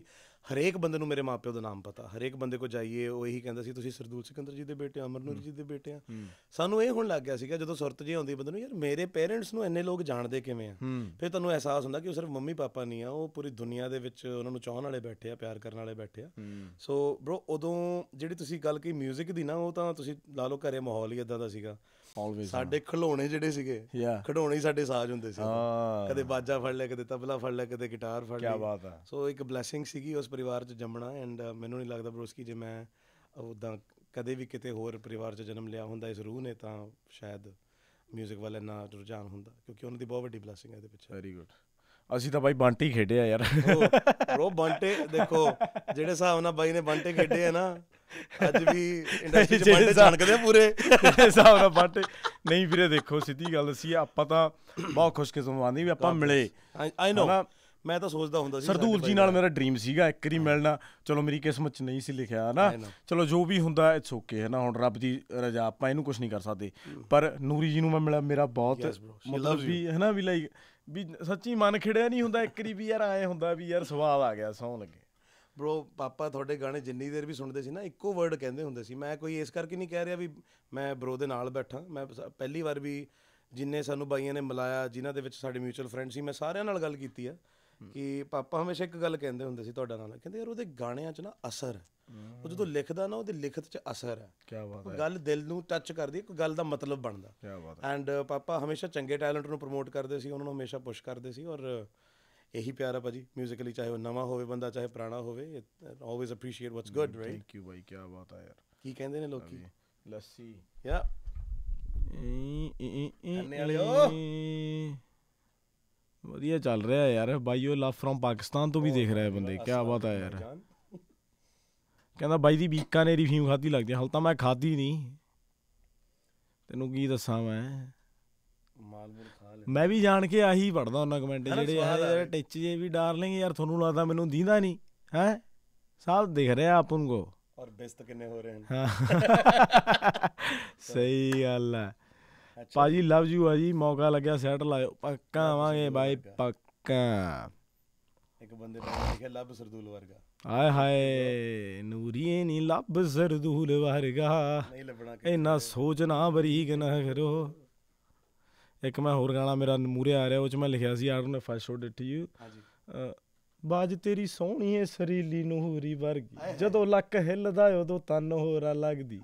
ਹਰੇਕ ਬੰਦੇ ਨੂੰ ਮੇਰੇ ਮਾਪਿਓ ਦਾ ਨਾਮ ਪਤਾ, ਹਰੇਕ ਬੰਦੇ ਕੋਲ ਜਾਈਏ ਉਹ ਇਹੀ ਕਹਿੰਦਾ ਸੀ ਤੁਸੀਂ ਸਰਦੂਲ ਸਿਕੰਦਰ ਜੀ ਦੇ ਬੇਟੇ ਆ, ਅਮਰਨੂਰ ਜੀ ਦੇ ਬੇਟੇ ਆ। ਸਾਨੂੰ ਇਹ ਹੁਣ ਲੱਗ ਗਿਆ ਸੀਗਾ ਜਦੋਂ ਸੁਰਤ ਜਿਹੀ ਆਉਂਦੀ ਬੰਦੇ ਨੂੰ, ਯਾਰ ਮੇਰੇ ਪੇਰੈਂਟਸ ਨੂੰ ਇੰਨੇ ਲੋਕ ਜਾਣਦੇ ਕਿਵੇਂ ਆ। ਫਿਰ ਤੁਹਾਨੂੰ ਅਹਿਸਾਸ ਹੁੰਦਾ ਕਿ ਉਹ ਸਿਰਫ ਮੰਮੀ ਪਾਪਾ ਨਹੀਂ ਆ, ਉਹ ਪੂਰੀ ਦੁਨੀਆ ਦੇ ਵਿੱਚ ਉਹਨਾਂ ਨੂੰ ਚਾਹਣ ਵਾਲੇ ਬੈਠੇ ਆ, ਪਿਆਰ ਕਰਨ ਵਾਲੇ ਬੈਠੇ ਆ। ਸੋ ਬਰੋ ਉਦੋਂ ਜਿਹੜੀ ਤੁਸੀਂ ਗੱਲ ਕਹੀ ਮਿਊਜ਼ਿਕ ਦੀ ਨਾ, ਉਹ ਤਾਂ ਤੁਸੀਂ ਲਾ ਲਓ ਘਰੇ ਮਾਹੌਲ ਹੀ ਇੱਦਾਂ ਦਾ ਸੀਗਾ। ਸਾਡੇ ਖਿਡੌਣੇ ਜਿਹੜੇ ਸੀਗੇ, ਖਿਡੌਣੇ ਹੀ ਸਾਡੇ ਸਾਜ਼ ਹੁੰਦੇ ਸੀ। ਕਦੇ ਬਾਜਾ ਫੜ ਲਿਆ, ਕਦੇ ਤਬਲਾ ਫੜ ਲਿਆ, ਕਦੇ ਗਿਟਾਰ ਫੜ ਲਿਆ। ਕੀ ਬਾਤ ਹੈ। ਸੋ ਇੱਕ ਬਲੈਸਿੰਗ ਸੀਗੀ ਉਸ ਪਰਿਵਾਰ 'ਚ ਜੰਮਣਾ। ਐਂਡ ਮੈਨੂੰ ਨਹੀਂ ਲੱਗਦਾ ਬਰੋਸਕੀ ਜੇ ਮੈਂ ਉੱਦਾਂ ਕਦੇ ਵੀ ਕਿਤੇ ਹੋਰ ਪਰਿਵਾਰ 'ਚ ਜਨਮ ਲਿਆ ਹੁੰਦਾ ਇਸ ਰੂਹ ਨੇ, ਤਾਂ ਸ਼ਾਇਦ ਮਿਊਜ਼ਿਕ ਵੱਲ ਇੰਨਾ ਰੁਝਾਨ ਹੁੰਦਾ, ਕਿਉਂਕਿ ਉਹਨਾਂ ਦੀ ਬਹੁਤ ਵੱਡੀ ਬਲੈਸਿੰਗ ਹੈ ਇਹਦੇ ਪਿੱਛੇ।
Very good. ਅਸੀਂ ਤਾਂ ਬਾਈ ਬੰਟੇ ਖੇਡਿਆ ਯਾਰ।
ਬਰੋ ਬੰਟੇ ਦੇਖੋ ਜਿਹੜੇ ਹਿਸਾਬ ਨਾਲ ਬਾਈ ਨੇ ਬੰਟੇ ਖੇਡੇ ਆ ਨਾ, ਅੱਜ ਵੀ ਇੰਡਸਟਰੀ 'ਚ ਬੰਟੇ ਜਾਣਦੇ ਪੂਰੇ
ਹਿਸਾਬ ਨਾਲ ਬੰਟੇ। ਨਹੀਂ ਵੀਰੇ ਦੇਖੋ ਸਿੱਧੀ ਗੱਲ ਸੀ, ਆਪਾਂ ਤਾਂ ਬਹੁਤ ਖੁਸ਼ਕਿਸਮਤ ਵੀ ਆਪਾਂ ਮਿਲੇ।
ਆਈ ਨੋ, ਮੈਂ ਤਾਂ ਸੋਚਦਾ ਹੁੰਦਾ ਸੀ
ਸਰਦੂਲ ਜੀ ਨਾਲ ਮੇਰਾ ਡ੍ਰੀਮ ਸੀਗਾ ਇੱਕ ਵਾਰੀ ਮਿਲਣਾ। ਚਲੋ ਮੇਰੀ ਕਿਸਮਤ 'ਚ ਨਹੀਂ ਸੀ ਲਿਖਿਆ ਨਾ, ਚਲੋ ਜੋ ਵੀ ਹੁੰਦਾ ਇਟਸ ਓਕੇ ਹੈ ਨਾ, ਹੁਣ ਰੱਬ ਦੀ ਰਜ਼ਾ, ਆਪਾਂ ਇਹਨੂੰ ਕੁਛ ਨਹੀਂ ਕਰ ਸਕਦੇ। ਪਰ ਨੂਰੀ ਜੀ ਨੂੰ ਮੈਂ ਮਿਲਿਆ, ਮੇਰਾ ਬਹੁਤ ਮਤਲਬ ਵੀ ਹੈ ਨਾ ਵੀ ਲਾਈਕ ਵੀ ਸੱਚੀ ਮਨ ਖਿੜਿਆ ਨਹੀਂ ਹੁੰਦਾ ਇੱਕ ਵਾਰੀ ਵੀ ਯਾਰ, ਐਂ ਹੁੰਦਾ ਵੀ ਯਾਰ ਸਵਾਦ ਆ ਗਿਆ, ਸੌਂ ਲੱਗੇ।
ਬਰੋ ਪਾਪਾ ਤੁਹਾਡੇ ਗਾਣੇ ਜਿੰਨੀ ਦੇਰ ਵੀ ਸੁਣਦੇ ਸੀ ਨਾ, ਇੱਕੋ ਵਰਡ ਕਹਿੰਦੇ ਹੁੰਦੇ ਸੀ। ਮੈਂ ਕੋਈ ਇਸ ਕਰਕੇ ਨਹੀਂ ਕਹਿ ਰਿਹਾ ਵੀ ਮੈਂ ਬਰੋ ਦੇ ਨਾਲ ਬੈਠਾ, ਮੈਂ ਪਹਿਲੀ ਵਾਰ ਵੀ ਜਿੰਨੇ ਸਾਨੂੰ ਬਾਈਆਂ ਨੇ ਮਿਲਾਇਆ, ਜਿਨ੍ਹਾਂ ਦੇ ਵਿੱਚ ਸਾਡੇ ਮਿਊਚੁਅਲ ਫਰੈਂਡ ਸੀ, ਮੈਂ ਸਾਰਿਆਂ ਨਾਲ ਗੱਲ ਕੀਤੀ ਆ ਕਿ ਪਾਪਾ ਹਮੇਸ਼ਾ ਇੱਕ ਗੱਲ ਕਹਿੰਦੇ ਹੁੰਦੇ ਸੀ ਤੁਹਾਡਾ ਨਾਲ, ਕਹਿੰਦੇ ਯਾਰ ਉਹਦੇ ਗਾਣਿਆਂ 'ਚ ਨਾ ਅਸਰ, ਉਹ ਜਦੋਂ ਲਿਖਦਾ ਨਾ ਉਹਦੀ ਲਿਖਤ 'ਚ ਅਸਰ ਹੈ। ਕਿਆ ਬਾਤ ਹੈ। ਗੱਲ ਦਿਲ ਨੂੰ ਟੱਚ ਕਰਦੀ, ਕੋਈ ਗੱਲ ਦਾ ਮਤਲਬ ਬਣਦਾ। ਕਿਆ ਬਾਤ ਹੈ। ਐਂਡ ਪਾਪਾ ਹਮੇਸ਼ਾ ਚੰਗੇ ਟੈਲੈਂਟ ਨੂੰ ਪ੍ਰਮੋਟ ਕਰਦੇ ਸੀ, ਉਹਨਾਂ ਨੂੰ ਹਮੇਸ਼ਾ ਪੁਸ਼ ਕਰਦੇ ਸੀ। ਔਰ ਇਹੀ ਪਿਆਰ ਆ ਭਾਜੀ ਮਿਊਜ਼ਿਕਲੀ, ਚਾਹੇ ਉਹ ਨਵਾਂ ਹੋਵੇ ਬੰਦਾ, ਚਾਹੇ ਪੁਰਾਣਾ ਹੋਵੇ। Always appreciate what's good, right?
Thank you ਬਾਈ, ਕਿਆ ਬਾਤ ਆ ਯਾਰ।
ਕੀ ਕਹਿੰਦੇ ਨੇ ਲੋਕੀ?
ਲੱਸੀ
ਯਾ
ਵਧੀਆ ਚੱਲ ਰਿਹਾ ਯਾਰ ਬਾਈ। ਉਹ ਲਵ ਫਰੋਮ ਪਾਕਿਸਤਾਨ ਤੋਂ ਵੀ ਦੇਖ ਰਿਹਾ ਬੰਦੇ, ਕਿਆ ਬਾਤ ਆ ਯਾਰ। ਕਹਿੰਦਾ ਬਾਈ ਦੀ ਬੀਕਾਨੇਰੀ ਫੀਮ ਖਾਧੀ ਲੱਗਦੀ। ਹਾਲੇ ਤਾਂ ਮੈਂ ਖਾਧੀ ਨਹੀਂ, ਤੈਨੂੰ ਕੀ ਦੱਸਾਂ ਮੈਂ ਵੀ ਜਾਣ ਕੇ ਆਹੀ ਪੜ੍ਹਦਾ ਉਹਨਾਂ ਕਮੈਂਟ ਜਿਹੜੇ ਯਾਰ ਟਿੱਚ ਜੇ ਵੀ ਡਾਰਲਿੰਗ ਯਾਰ ਤੁਹਾਨੂੰ ਲੱਗਦਾ ਮੈਨੂੰ ਦੀਂਦਾ ਨਹੀਂ ਹੈ, ਸਭ ਦਿਖ ਰਿਹਾ ਆਪਾਂ ਨੂੰ ਕੋ।
ਔਰ ਬਿਸਤ ਕਿੰਨੇ ਹੋ ਰਹੇ ਹਨ।
ਸਹੀ ਗੱਲ ਹੈ ਭਾਜੀ, ਲਵ ਯੂ ਆ ਜੀ। ਮੌਕਾ ਲੱਗਿਆ ਸੈਟ ਲਾਇਓ, ਪੱਕਾ ਆਵਾਂਗੇ ਬਾਈ, ਪੱਕਾ।
ਇੱਕ ਬੰਦੇ ਨੇ ਲਿਖਿਆ ਲੱਭ ਸਰਦੂਲ ਵਰਗਾ।
ਆਏ ਹਾਏ ਨੂਰੀਏ ਨੀ ਲੱਭ ਸਰਦੂਲ ਵਰਗਾ,
ਨਹੀਂ ਲੱਭਣਾ,
ਇੰਨਾ ਸੋਚਣਾ ਬਰੀਕ ਨਾ ਕਰੋ। ਇੱਕ ਮੈਂ ਹੋਰ ਗਾਣਾ ਮੇਰਾ ਮੂਹਰੇ ਆ ਰਿਹਾ, ਉਹ 'ਚ ਮੈਂ ਲਿਖਿਆ ਸੀ ਆਰ ਫਸਟ ਸ਼ੋਡ ਇਟ ਯੂ, ਬਾਜ ਤੇਰੀ ਸੋਹਣੀ ਏ ਸਰੀਲੀ ਨੂਰੀ ਵਰਗੀ, ਜਦੋਂ ਲੱਕ ਹਿੱਲਦਾ ਉਦੋਂ ਤਨ ਹੋਰਾ ਲੱਗਦੀ।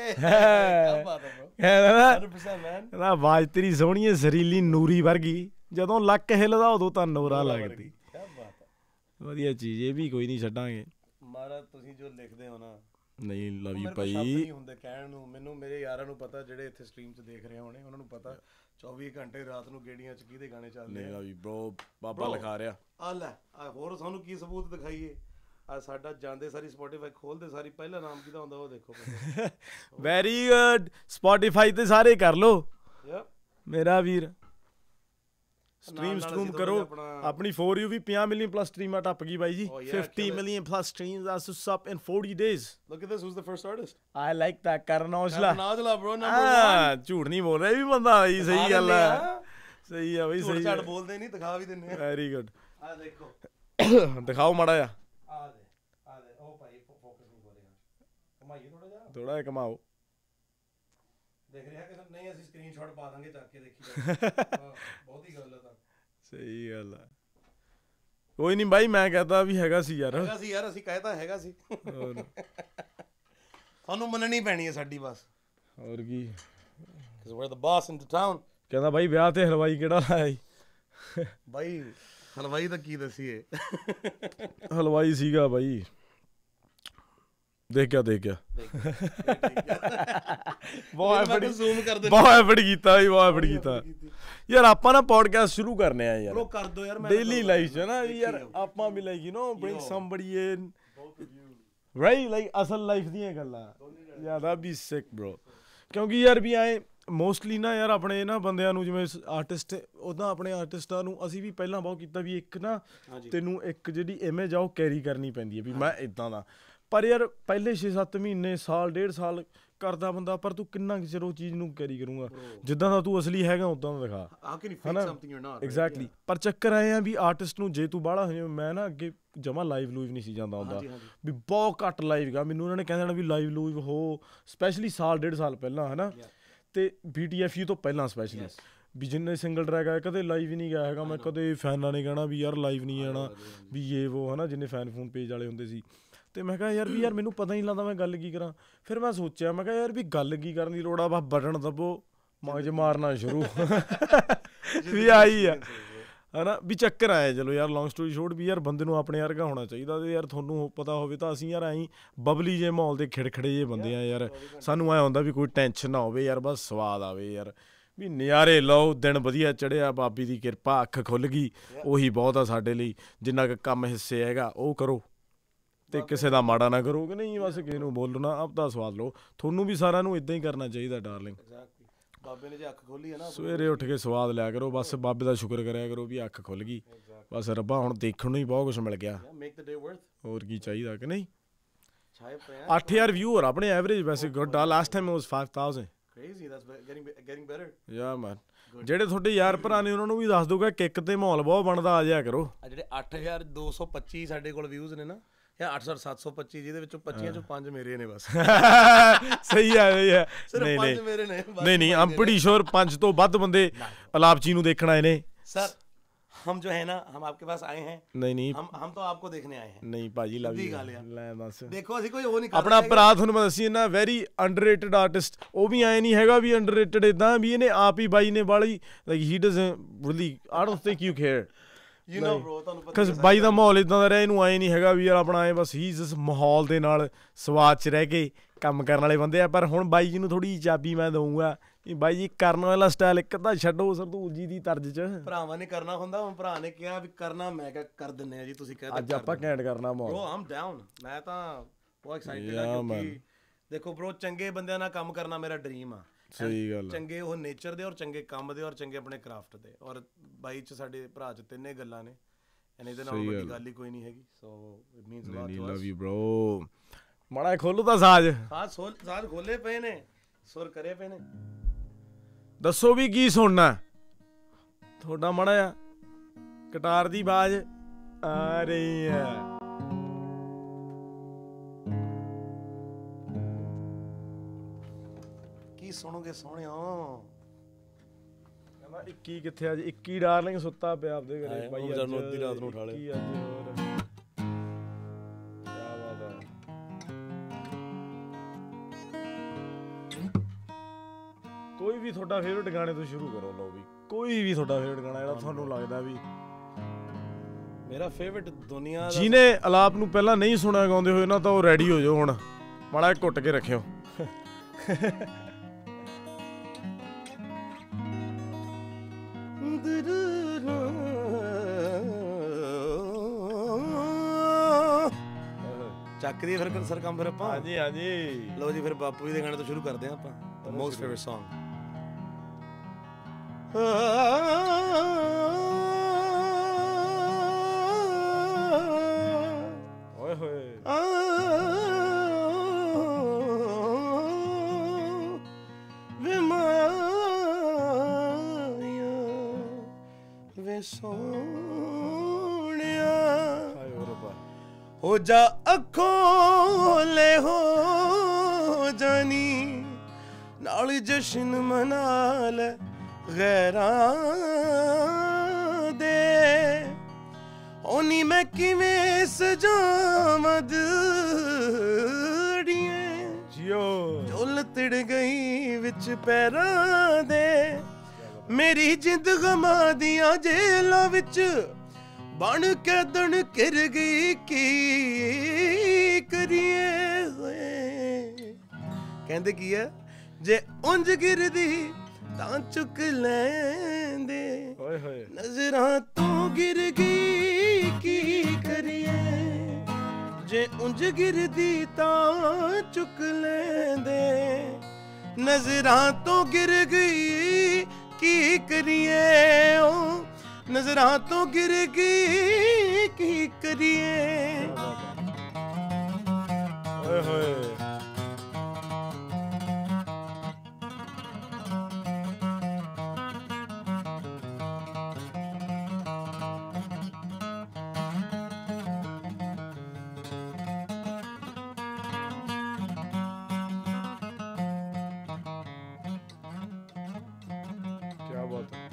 ਬਾਜ ਤੇਰੀ ਸੋਹਣੀ ਏ ਸਰੀਲੀ ਨੂਰੀ ਵਰਗੀ, ਜਦੋਂ ਲੱਕ ਹਿੱਲਦਾ ਉਦੋਂ ਤਨ ਹੋਰਾ ਲੱਗਦੀ। ਵਧੀਆ ਚੀਜ਼, ਇਹ ਵੀ ਕੋਈ ਨਹੀਂ ਛੱਡਾਂਗੇ।
ਮਹਾਰਾਜ ਤੁਸੀਂ ਜੋ ਲਿਖਦੇ ਹੋ ਨਾ,
ਨਹੀਂ ਲਵ ਯੂ ਭਾਈ
ਹੁੰਦੇ ਕਹਿਣ ਨੂੰ। ਮੈਨੂੰ ਮੇਰੇ ਯਾਰਾਂ ਨੂੰ ਪਤਾ, ਜਿਹੜੇ ਇੱਥੇ ਸਟ੍ਰੀਮ 'ਚ ਦੇਖ ਰਹੇ ਹੋਣੇ, ਉਹਨਾਂ ਨੂੰ ਪਤਾ 24 ਘੰਟੇ ਰਾਤ ਨੂੰ ਗੇੜੀਆਂ 'ਚ ਕਿਹਦੇ ਗਾਣੇ ਚੱਲਦੇ।
ਨਹੀਂ ਲਵ ਯੂ ਬ్రో, ਬਾਬਾ ਲਿਖਾ ਰਿਹਾ।
ਆ ਲੈ ਹੋਰ ਸਾਨੂੰ ਕੀ ਸਬੂਤ ਦਿਖਾਈਏ? ਆ ਸਾਡਾ ਜਾਂਦੇ ਸਾਰੀ ਸਪੋਟੀਫਾਈ ਖੋਲਦੇ ਸਾਰੀ ਪਹਿਲਾ ਨਾਮ ਕਿਹਦਾ ਹੁੰਦਾ ਉਹ ਦੇਖੋ।
Very good. ਸਪੋਟੀਫਾਈ ਤੇ ਸਾਰੇ ਕਰ ਲੋ ਮੇਰਾ ਵੀਰ, ਸਟ੍ਰੀਮ ਕਰੋ ਆਪਣੀ। ਫੋਰ ਯੂ ਵੀ 50 ਮਿਲੀਅਨ ਪਲੱਸ ਸਟ੍ਰੀਮਾਂ ਟੱਪ ਗਈ ਬਾਈ ਜੀ। 50 million plus streams, that's up in 40 days.
Look at this, who's the first artist?
I like that, Karan Aujla
bro, number 1.
ਝੂਠ ਨਹੀਂ ਬੋਲ ਰਿਹਾ ਵੀ ਬੰਦਾ ਬਾਈ, ਸਹੀ ਗੱਲ ਹੈ, ਸਹੀ ਆ ਬਾਈ, ਸਹੀ
ਝੂਠ ਬੋਲਦੇ ਨਹੀਂ, ਦਿਖਾ ਵੀ ਦਿੰਨੇ ਆ।
Very good.
ਆ ਦੇਖੋ,
ਦਿਖਾਓ ਮਾੜਾ ਜਿਹਾ।
ਆ ਦੇ ਉਹ ਭਾਈ ਫੋਕਸ ਨਹੀਂ ਕਰੇਗਾ, ਘਮਾਈਏ ਥੋੜਾ ਜਿਹਾ,
ਥੋੜਾ ਜਿਹਾ ਘਮਾਓ।
ਦੇਖ ਰਿਹਾ ਕਿ ਨਹੀਂ, ਅਸੀਂ ਸਕਰੀਨਸ਼ਾਟ ਪਾ ਦਾਂਗੇ ਚੱਕ ਕੇ, ਦੇਖੀ ਬਹੁਤ ਹੀ ਗੱਲ ਹੈ ਤਾਂ। ਸਹੀ ਗੱਲ ਆ।
ਕੋਈ ਨਹੀਂ ਬਾਈ, ਮੈਂ ਕਹਤਾ ਵੀ ਹੈਗਾ ਸੀ ਯਾਰ,
ਹੈਗਾ ਸੀ ਯਾਰ, ਅਸੀਂ ਕਹਿਤਾ ਹੈਗਾ ਸੀ। ਤੁਹਾਨੂੰ ਮੰਨਣੀ ਪੈਣੀ ਹੈ ਸਾਡੀ ਬਸ,
ਹੋਰ ਕੀ।
we're the boss in the town.
ਕਹਿੰਦਾ ਬਾਈ ਵਿਆਹ ਤੇ ਹਲਵਾਈ ਕਿਹੜਾ ਲਾਇਆ ਜੀ?
ਬਾਈ ਹਲਵਾਈ ਤਾਂ ਕੀ ਦੱਸੀਏ,
ਹਲਵਾਈ ਸੀਗਾ ਬਾਈ, ਦੇਖਿਆ ਬਹੁਤ ਐਫਰਟ ਕੀਤਾ ਜੀ, ਬਹੁਤ ਐਫਰਟ ਕੀਤਾ ਯਾਰ। ਆਪਾਂ ਨਾ ਪੋਡਕਾਸਟ ਸ਼ੁਰੂ ਕਰਨੇ ਆ ਯਾਰ,
ਕਰ ਦੋ ਯਾਰ
ਡੇਲੀ ਲਾਈਫ 'ਚ ਨਾ ਯਾਰ, ਆਪਾਂ ਵੀ like you know bring somebody in, right, like ਅਸਲ ਲਾਈਫ ਦੀਆਂ ਗੱਲਾਂ ਯਾਰ। that be sick bro, ਕਿਉਂਕਿ ਯਾਰ ਵੀ ਆਏ ਮੋਸਟਲੀ ਨਾ ਯਾਰ ਆਪਣੇ ਨਾ ਬੰਦਿਆਂ ਨੂੰ, ਜਿਵੇਂ ਆਰਟਿਸਟ ਉੱਦਾਂ ਆਪਣੇ ਆਰਟਿਸਟਾਂ ਨੂੰ ਅਸੀਂ ਵੀ ਪਹਿਲਾਂ ਬਹੁਤ ਕੀਤਾ ਵੀ ਇੱਕ ਨਾ ਤੈਨੂੰ ਇੱਕ ਜਿਹੜੀ ਇਮੇਜ ਆ ਉਹ ਕੈਰੀ ਕਰਨੀ ਪੈਂਦੀ ਹੈ ਵੀ ਮੈਂ ਇੱਦਾਂ ਦਾ। ਪਰ ਯਾਰ ਪਹਿਲੇ 6-7 ਮਹੀਨੇ ਸਾਲ 1.5 ਸਾਲ ਕਰਦਾ ਬੰਦਾ, ਪਰ ਤੂੰ ਕਿੰਨਾ ਕੁ ਚਿਰ ਉਹ ਚੀਜ਼ ਨੂੰ ਕੈਰੀ ਕਰੂੰਗਾ? ਜਿੱਦਾਂ ਦਾ ਤੂੰ ਅਸਲੀ ਹੈਗਾ ਉਦਾਂ ਦਾ ਦਿਖਾ।
How can you fake something you're not?
Exactly. ਪਰ ਚੱਕਰ ਆਏ ਆ ਵੀ ਆਰਟਿਸਟ ਨੂੰ ਜੇ ਤੂੰ ਬਾਹਲਾ ਮੈਂ ਨਾ ਅੱਗੇ ਜਮਾ ਲਾਈਵ ਲੂਈਵ ਨਹੀਂ ਸੀ ਜਾਂਦਾ ਹੁੰਦਾ, ਵੀ ਬਹੁਤ ਘੱਟ ਲਾਈਵ ਗਾ। ਮੈਨੂੰ ਉਹਨਾਂ ਨੇ ਕਹਿੰਦੇ ਵੀ ਲਾਈਵ ਲੂਈਵ ਹੋ, ਸਪੈਸ਼ਲੀ ਸਾਲ 1.5 ਸਾਲ ਪਹਿਲਾਂ, ਹੈ ਨਾ, ਤੇ BTFU ਤੋਂ ਪਹਿਲਾਂ ਸਪੈਸ਼ਲੀ, ਵੀ ਜਿੰਨੇ ਸਿੰਗਲ ਟਰੈਕ ਆਏ ਕਦੇ ਲਾਈਵ ਹੀ ਨਹੀਂ ਗਿਆ ਹੈਗਾ ਮੈਂ। ਕਦੇ ਫੈਨਾਂ ਨੇ ਕਹਿਣਾ ਵੀ ਯਾਰ ਲਾਈਵ ਨਹੀਂ ਆਉਣਾ, ਵੀ ਇਹ ਵੋ, ਹੈ ਨਾ, ਜਿੰਨੇ ਫੋਨ ਪੇਜ ਵਾਲੇ ਹੁੰਦੇ ਸੀ। ਤੇ ਮੈਂ ਕਿਹਾ ਯਾਰ ਵੀ ਯਾਰ ਮੈਨੂੰ ਪਤਾ ਹੀ ਨਹੀਂ ਲੱਗਦਾ ਮੈਂ ਗੱਲ ਕੀ ਕਰਾਂ। ਫਿਰ ਮੈਂ ਸੋਚਿਆ, ਮੈਂ ਕਿਹਾ ਯਾਰ ਵੀ ਗੱਲ ਕੀ ਕਰਨ ਦੀ ਲੋੜ ਆ, ਬਸ ਬਟਨ ਦੱਬੋ, ਮਗਜ ਮਾਰਨਾ ਸ਼ੁਰੂ ਵੀ ਆਈ ਆ, ਹੈ ਨਾ। ਵੀ ਚੱਕਰ ਆਇਆ, ਚਲੋ ਯਾਰ ਲੌਂਗ ਸਟੋਰੀ ਸ਼ੋਰਟ, ਵੀ ਯਾਰ ਬੰਦੇ ਨੂੰ ਆਪਣੇ ਵਰਗਾ ਹੋਣਾ ਚਾਹੀਦਾ। ਤੇ ਯਾਰ ਤੁਹਾਨੂੰ ਪਤਾ ਹੋਵੇ ਤਾਂ ਅਸੀਂ ਯਾਰ ਐਂ ਬਬਲੀ ਜੇ ਮਾਹੌਲ ਦੇ ਖਿੜਖੜੇ ਜਿਹੇ ਬੰਦੇ ਆ ਯਾਰ। ਸਾਨੂੰ ਐਂ ਹੁੰਦਾ ਵੀ ਕੋਈ ਟੈਨਸ਼ਨ ਨਾ ਹੋਵੇ ਯਾਰ, ਬਸ ਸਵਾਦ ਆਵੇ ਯਾਰ, ਵੀ ਨਜ਼ਾਰੇ ਲਓ, ਦਿਨ ਵਧੀਆ ਚੜ੍ਹਿਆ, ਬਾਬੀ ਦੀ ਕਿਰਪਾ, ਅੱਖ ਖੁੱਲ੍ਹ ਗਈ, ਉਹੀ ਬਹੁਤ ਆ ਸਾਡੇ ਲਈ। ਜਿੰਨਾ ਕੁ ਕੰਮ ਹਿੱਸੇ ਹੈਗਾ ਉਹ ਕਰੋ ਤੇ ਕਿਸੇ ਦਾ ਮਾੜਾ ਨਾ ਕਰੋ, ਕਿ ਨਹੀਂ, ਬਸ ਕਿਸੇ ਨੂੰ ਬੋਲੋ ਨਾ, ਆਪਦਾ ਸਵਾਦ ਲਓ। ਤੁਹਾਨੂੰ ਵੀ ਸਾਰਿਆਂ ਨੂੰ ਇੱਦਾਂ ਹੀ ਕਰਨਾ ਚਾਹੀਦਾ ਡਾਰਲਿੰਗ।
ਬਾਬੇ ਨੇ ਜੇ ਅੱਖ ਖੋਲੀ ਹੈ ਨਾ,
ਸਵੇਰੇ ਉੱਠ ਕੇ ਸਵਾਦ ਲਿਆ ਕਰੋ, ਬਸ ਬਾਬੇ ਦਾ ਸ਼ੁਕਰ ਕਰਿਆ ਕਰੋ ਵੀ ਅੱਖ ਖੁੱਲ੍ਹ ਗਈ। ਬਸ ਰੱਬਾ ਹੁਣ ਦੇਖਣ ਨੂੰ ਹੀ ਬਹੁਤ ਕੁਛ ਮਿਲ ਗਿਆ, ਹੋਰ ਕੀ ਚਾਹੀਦਾ, ਕਿ ਨਹੀਂ। 8000 ਵਿਊਅਰ ਆਪਣੇ ਐਵਰੇਜ, ਵੈਸੇ ਗੁੱਡ ਆ। Last time was 5000।
Crazy, that's getting better.
ਯਾ ਮੈਨ, ਜਿਹੜੇ ਤੁਹਾਡੇ ਯਾਰ ਭਰਾ ਨੇ ਉਹਨਾਂ ਨੂੰ ਵੀ ਦੱਸ ਦੋਗਾ ਕਿੱਕ ਤੇ ਮਾਹੌਲ ਬਹੁਤ ਬਣਦਾ, ਆ ਜਾਇਆ ਕਰੋ।
ਆ ਜਿਹੜੇ 8225 ਸਾਡੇ ਕੋਲ ਵਿਊਜ਼ ਨੇ ਨਾ, ਜਾਂ 8725, ਜਿਹਦੇ ਵਿੱਚੋਂ 25 ਚੋਂ 5 ਮੇਰੇ ਨੇ ਬਸ।
ਸਹੀ ਆ, ਸਹੀ ਆ।
ਸਿਰਫ 5 ਮੇਰੇ ਨੇ।
ਨਹੀਂ ਆਮ ਪ੍ਰੀਟੀ ਸ਼ੋਰ 5 ਤੋਂ ਵੱਧ ਬੰਦੇ ਅਲਾਪਚੀ ਨੂੰ ਦੇਖਣ ਆਏ ਨੇ।
ਸਰ हम जो है ना, हम आपके पास आए हैं।
नहीं
हम तो आपको देखने आए हैं।
नहीं भाजी, लव यू। ਲੈ ਬਸ
ਦੇਖੋ ਅਸੀਂ ਕੋਈ ਉਹ ਨਹੀਂ ਕਰ
ਆਪਣਾ ਭਰਾ, ਤੁਹਾਨੂੰ ਮੈਂ ਦੱਸੀ ਨਾ, ਵੈਰੀ ਅੰਡਰਰੇਟਡ ਆਰਟਿਸਟ। ਉਹ ਵੀ ਆਏ ਨਹੀਂ ਹੈਗਾ ਵੀ ਅੰਡਰਰੇਟਡ ਇਦਾਂ, ਵੀ ਇਹਨੇ ਆਪ ਹੀ ਬਾਈ ਨੇ ਵਾਲੀ like he doesn't really, I don't think you care,
you know bro, ਤੁਹਾਨੂੰ ਪਤਾ
ਕਿਉਂਕਿ ਬਾਈ ਦਾ ਮਾਹੌਲ ਇਦਾਂ ਦਾ ਰਿਹਾ, ਇਹਨੂੰ ਆਏ ਨਹੀਂ ਹੈਗਾ ਵੀ ਯਾਰ ਆਪਣਾ ਆਏ, ਬਸ ਹੀ ਜਿਸ ਮਾਹੌਲ ਦੇ ਨਾਲ ਸਵਾਦ 'ਚ ਰਹਿ ਕੇ ਕੰਮ ਕਰਨ ਵਾਲੇ ਬੰਦੇ ਆ। ਪਰ ਹੁਣ ਬਾਈ ਜੀ ਨੂੰ ਥੋੜੀ ਚਾਬੀ ਮੈਂ ਦਊਂਗਾ, ਬਾਈ ਜੀ ਕਰਨ ਵਾਲਾ ਸਟਾਈਲ ਇੱਕ ਅੱਧਾ ਛੱਡੋ ਸਰਦੂਲ ਜੀ ਦੀ ਤਰਜ਼ 'ਚ।
ਭਰਾਵਾਂ ਨੇ ਕਰਨਾ ਹੁੰਦਾ, ਹੁਣ ਭਰਾ ਨੇ ਕਿਹਾ ਵੀ ਕਰਨਾ, ਮੈਂ ਕਿਹਾ ਕਰ ਦਿੰਨੇ ਆ ਜੀ, ਤੁਸੀਂ ਕਹਿੰਦੇ
ਅੱਜ ਆਪਾਂ ਘੈਂਟ ਕਰਨਾ ਮਾਹੌਲ।
ਬ్రో ਆਮ ਡਾਊਨ, ਮੈਂ ਤਾਂ ਬਹੁਤ ਐਕਸਾਈਟਡ ਆ, ਕਿਉਂਕਿ ਦੇਖੋ ਬ్రో, ਚੰਗੇ ਬੰਦਿਆਂ ਨਾਲ ਕੰਮ ਕਰਨਾ ਮੇਰਾ ਡ੍ਰੀਮ ਆ।
ਸਹੀ ਗੱਲ,
ਚੰਗੇ ਉਹ ਨੇਚਰ ਦੇ, ਔਰ ਚੰਗੇ ਕੰਮ ਦੇ, ਔਰ ਚੰਗੇ ਆਪਣੇ ਕਰਾਫਟ ਦੇ। ਔਰ ਬਾਈ 'ਚ ਸਾਡੇ ਭਰਾ 'ਚ ਤਿੰਨੇ ਗੱਲਾਂ ਨੇ, ਐਨੇ ਇਹਦੇ ਨਾਲ ਵੱਡੀ ਗੱਲ ਹੀ ਕੋਈ ਨਹੀਂ ਹੈਗੀ। So it means a lot to us.
Love you bro. ਮਾੜਾ ਖੋਲੋ ਤਾਂ ਸਾਜ਼
ਖੋਲੇ ਪਏ ਨੇ, ਸੁਰ ਕਰੇ ਪਏ ਨੇ।
ਦੱਸੋ ਵੀ ਕੀ ਸੁਣਨਾ ਤੁਹਾਡਾ? ਮਾੜਾ ਜਿਹਾ ਗਿਟਾਰ ਦੀ ਆਵਾਜ਼ ਆ ਰਹੀ ਹੈ।
ਕੀ ਸੁਣੋਗੇ ਸੋਹਣਿਓ?
ਕਹਿੰਦਾ 21 ਕਿੱਥੇ ਆ ਜੀ? 21 ਡਾਰਲਿੰਗ ਸੁੱਤਾ ਪਿਆ ਆਪਦੇ ਘਰੇ ਭਾਈ,
ਅੱਜ ਅੱਧੀ ਰਾਤ ਨੂੰ ਉਠਾ ਲਿਆ।
ਕੀ ਅੱਜ ਹੋਰ ਕਿਆ ਬਾਤ ਹੈ। ਕੋਈ ਵੀ ਤੁਹਾਡਾ ਫੇਵਰਟ ਗਾਣੇ ਤੋਂ ਸ਼ੁਰੂ ਕਰੋ। ਲਓ ਵੀ ਕੋਈ ਵੀ ਤੁਹਾਡਾ ਫੇਵਰਟ ਗਾਣਾ ਜਿਹੜਾ ਤੁਹਾਨੂੰ ਲੱਗਦਾ ਵੀ
ਮੇਰਾ ਫੇਵਰਟ ਦੁਨੀਆ,
ਜਿਹਨੇ ਅਲਾਪ ਨੂੰ ਪਹਿਲਾਂ ਨਹੀਂ ਸੁਣਿਆ ਗਾਉਂਦੇ ਹੋਏ ਨਾ, ਤਾਂ ਉਹ ਰੈਡੀ ਹੋ ਜਾਓ ਹੁਣ, ਮਾੜਾ ਜਿਹਾ ਘੁੱਟ ਕੇ ਰੱਖਿਓ।
ਚੱਕ ਦੀ ਫਿਰ ਸਰ ਕੰਮ ਫਿਰ ਆਪਾਂ।
ਹਾਂਜੀ ਹਾਂਜੀ,
ਲਓ ਜੀ, ਫਿਰ ਬਾਪੂ ਜੀ ਦੇ ਗਾਣੇ ਤੋਂ ਸ਼ੁਰੂ ਕਰਦੇ ਹਾਂ ਆਪਾਂ। Most favourite song.
ਓਏ ਹੋਏ,
ਵੇ ਮਾਇਆ ਵੇ ਸੋਹਣਿਆ, ਹੋ ਜਾ ਅੱਖੋਂ ਲੈ ਹੋ ਜਾਨੀ, ਨਾਲ ਜਸ਼ਨ ਮਨਾ ਲੈ ਗੈਰਾਂ ਦੇ। ਹੋਣੀ ਮੈਂ ਕਿਵੇਂ ਸਜਾਵਾਂ ਦੜੀਏ, ਜੋ ਲਤੜ ਗਈ ਵਿੱਚ ਪੈਰਾਂ ਦੇ। ਮੇਰੀ ਜਿੰਦ ਗਮਾਂ ਦੀਆਂ ਜੇਲਾਂ ਵਿੱਚ ਬਣ ਕੇ ਦਣ ਕਰ ਗਈ, ਕੀ ਕਰੀਏ ਹੋਏ। ਕਹਿੰਦੇ ਕੀ ਹੈ, ਜੇ ਉਂਝ ਗਿਰਦੀ ਤਾਂ ਚੁੱਕ ਲੈਂਦੇ,
ਓਏ ਹੋਏ,
ਨਜ਼ਰਾਂ ਤੋਂ ਗਿਰ ਗਈ ਕੀ ਕਰੀਏ। ਜੇ ਉਂਝ ਗਿਰਦੀ ਤਾਂ ਚੁੱਕ ਲੈਂਦੇ, ਨਜ਼ਰਾਂ ਤੋਂ ਗਿਰ ਗਈ ਕੀ ਕਰੀਏ। ਓ ਨਜ਼ਰਾਂ ਤੋਂ ਗਿਰ ਗਈ ਕੀ ਕਰੀਏ।
ਓਏ ਹੋਏ ਕੀ ਬਾਤ ਹੈ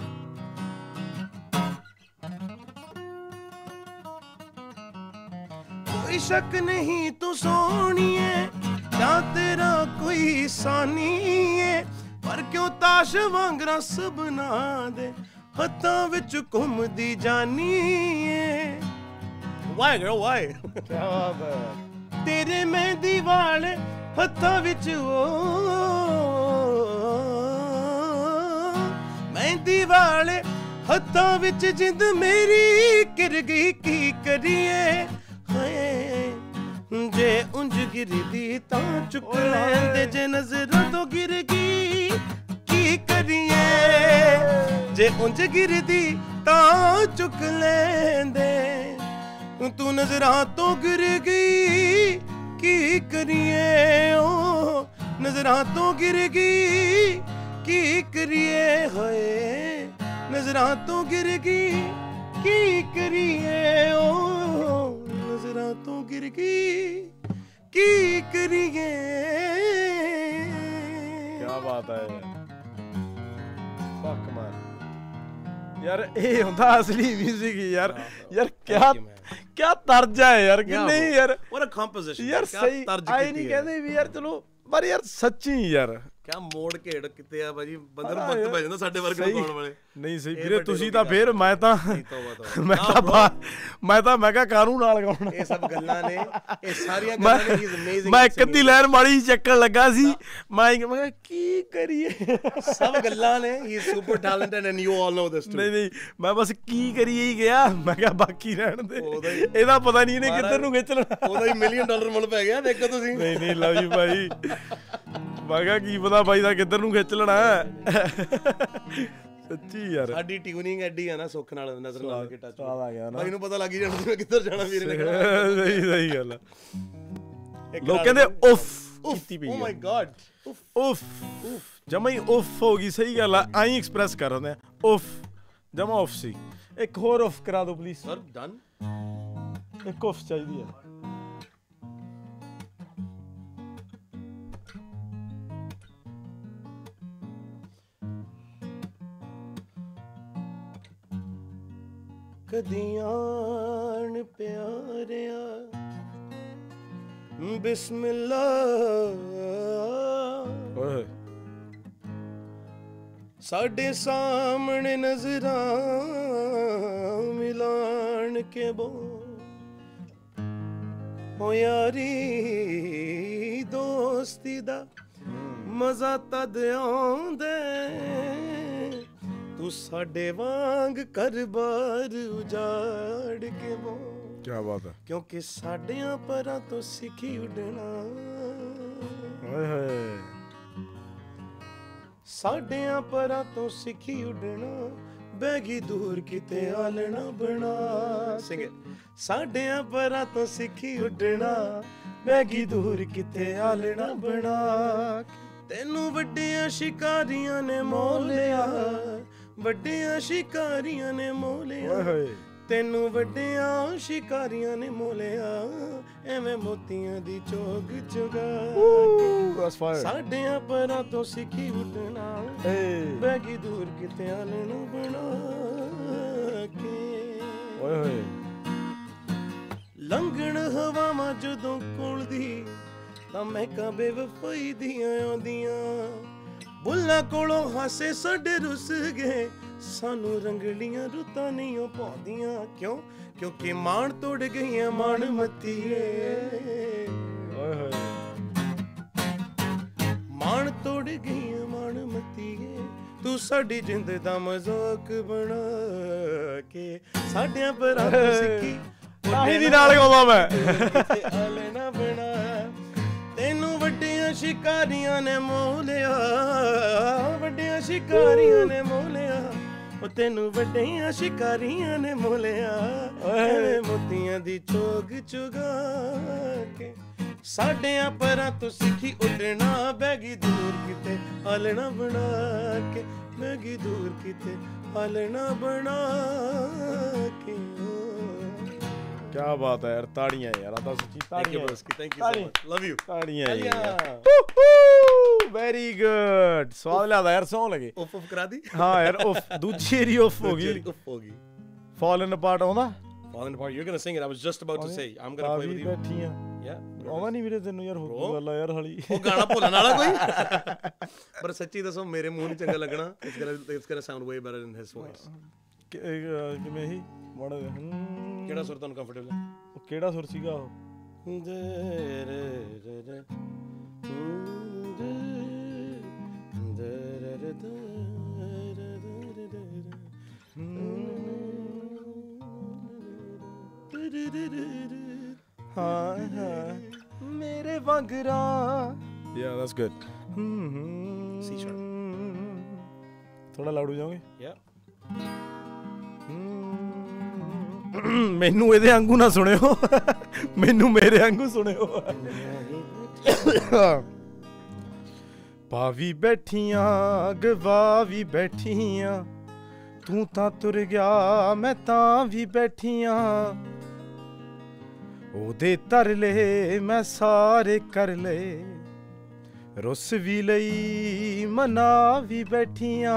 कोई शक नहीं तू सोनिए क्या तेरा कोई सानी है पर क्यों ताश वांगरा सबना दे हत्थां विच घुमदी जानी है why girl why
ਕੀ ਬਾਤ ਹੈ
तेरे मेहंदी वाल हत्थां विच मेहंदी वाले हत्थां विच जिंद मेरी गिर गई की करिए जे उंज गिरदी तां चुक लैंदे जे नजरां तो गिर गई की करिए जे उंज गिरदी तां चुक लैंदे तू नजरां तो गिर गई की करिए ओ नजरां तो गिर गई की करिए हाय नजरां तो गिर गई की करिए ओ नजरां तो गिर गई की करिए
क्या बात है फक मैन यार ये ਹੁੰਦਾ असली म्यूजिक यार यार क्या तर्ज है यार कि नहीं यार
what a composition
यार सही आई नहीं कहते भी यार चलो पर यार सच्ची यार
ਕਿਆ ਮੋੜ ਘੇੜ ਕਿਤੇ ਆ ਭਾਜੀ ਬੰਦੇ ਨੂੰ ਵਕਤ ਪੈ ਜਾਂਦਾ ਸਾਡੇ ਵਰਗੇ ਨੂੰ ਗਾਉਣ ਵਾਲੇ
ਨਹੀਂ ਸਹੀ ਵੀਰੇ ਤੁਸੀਂ ਤਾਂ ਫੇਰ ਮੈਂ ਕਿਹਾ ਕਾਨੂੰ ਨਾਲ ਗਾਉਣਾ
ਇਹ ਸਭ ਗੱਲਾਂ ਨੇ ਇਹ ਸਾਰੀਆਂ ਗੱਲਾਂ ਨੇ ਹੀ ਅਮੇਜ਼ਿੰਗ
ਮੈਂ ਇੱਕ ਅੱਧੀ ਲਾਈਨ ਮਾੜੀ ਚੱਕਣ ਲੱਗਾ ਸੀ ਮੈਂ ਕਿਹਾ ਕੀ ਕਰੀਏ
ਸਭ ਗੱਲਾਂ ਨੇ ਹੀ super talented and you all know this too
ਨਹੀਂ ਮੈਂ ਬਸ ਕੀ ਕਰੀਏ ਹੀ ਗਿਆ ਮੈਂ ਕਿਹਾ ਬਾਕੀ ਰਹਿਣ ਦੇ ਇਹਦਾ ਪਤਾ ਨਹੀਂ ਇਹਨੇ ਕਿੱਧਰ ਨੂੰ ਖਿੱਚ ਲੈਣਾ
ਉਹਦਾ ਹੀ $1 ਮਿਲੀਅਨ ਮੁੱਲ ਪੈ ਗਿਆ ਦੇਖੋ ਤੁਸੀਂ
ਨਹੀਂ ਲਓ ਜੀ ਭਾਈ ਮੈਂ ਕਿਹਾ ਕੀ ਪਤਾ ਬਾਈ ਦਾ ਕਿੱਧਰ ਨੂੰ ਖਿੱਚ ਲੈਣਾ ਸੱਚੀ ਯਾਰ
ਸਾਡੀ ਟਿਊਨਿੰਗ ਐਡੀ ਆ ਨਾ ਸੁੱਖ ਨਾਲ ਨਜ਼ਰ ਲਾ ਕੇ ਟੱਚ
ਆ ਗਿਆ ਨਾ
ਬਾਈ ਨੂੰ ਪਤਾ ਲੱਗ ਹੀ ਜਾਣਾ ਮੈਂ ਕਿੱਧਰ ਜਾਣਾ ਵੀਰੇ ਨੇ
ਸਹੀ ਗੱਲ ਆ ਲੋਕ ਕਹਿੰਦੇ ਉਫ ਕੀਤੀ ਪਈ
ਓ ਮਾਈ ਗॉड
ਉਫ ਜਮਾ ਹੀ ਉਫ ਹੋ ਗਈ ਸਹੀ ਗੱਲ ਆ ਆਈ ਐਕਸਪ੍ਰੈਸ ਕਰ ਰਹੇ ਆ ਉਫ ਜਮਾ ਉਫ ਸੀ ਇੱਕ ਹੋਰ ਉਫ ਕਰਾ ਦਿਓ ਪਲੀਜ਼
ਸਰ ਡਨ
ਇੱਕ ਉਫ ਚਾਹੀਦੀ ਹੈ
ਕਦੀਆਂ ਪਿਆਰਿਆ ਬਿਸਮਿਲ੍ਲਾ
ਓਏ
ਸਾਡੇ ਸਾਹਮਣੇ ਨਜ਼ਰਾਂ ਮਿਲਾਣ ਕੇ ਬੋ ਓ ਯਾਰੀ ਦੋਸਤੀ ਦਾ ਮਜ਼ਾ ਤਦ ਆਉਂਦਾ ਤੂੰ ਸਾਡੇ ਵਾਂਗ ਘਰ-ਬਾਰ ਉਜਾੜ ਕੇ ਬੋ
ਕੀ ਬਾਤ ਹੈ
ਕਿਉਂਕਿ ਸਾਡਿਆਂ ਪਰਾਂ ਤੋਂ ਸਿੱਖੀ ਉੱਡਣਾ
ਓਏ ਹੋਏ
ਸਾਡਿਆਂ ਪਰਾਂ ਤੋਂ ਸਿੱਖੀ ਉੱਡਣਾ ਬੈਗੀ ਦੂਰ ਕਿਤੇ ਆਲਣਾ ਬਣਾ ਸਿੰਗ ਸਾਡਿਆਂ ਪਰਾਂ ਤੋਂ ਸਿੱਖੀ ਉੱਡਣਾ ਬੈਗੀ ਦੂਰ ਕਿਤੇ ਆਲਣਾ ਬਣਾ ਤੈਨੂੰ ਵੱਡੀਆਂ ਸ਼ਿਕਾਰੀਆਂ ਨੇ ਮੋਲਿਆ ਵੱਡੀਆਂ ਸ਼ਿਕਾਰੀਆਂ ਨੇ ਮੋਲਿਆ ਤੈਨੂੰ ਵੱਡੀਆਂ ਸ਼ਿਕਾਰੀਆਂ ਨੇ ਮੋਲਿਆ ਐਵੇਂ ਮੋਤੀਆਂ ਦੀ ਚੋਗ ਚੁਗਾ ਸਾਡਿਆਂ ਪਰਾਂ ਤੋਂ ਸਿੱਖੀ ਉੱਡਣਾ ਬੈਗੀ ਦੂਰ ਕਿਤੇ ਆਲਣਾ ਬਣਾ ਕੇ
ਓਏ ਹੋਏ
ਲੰਘਣ ਹਵਾਵਾਂ ਜਦੋਂ ਕੋਲਦੀ ਤਾਂ ਮਹਿਕਾਂ ਬੇਵਫਾਈ ਦੀਆਂ ਆਉਂਦੀਆਂ ਬੁੱਲਾਂ ਕੋਲੋਂ ਹਾਸੇ ਸਾਡੇ ਰੁੱਸ ਗਏ ਸਾਨੂੰ ਰੰਗਲੀਆਂ ਰੁੱਤਾਂ ਨਹੀਂ ਉਹ ਪਾਉਂਦੀਆਂ ਕਿਉਂ ਕਿਉਂਕਿ ਮਾਣ ਤੋੜ ਗਈਆਂ ਮਾਣ ਮੱਤੀਏ
ਓਏ ਹੋਏ
ਮਾਣ ਤੋੜ ਗਈਆਂ ਮਾਣ ਮੱਤੀਏ ਤੂੰ ਸਾਡੀ ਜਿੰਦ ਦਾ ਮਜ਼ਾਕ ਬਣਾ ਕੇ ਸਾਡਿਆਂ ਪਰਾਂ ਤੋਂ ਸਿੱਖੀ
ਤਾਹੀ ਦੀ ਨਾਲ ਗਾਉਂਦਾ ਮੈਂ
ਆਲੇ ਨਾ ਬਣਾ ਤੈਨੂੰ ਵੱਡੀਆਂ ਸ਼ਿਕਾਰੀਆਂ ਨੇ ਮੋਲਿਆ ਵੱਡੀਆਂ ਸ਼ਿਕਾਰੀਆਂ ਨੇ ਮੋਲਿਆ ਉਹ ਤੈਨੂੰ ਵੱਡੀਆਂ ਸ਼ਿਕਾਰੀਆਂ ਨੇ ਮੋਲਿਆ ਐਵੇਂ ਮੋਤੀਆਂ ਦੀ ਚੋਗ ਚੁਗਾ ਕੇ ਸਾਡਿਆਂ ਪਰਾਂ ਤੋਂ ਸਿੱਖੀ ਉੱਡਣਾ, ਬੈਗੀ ਦੂਰ ਕਿਤੇ ਆਲਣਾ ਬਣਾ ਕੇ, ਬੈਗੀ ਦੂਰ ਕਿਤੇ ਆਲਣਾ ਬਣਾ ਕੇ।
क्या बात है यार, ताड़ियां यार, आता सच्ची ताड़ियां।
Thank you so much. Love you.
ताड़ियां
तालियां।
वेरी गुड, स्वाद लिया यार, सौ लगे।
उफ करा दी।
हाँ यार, उफ दूजी ਏਰੀ उफ हो गई।
उफ हो गई।
Fallen apart आਉਂਦਾ?
Fallen apart. You're gonna sing it. I was just about to say. I'm gonna play with you.
ਬੈਠੀਆਂ।
Yeah.
ਆਉਂਦਾ ਨਹੀਂ ਵੀਰੇ ਤੈਨੂੰ ਯਾਰ, ਹੋ ਗੱਲ ਆ ਯਾਰ ਹਾਲੀ।
ਉਹ ਗਾਣਾ ਭੁੱਲਣ ਵਾਲਾ ਕੋਈ? ਪਰ ਸੱਚੀ ਦੱਸੋ ਮੇਰੇ ਮੂੰਹ ਨਹੀਂ ਚੰਗਾ ਲੱਗਣਾ। It's gonna sound way better in his voice.
ਕਿਵੇਂ ਹੀ ਮਾੜਾ
ਕਿਹੜਾ ਸੁਰ ਤੁਹਾਨੂੰ ਕੰਫਰਟੇਬਲ ਹੈ?
ਉਹ ਕਿਹੜਾ ਸੁਰ ਸੀਗਾ ਉਹ? ਹਾਂ ਮੇਰੇ ਵਾਂਗਰਾ। Yeah, that's good.
C sharp.
ਥੋੜਾ ਲਾਊਡ ਹੋ ਜਾਓਗੇ?
Yeah.
ਮੈਨੂੰ ਇਹਦੇ ਵਾਂਗੂ ਨਾ ਸੁਣਿਓ, ਮੈਨੂੰ ਮੇਰੇ ਵਾਂਗੂ ਸੁਣਿਓ। ਭਾਵੀ ਬੈਠੀਆਂ ਗਵਾ ਵੀ ਬੈਠੀਆਂ, ਤੂੰ ਤਾਂ ਤੁਰ ਗਿਆ ਮੈਂ ਤਾਂ ਵੀ ਬੈਠੀਆਂ, ਉਹਦੇ ਤਰਲੇ ਮੈਂ ਸਾਰੇ ਕਰ ਲਏ, ਰੁੱਸ ਵੀ ਲਈ ਮਨਾ ਵੀ ਬੈਠੀਆਂ।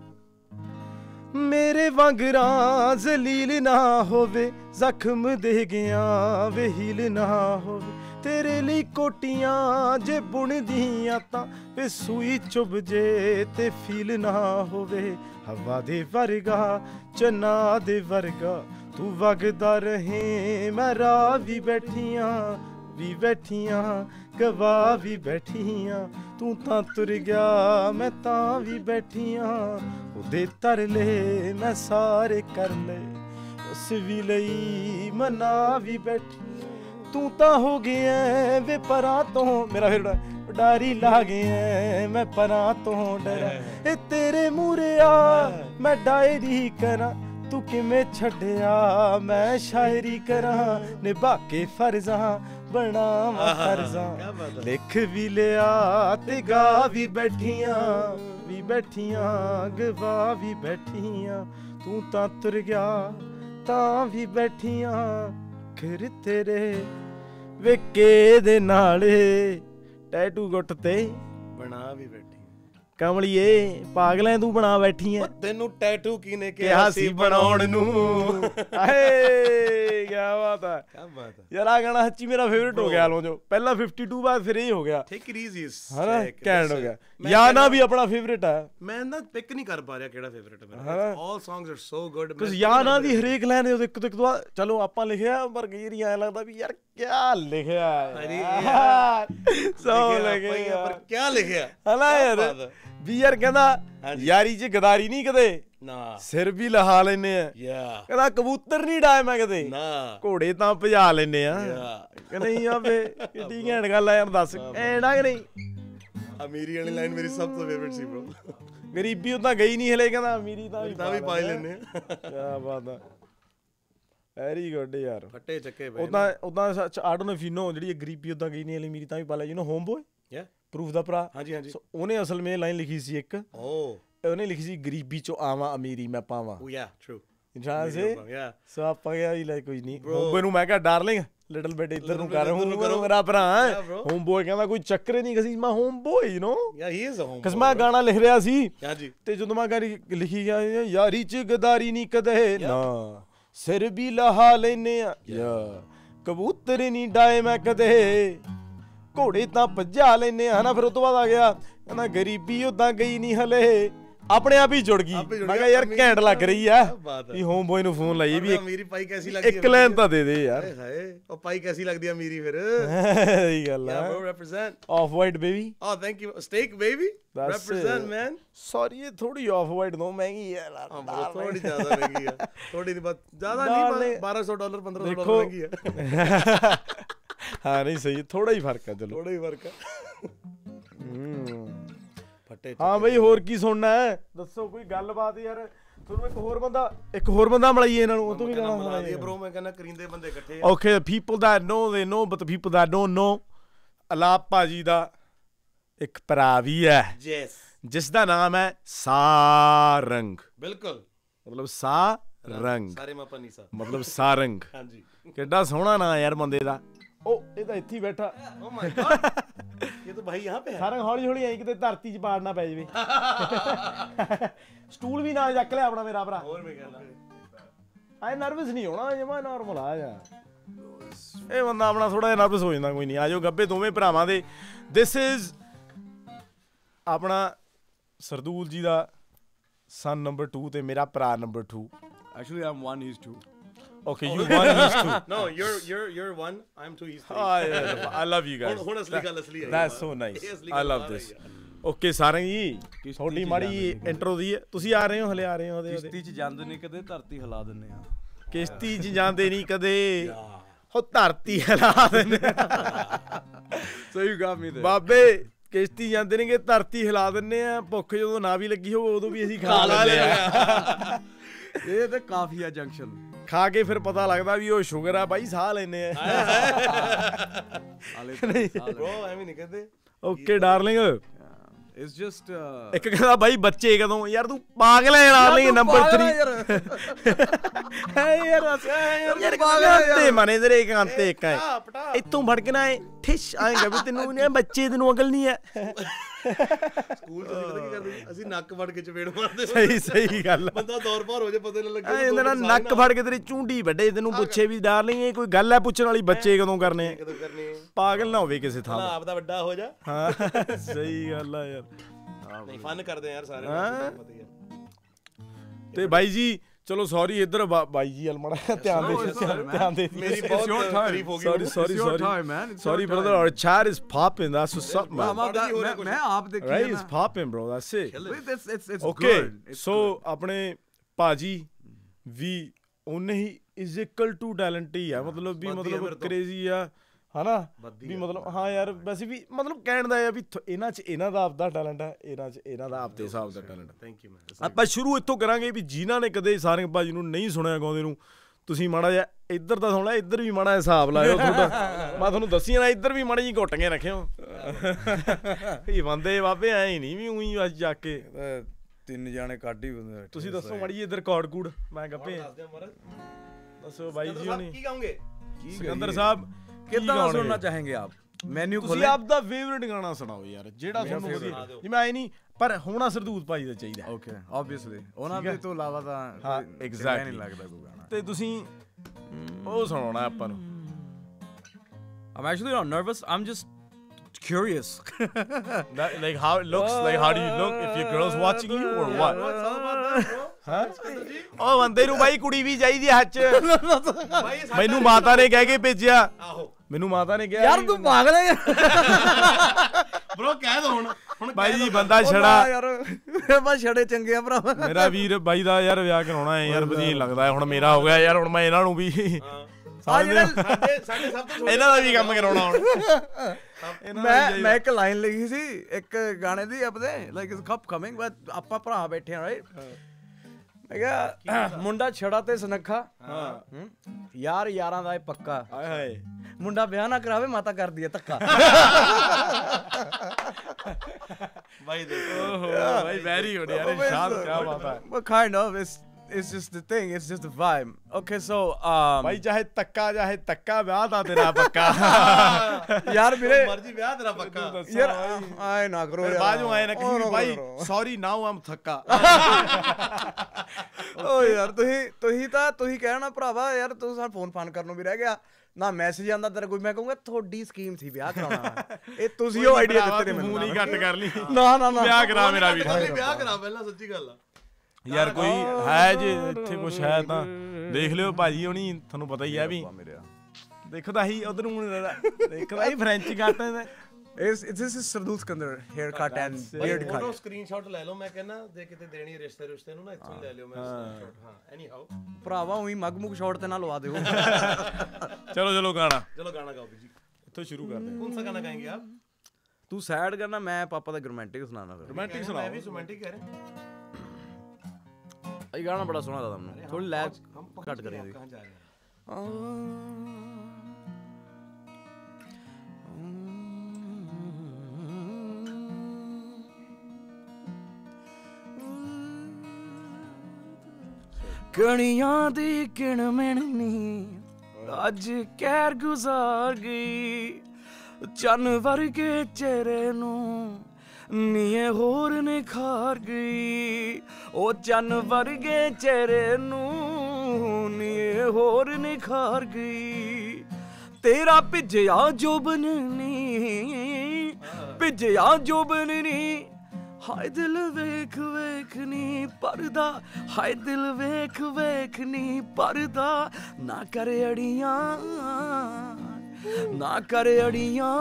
ਮੇਰੇ ਵਾਂਗਰਾਂ ਜ਼ਲੀਲ ਨਾ ਹੋਵੇ, ਜ਼ਖਮ ਦੇ ਗਿਆ ਵੇ ਹੀਲ ਨਾ ਹੋਵੇ, ਤੇਰੇ ਲਈ ਕੋਟੀਆਂ ਜੇ ਬੁਣਦੀਆਂ ਤਾਂ ਵੇ ਸੂਈ ਚੁੱਭ ਜੇ ਤੇ ਫੀਲ ਨਾ ਹੋਵੇ। ਹਵਾ ਦੇ ਵਰਗਾ ਚੰਨਾ ਦੇ ਵਰਗਾ ਤੂੰ ਵਗਦਾ ਰਹੇ, ਮੈਂ ਰਾਹ ਵੀ ਬੈਠੀਆਂ ਵੀ ਬੈਠੀਆਂ, ਗਵਾ ਵੀ ਬੈਠੀਆਂ, ਤੂੰ ਤਾਂ ਤੁਰ ਗਿਆ ਮੈਂ ਤਾਂ ਵੀ ਬੈਠੀਆਂ, ਉਹਦੇ ਤਰਲੇ ਮੈਂ ਸਾਰੇ ਕਰ ਲਏ, ਉਸ ਵੀ ਲਈ ਮਨਾ ਵੀ ਬੈਠੀ, ਤੂੰ ਤਾਂ ਹੋ ਗਿਆ ਵੇ ਪਰਾਂ ਤੋਂ, ਮੇਰਾ ਫਿਰ ਡਾਰੀ ਲਾ ਗਿਆ ਮੈਂ ਪਰਾਂ ਤੋਂ ਡਰਾ, ਇਹ ਤੇਰੇ ਮੂਹਰੇ ਆ ਮੈਂ ਡਾਇਰੀ ਕਰਾਂ, ਤੂੰ ਕਿਵੇਂ ਛੱਡਿਆ ਮੈਂ ਸ਼ਾਇਰੀ ਕਰਾਂ, ਨਿਭਾ ਕੇ ਫਰਜ਼ਾਂ ਬਣਾਵਾਂ ਫਰਜ਼ਾਂ, ਲਿਖ ਵੀ ਲਿਆ ਤੇ ਗਾ ਵੀ ਬੈਠੀਆਂ ਵੀ ਬੈਠੀਆਂ, ਗਵਾ ਵੀ ਬੈਠੀਆਂ, ਤੂੰ ਤਾਂ ਤੁਰ ਗਿਆ ਤਾਂ ਵੀ ਬੈਠੀਆਂ, ਘਰ ਤੇਰੇ ਵੇਕੇ ਦੇ ਨਾਲੇ ਟੈਟੂ ਗੁੱਟ ਤੇ
ਬਣਾ ਵੀ ਬੈਠੀ।
ਕਮਲੀਏ ਪਾਗਲਾਂ ਤੂੰ ਬਣਾ ਬੈਠੀ ਐ,
ਤੈਨੂੰ ਟੈਟੂ ਕਿਨੇ
ਕਿਹਾ ਸੀ ਬਣਾਉਣ ਨੂੰ। ਹਾਏ ਕੀ ਬਾਤ ਹੈ,
ਕੀ ਬਾਤ ਹੈ
ਯਾਰ ਆ ਗਾਣਾ ਸੱਚੀ ਮੇਰਾ ਫੇਵਰਿਟ ਹੋ ਗਿਆ ਐਲਬਮ ਚੋਂ, ਪਹਿਲਾਂ 52 ਬਾਅਦ ਫਿਰ ਇਹ ਹੋ ਗਿਆ,
ਟੇਕ ਇਟ ਈਜ਼ੀ
ਹਨਾ, ਕੈਂਡ ਹੋ ਗਿਆ। ਯਾਨਾ ਵੀ ਆਪਣਾ ਫੇਵਰਿਟ ਹੈ,
ਮੈਂ ਨਾ ਪਿਕ ਨਹੀਂ ਕਰ ਪਾ ਰਿਹਾ ਕਿਹੜਾ ਫੇਵਰਿਟ ਹੈ ਮੇਰਾ, all songs are so good.
ਕੁਝ ਯਾਨਾ ਦੀ ਹਰੇਕ ਲਾਈਨ ਦੇ ਇੱਕ ਤੋਂ ਇੱਕ ਤੋਂ ਚਲੋ ਆਪਾਂ ਲਿਖਿਆ, ਪਰ ਕਈ ਵਾਰੀ ਐਂ ਲੱਗਦਾ ਵੀ ਯਾਰ ਕਿਆ ਲਿਖਿਆ ਯਾਰ, ਸੋ ਲਿਖਿਆ
ਪਰ ਕਿਆ ਲਿਖਿਆ
ਹਨਾ ਯਾਰ, ਵੀ ਯਾਰ ਕਹਿੰਦਾ ਯਾਰੀ ਚ ਗਦਾਰੀ ਨਹੀਂ ਕਦੇ
ਨਾ,
ਸਿਰ ਵੀ ਲਹਾ ਲੈਨੇ ਆ, ਕਹਿੰਦਾ ਕਬੂਤਰ ਨਹੀਂ ਡਾਏ ਮੈਂ ਕਦੇ ਨਾ, ਘੋੜੇ ਤਾਂ ਭਜਾ ਲੈਨੇ ਆ, ਨਹੀਂ ਆਵੇ ਕਿੱਡੀ ਘੈਂਟ ਗੱਲ ਆ ਯਾਰ, ਦੱਸ ਐਂਡਾ ਕਿ ਨਹੀਂ।
ਅਮੀਰੀ ਵਾਲੀ ਲਾਈਨ ਮੇਰੀ ਸਭ ਤੋਂ ਫੇਵਰਿਟ ਸੀ ਬ్రో,
ਗਰੀਬੀ ਉਦਾਂ ਗਈ ਨਹੀਂ ਹਲੇ, ਕਹਿੰਦਾ ਅਮੀਰੀ ਤਾਂ
ਵੀ ਪਾ ਲੈਨੇ ਆ,
ਕੀ ਬਾਤ ਆ, ਵੈਰੀ ਗੁੱਡ ਯਾਰ,
ਫੱਟੇ ਚੱਕੇ ਪਏ
ਉਦਾਂ ਆਡੋਨੋਫੀਨੋ ਜਿਹੜੀ ਗਰੀਬੀ ਉਦਾਂ ਗਈ ਨਹੀਂ ਹਲੇ, ਅਮੀਰੀ ਤਾਂ ਵੀ ਪਾ ਲਿਆ, you know home boy proof ਦਾ ਭਰਾ,
ਹਾਂਜੀ ਹਾਂਜੀ,
ਉਹਨੇ ਅਸਲ ਮੇਂ ਲਾਈਨ ਲਿਖੀ ਸੀ ਇੱਕ, ਉਹਨੇ ਲਿਖੀ ਸੀ ਗਰੀਬੀ ਚੋਂ ਆਵਾਂ ਅਮੀਰੀ ਮੈਂ ਪਾਵਾਂ, ਇਨਸਾਨ ਸੇ ਸੋ ਆਪਾਂ ਕਿਹਾ ਵੀ ਲੈ ਕੋਈ ਨਹੀਂ, ਹੋਮਬੋਏ ਨੂੰ ਮੈਂ ਕਿਹਾ ਡਾਰਲਿੰਗ ਲਿਟਲ ਬਿਟ ਇੱਧਰ ਨੂੰ ਕਰ, ਮੇਰਾ ਭਰਾ ਹੋਮਬੋਏ ਕਹਿੰਦਾ ਕੋਈ ਚੱਕਰ ਨਹੀਂ, ਕਸੀ ਮੈਂ ਹੋਮਬੋਏ ਯੂ ਨੋ, ਕਸ ਮੈਂ ਗਾਣਾ ਲਿਖ ਰਿਹਾ ਸੀ ਤੇ ਜਦੋਂ ਮੈਂ ਗਾਣੀ ਲਿਖੀ ਗਿਆ, ਯਾਰੀ ਚ ਗਦਾਰੀ ਨਹੀਂ ਕਦੇ ਨਾ, ਸਿਰ ਵੀ ਲਹਾ ਲੈਨੇ ਆ, ਕਬੂਤਰ ਨਹੀਂ ਡਾਏ ਮੈਂ ਕਦੇ, ਘੋੜੇ ਤਾਂ ਭਜਾ ਲੈਨੇ ਆ ਨਾ। ਫਿਰ ਉਹ ਤੋਂ ਬਾਅਦ ਆ ਗਿਆ ਕਹਿੰਦਾ ਗਰੀਬੀ ਉਦਾਂ ਗਈ ਨਹੀਂ ਹਲੇ, ਆਪਣੇ ਆਪ ਹੀ ਜੁੜ ਗਈ। ਮੈਂ ਕਿਹਾ ਯਾਰ ਘੈਂਟ ਲੱਗ ਰਹੀ ਆ ਵੀ ਹੋਮ ਬੋਏ ਨੂੰ ਫੋਨ ਲਾਈਏ ਵੀ
ਅਮੀਰੀ ਪਾਈ ਕੈਸੀ ਲੱਗਦੀ,
ਇੱਕ ਲਾਈਨ ਤਾਂ ਦੇ ਦੇ ਯਾਰ,
ਉਹ ਪਾਈ ਕੈਸੀ ਲੱਗਦੀ ਆ ਅਮੀਰੀ ਫਿਰ,
ਸਹੀ ਗੱਲ ਆ,
represent
off white baby,
oh thank you steak baby, represent man,
sorry ਇਹ ਥੋੜੀ ਆਫ ਵਾਈਟ ਦੋ ਮਹਿੰਗੀ ਹੈ ਯਾਰ,
ਥੋੜੀ ਜ਼ਿਆਦਾ ਮਹਿੰਗੀ ਆ, ਥੋੜੀ ਨਹੀਂ ਬਾਤ ਜ਼ਿਆਦਾ ਨਹੀਂ, $1200 $1500 ਮਹਿੰਗੀ ਆ, ਹਾਂ ਨਹੀਂ ਸਹੀ, ਥੋੜਾ ਹੀ ਫਰਕ ਆ, ਚਲੋ ਥੋੜਾ ਹੀ ਫਰਕ ਆ। ਫੱਟੇ
ਹਾਂ ਬਈ ਹੋਰ ਕੀ ਸੁਣਨਾ ਹੈ ਦੱਸੋ, ਕੋਈ ਗੱਲਬਾਤ ਯਾਰ, ਤੁਹਾਨੂੰ ਇੱਕ ਹੋਰ ਬੰਦਾ ਮਿਲਾਈਏ ਇਹਨਾਂ ਨੂੰ, ਉਹ ਤੋਂ ਵੀ ਗਾਣਾ
ਮਿਲਾ ਦਈਏ ਬ్రో, ਮੈਂ ਕਹਿੰਦਾ ਕਰਿੰਦੇ ਬੰਦੇ ਇਕੱਠੇ
ਆ। Okay, the people that know they know, but the people that don't know ਅਲਾਪ ਭਾਜੀ ਦਾ ਇੱਕ ਭਰਾ ਵੀ ਹੈ
ਯੈਸ
ਜਿਸ ਦਾ ਨਾਮ ਹੈ ਸਾਰੰਗ
ਬਿਲਕੁਲ
ਮਤਲਬ ਸਾਰੰਗ
ਸਾਰੇ ਮਾਪਾ ਨੀਸਾ
ਮਤਲਬ ਸਾਰੰਗ
ਹਾਂਜੀ
ਕਿੱਡਾ ਸੋਹਣਾ ਨਾਂ ਯਾਰ ਬੰਦੇ ਦਾ ਉਹ ਇਹ ਤਾਂ ਇੱਥੇ ਹੀ ਬੈਠਾ
ਓ ਮਾਈ ਗॉड ਇਹ ਤਾਂ ਭਾਈ ਯਹਾਂ ਪੇ ਹੈ
ਸਾਰੰਗ ਹੌਲੀ ਹੌਲੀ ਐਂ ਕਿਤੇ ਧਰਤੀ 'ਚ ਪਾੜਨਾ ਪੈ ਜਾਵੇ ਸਟੂਲ ਵੀ ਨਾਲ ਚੱਕ ਲਿਆ ਆਪਣਾ ਮੇਰਾ ਭਰਾ
ਹੋਰ ਮੈਂ ਕਹਿੰਦਾ
ਐ ਨਰਵਸ ਨਹੀਂ ਹੋਣਾ ਜਮਾ ਨਾਰਮਲ ਆ ਜਾ ਇਹ ਬੰਦਾ ਆਪਣਾ ਥੋੜਾ ਜਿਹਾ ਨਰਵਸ ਹੋ ਜਾਂਦਾ ਕੋਈ ਨਹੀਂ ਆਜੋ ਗੱਬੇ ਦੋਵੇਂ ਭਰਾਵਾਂ ਦੇ ਦਿਸ ਇਜ਼ ਆਪਣਾ ਸਰਦੂਲ ਜੀ ਦਾ ਸਨ ਨੰਬਰ 2 ਤੇ ਮੇਰਾ ਭਰਾ number 2
Actually, I'm 1:2.
Okay, you one is 2.
No, you're 1, I'm 2, he's 3.
Oh, yeah, I love you guys.
ਹੁਣ ਅਸਲੀ ਗੱਲ ਅਸਲੀ ਹੈ
That's so nice.
ਇਹ ਅਸਲੀ
I love
ਗੱਲ
this.
ਆ ਰਹੀ ਹੈ।
Okay, ਸਾਰੰਗ ਜੀ ਤੁਹਾਡੀ ਮਾੜੀ ਇੰਟਰੋ ਦੀ ਹੈ ਤੁਸੀਂ ਆ ਰਹੇ ਹੋ ਹਲੇ ਆ ਰਹੇ ਹੋ ਉਹਦੇ
ਕਿਸ਼ਤੀ 'ਚ ਜਾਂਦੇ ਨਹੀਂ ਕਦੇ ਧਰਤੀ ਹਿਲਾ ਦਿੰਨੇ ਆ
ਕਿਸ਼ਤੀ 'ਚ ਜਾਂਦੇ ਨਹੀਂ ਕਦੇ ਹੋ ਧਰਤੀ ਹਿਲਾ ਦਿੰਦੇ
So you got me there.
ਬਾਬੇ ਕਿਸ਼ਤੀ ਜਾਂਦੇ ਨੇਗੇ ਧਰਤੀ ਹਿਲਾ ਦਿੰਨੇ ਆ ਭੁੱਖ ਜਦੋਂ ਨਾ ਵੀ ਲੱਗੀ ਹੋਵੇ ਉਦੋਂ ਵੀ ਅਸੀਂ ਖਾ ਲੈਂਦੇ ਆ
ਇਹ ਤਾਂ ਕਾਫੀ ਆ ਜੰਕਸ਼ਨ
ਖਾ ਕੇ ਫਿਰ ਪਤਾ ਲੱਗਦਾ ਵੀ ਉਹ ਸ਼ੂਗਰ ਆ ਬਾਈ ਸਾਹ ਲੈਨੇ ਆ
Bro, ਐਵੇਂ ਨਹੀਂ ਕਹਿੰਦੇ
ਓਕੇ ਡਾਰਲਿੰਗ
It's just
ਇੱਕ ਕਹਿੰਦਾ ਬਾਈ ਬੱਚੇ ਕਦੋਂ ਯਾਰ ਤੂੰ ਪਾਗਲ ਹੈ ਡਾਰਲਿੰਗ ਨੰਬਰ 3 ਯਾਰ ਪਾਗਲ ਮਨੇ ਤੇਰੇ ਕਾਂਤੇ ਇੱਕ ਹੈ ਇੱਥੋਂ ਫੜ ਕੇ ਨਾ ਠਿਸ਼ ਆਏਗਾ ਵੀ ਤੈਨੂੰ ਨੇ ਬੱਚੇ ਤੈਨੂੰ ਅਕਲ ਨਹੀਂ ਹੈ
ਸਕੂਲ ਚ ਪਤਾ ਕੀ ਕਰਦੇ ਅਸੀਂ ਨੱਕ ਵੜ ਕੇ ਚਪੇੜ ਮਾਰਦੇ
ਸਹੀ ਗੱਲ
ਬੰਦਾ ਦੌਰ ਪਾਰ ਹੋ ਜਾ ਪਤਾ ਨਾ ਲੱਗੇ
ਇਹਦੇ ਨਾਲ ਨੱਕ ਫੜ ਕੇ ਤੇਰੀ ਚੁੰਡੀ ਵੱਡੇ ਤੈਨੂੰ ਪੁੱਛੇ ਵੀ ਡਾਰਲਿੰਗ ਇਹ ਕੋਈ ਗੱਲ ਹੈ ਪੁੱਛਣ ਵਾਲੀ ਬੱਚੇ ਕਦੋਂ ਕਰਨੇ
ਕਦੋਂ ਕਰਨੇ
ਪਾਗਲ ਨਾ ਹੋਵੇ ਕਿਸੇ ਥਾਂ
ਆਪ ਦਾ ਵੱਡਾ ਹੋ ਜਾ
ਹਾਂ ਸਹੀ ਗੱਲ ਆ ਯਾਰ
ਨਹੀਂ ਫਨ ਕਰਦੇ ਯਾਰ ਸਾਰੇ ਪਤਾ ਹੀ ਹੈ
ਤੇ ਬਾਈ ਜੀ ਚਲੋ ਸੌਰੀ ਇੱਧਰ ਬਾਈ ਜੀ ਅਲਮੜਾ ਧਿਆਨ ਦੇ
ਮੇਰੀ ਬਹੁਤ ਤਾਰੀਫ ਹੋ ਗਈ
sorry brother our chat is popping that's what's up man
ਮੈਂ ਆਪ ਦੇਖੀ
right it's popping bro that's it
it's
okay
good
so ਆਪਣੇ ਭਾਜੀ ਵੀ ਉਹਨੇ ਹੀ is equal to talent ਹੀ ਆ ਮਤਲਬ ਵੀ ਮਤਲਬ ਕ੍ਰੇਜ਼ੀ ਆ ਹਨਾ ਵੀ ਮਤਲਬ ਹਾਂ ਯਾਰ ਵੈਸੇ ਵੀ ਮਤਲਬ ਕਹਿਣ ਦਾ ਆ ਵੀ ਇਹਨਾਂ 'ਚ ਇਹਨਾਂ ਦਾ ਆਪਦਾ ਟੈਲੈਂਟ ਹੈ ਇਹਨਾਂ 'ਚ ਇਹਨਾਂ ਦਾ ਆਪਦੇ ਹਿਸਾਬ ਦਾ ਟੈਲੈਂਟ
ਥੈਂਕ ਯੂ ਮੈਨ
ਆਪਾਂ ਸ਼ੁਰੂ ਇੱਥੋਂ ਕਰਾਂਗੇ ਵੀ ਜਿਨ੍ਹਾਂ ਨੇ ਕਦੇ ਸਾਰੰਗ ਭਾਜੀ ਨੂੰ ਨਹੀਂ ਸੁਣਿਆ ਗਾਉਂਦੇ ਨੂੰ ਤੁਸੀਂ ਮਾੜਾ ਜਿਹਾ ਇੱਧਰ ਤਾਂ ਸੁਣ ਲਿਆ ਇੱਧਰ ਵੀ ਮਾੜਾ ਹਿਸਾਬ ਲਾਇਓ ਤੁਹਾਡਾ ਮੈਂ ਤੁਹਾਨੂੰ ਦੱਸੀ ਨਾ ਇੱਧਰ ਵੀ ਮਾੜੀ ਜਿਹੀ ਘੁੱਟ ਕੇ ਰੱਖਿਓ ਇਹ ਬੰਦੇ ਬਾਬੇ ਐ ਨਹੀਂ ਵੀ ਉਹੀ ਅੱਜ ਜਾ ਕੇ
ਤਿੰਨ ਜਾਣੇ ਕੱਢ ਹੀ ਬੰਦੇ
ਤੁਸੀਂ ਦੱਸੋ ਮਾੜੀ ਜਿਹੀ ਇੱਧਰ ਕੌੜ ਕੂੜ ਮੈਂ ਗੱਪੇ ਦੱਸੋ ਬਾਈ ਜੀ ਹੁਣੀ
ਕੀ ਗਾਉਂਗੇ
ਸਿਕੰਦਰ ਸਾਹਿਬ
ਕਿੱਦਾਂ ਸੁਣਨਾ ਚਾहेंगे आप ਮੈਨੂ
ਤੁਸੀਂ ਆਪ ਦਾ ਫੇਵਰਿਟ ਗਾਣਾ ਸੁਣਾਓ ਯਾਰ ਜਿਹੜਾ ਤੁਹਾਨੂੰ ਵਧੀਆ ਜਿਵੇਂ ਆਏ ਨਹੀਂ ਪਰ ਹੋਣਾ ਸਰਦੂਲ ਭਾਈ ਦਾ ਚਾਹੀਦਾ
ਓਕੇ ਆਬਵੀਅਸਲੀ ਉਹਨਾਂ ਦੇ ਤੋਂ ਇਲਾਵਾ ਤਾਂ
ਹਾਂ ਐਗਜ਼ੈਕਟਲੀ
ਨਹੀਂ ਲੱਗਦਾ ਕੋਈ ਗਾਣਾ
ਤੇ ਤੁਸੀਂ ਉਹ ਸੁਣਾਉਣਾ ਆਪਾਂ ਨੂੰ
I'm actually not nervous I'm just curious
that, like how it looks like how do you look if your girl's watching you or what ਹਾਂ ਉਹ ਬੰਦੇ ਨੂੰ ਬਾਈ ਕੁੜੀ ਵੀ ਚਾਹੀਦੀ ਹੱਥ 'ਚ ਮੈਨੂੰ ਮਾਤਾ ਨੇ ਕਹਿ ਕੇ ਭੇਜਿਆ
ਆਹੋ
ਮੈਨੂੰ ਮਾਤਾ ਨੇ ਕਿਹਾ
ਯਾਰ ਤੂੰ ਪਾਗਲ ਹੈ
ਬ్రో ਕਹਿ ਦੋ ਹੁਣ
ਬਾਈ ਜੀ ਬੰਦਾ ਛੜਾ
ਯਾਰ ਬਸ ਛੜੇ ਚੰਗੇ ਆ ਭਰਾ
ਮੇਰਾ ਵੀਰ ਬਾਈ ਦਾ ਯਾਰ ਵਿਆਹ ਕਰਾਉਣਾ ਹੈ ਯਾਰ ਵਧੀਆ ਲੱਗਦਾ ਹੁਣ ਮੇਰਾ ਹੋ ਗਿਆ ਯਾਰ ਹੁਣ ਮੈਂ ਇਹਨਾਂ ਨੂੰ ਵੀ
ਸਾਡੇ ਸਭ ਤੋਂ
ਇਹਨਾਂ ਦਾ ਵੀ ਕੰਮ ਕਰਾਉਣਾ ਹੁਣ
ਮੈਂ ਇੱਕ ਲਾਈਨ ਲਿਖੀ ਸੀ ਇੱਕ ਗਾਣੇ ਦੀ ਆਪਣੇ like it's cup coming but ਆਪਾਂ ਭਰਾ ਬੈਠੇ ਆ ਰਾਈਟ ਮੈਂ ਕਿਹਾ ਮੁੰਡਾ ਛੜਾ ਤੇ ਸੁਨੱਖਾ ਹਾਂ ਯਾਰ ਯਾਰਾਂ ਦਾ ਇਹ ਪੱਕਾ
ਹਾਏ ਹਾਏ
ਮੁੰਡਾ ਵਿਆਹ ਨਾ ਕਰਾਵੇ ਮਾਤਾ ਕਰਦੀ ਹੈ ਧੱਕਾ
ਬਾਈ ਦੇਖੋ
ਓਹੋ ਬਾਈ ਵੈਰੀ ਗੁੱਡ ਯਾਰ ਸ਼ਾਦ ਕੀ ਬਾਤ ਹੈ
but kind of it's just the thing it's just the vibe okay so
ਬਾਈ ਚਾਹੇ ਤੱਕਾ ਵਿਆਹ ਦਾ ਤੇਰਾ ਪੱਕਾ
ਯਾਰ ਵੀਰੇ
ਮਰਜੀ ਵਿਆਹ ਤੇਰਾ ਪੱਕਾ
ਯਾਰ ਆਏ ਨਾ ਕਰੋ ਯਾਰ
ਬਾਜੂ ਆਏ ਨਾ ਕਿ ਬਾਈ ਸੌਰੀ ਨਾਓ ਆਮ ਥੱਕਾ
ਓ ਯਾਰ ਤੁਸੀਂ ਕਹਿਣਾ ਭਰਾਵਾ ਯਾਰ ਤੂੰ ਸਾਨੂੰ ਫੋਨ ਫਾਨ ਕਰਨ ਨੂੰ ਵੀ ਰਹਿ ਗਿਆ ਨਾ ਮੈਸੇਜ ਆਂਦਾ ਤੇਰਾ ਕੋਈ ਮੈਂ ਕਹੂੰਗਾ ਤੁਹਾਡੀ ਸਕੀਮ ਸੀ ਵਿਆਹ ਕਰਾਉਣਾ ਇਹ ਤੁਸੀਂ ਉਹ ਆਈਡੀਆ ਦਿੱਤੇ ਨੇ ਮੈਨੂੰ
ਮੂੰਹ ਨਹੀਂ ਘੱਟ ਕਰ ਲਈ
ਨਾ
ਵਿਆਹ ਕਰਾ ਮੇਰਾ ਵੀਰ
ਵਿਆਹ ਕਰਾ ਪਹਿਲਾਂ ਸੱਚੀ ਗੱਲ ਆ
ਯਾਰ ਕੋਈ ਹੈ ਜੇ ਇੱਥੇ ਕੁਛ ਹੈ ਤਾਂ ਦੇਖ ਲਿਓ ਭਾਜੀ ਹੋਣੀ ਤੁਹਾਨੂੰ ਪਤਾ ਹੀ ਹੈ ਵੀ ਦੇਖੋ ਤਾਂ ਹੀ ਉਧਰ ਨੂੰ ਦੇਖੋ ਤਾਂ ਹੀ French cut
this is Sardul Sikandar haircut and beard cut
photo screenshot ਲੈ ਲਓ ਮੈਂ ਕਹਿੰਦਾ ਜੇ ਕਿਤੇ ਦੇਣੀ ਰਿਸ਼ਤੇ ਨੂੰ ਨਾ ਇੱਥੋਂ ਲੈ ਲਿਓ ਮੈਂ ਸਕਰੀਨਸ਼ਾਟ ਹਾਂ ਐਨੀ ਹਾਊ
ਭਰਾਵਾ ਉਹੀ ਮਗਮੁਗ ਸ਼ਾਟ ਤੇ ਨਾ ਲਵਾ ਦਿਓ
ਚਲੋ ਗਾਣਾ
ਚਲੋ ਗਾਣਾ ਗਾਓ ਜੀ
ਇੱਥੋਂ ਸ਼ੁਰੂ ਕਰਦੇ
ਕੌਣ ਸਾ ਗਾਣਾ ਗਾएंगे आप
ਤੂੰ ਸੈਡ ਕਰਨਾ ਮੈਂ ਪਾਪਾ ਦਾ ਰੋਮਾਂਟਿਕ ਸੁਣਾਣਾ ਫਿਰ
ਰੋਮਾਂਟਿਕ
मैं
ਸੁਣਾਓ
भी रोमांटिक कह रहे
ਇਹ ਗਾਣਾ ਬੜਾ ਸੋਹਣਾ ਲੱਗਦਾ ਮੈਨੂੰ ਥੋੜੀ ਲੈਗ ਘੱਟ ਕਰੀ ਦੀ
कहां जा रहे हैं
ਕਣੀਆਂ ਦੀ ਕਿਣ ਮਿਣਨੀ ਅੱਜ ਕਹਿਰ ਗੁਜ਼ਾਰ ਗਈ ਚੰਨ ਵਰਗੇ ਚਿਹਰੇ ਨੂੰ ਨੀਏ ਹੋਰ ਨਿਖਾਰ ਗਈ ਉਹ ਚੰਨ ਵਰਗੇ ਚਿਹਰੇ ਨੂੰ ਨੀਏ ਹੋਰ ਨਿਖਾਰ ਗਈ ਤੇਰਾ ਭਿੱਜਿਆ ਜੋਬਨ ਨੀ ਭਿੱਜਿਆ ਜੋਬਨ ਨੀ ਹਾਏ ਦਿਲ ਵੇਖ ਵੇਖ ਨੀ ਪਰਦਾ ਹਾਏ ਦਿਲ ਵੇਖ ਵੇਖ ਨੀ ਪਰਦਾ ਨਾ ਕਰ ਅੜੀਆਂ ਨਾ ਕਰ ਅੜੀਆਂ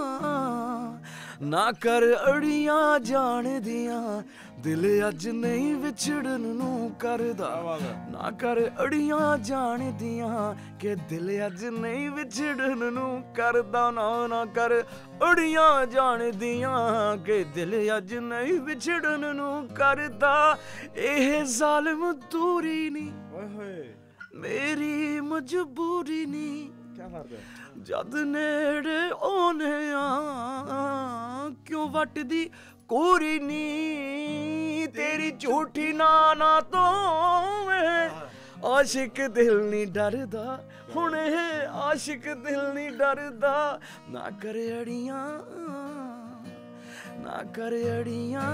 ਨਾ ਕਰ ਅੜੀਆਂ ਜਾਣਦੀਆਂ ਦਿਲ ਅੱਜ ਨਹੀਂ ਵਿਛੜਨ ਨੂੰ ਕਰਦਾ ਨਾ ਕਰ ਅੜੀਆਂ ਜਾਣਦੀਆਂ ਕਿ ਦਿਲ ਅੱਜ ਨਹੀਂ ਵਿਛੜਨ ਨੂੰ ਕਰਦਾ ਨਾ ਨਾ ਕਰ ਅੜੀਆਂ ਜਾਣਦੀਆਂ ਕਿ ਦਿਲ ਅੱਜ ਨਹੀਂ ਵਿਛੜਨ ਨੂੰ ਕਰਦਾ ਇਹ ਜ਼ਾਲਮ ਦੂਰੀ ਨਹੀਂ ਓਏ ਹੋਏ ਮੇਰੀ ਮਜਬੂਰੀ ਨਹੀਂ ਕੀ ਕਰਦਾ ਜਦ ਨੇੜੇ ਆਉਨੇ ਆ ਕਿਉਂ ਵੱਟਦੀ ਕੋਰੀ ਨੀ ਤੇਰੀ ਝੂਠੀ ਨਾ ਤੋਂ ਆਸ਼ਿਕ ਦਿਲ ਨਹੀਂ ਡਰਦਾ ਹੁਣ ਇਹ ਆਸ਼ਿਕ ਦਿਲ ਨਹੀਂ ਡਰਦਾ ਨਾ ਕਰ ਅੜੀਆਂ ਨਾ ਕਰ ਅੜੀਆਂ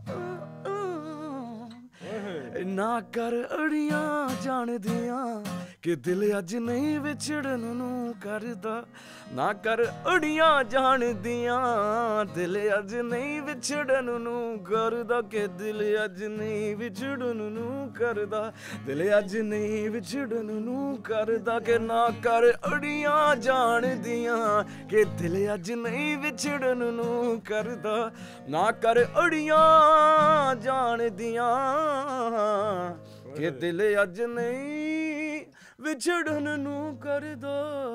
ਨਾ ਕਰ ਅੜੀਆਂ ਜਾਣਦੀਆਂ ਕਿ ਦਿਲ ਅੱਜ ਨਹੀਂ ਵਿਛੜਨ ਨੂੰ ਕਰਦਾ ਨਾ ਕਰ ਅੜੀਆਂ ਜਾਣਦੀਆਂ ਦਿਲ ਅੱਜ ਨਹੀਂ ਵਿਛੜਨ ਨੂੰ ਕਰਦਾ ਕਿ ਦਿਲ ਅੱਜ ਨਹੀਂ ਵਿਛੜਨ ਨੂੰ ਕਰਦਾ ਦਿਲ ਅੱਜ ਨਹੀਂ ਵਿਛੜਨ ਨੂੰ ਕਰਦਾ ਕਿ ਨਾ ਕਰ ਅੜੀਆਂ ਜਾਣਦੀਆਂ ਕਿ ਦਿਲ ਅੱਜ ਨਹੀਂ ਵਿਛੜਨ ਨੂੰ ਕਰਦਾ ਨਾ ਕਰ ਅੜੀਆਂ ਜਾਣਦੀਆਂ ਕਿ ਦਿਲ ਅੱਜ ਨਹੀਂ ਵਿਛੜਨ ਨੂੰ ਕਰਦਾ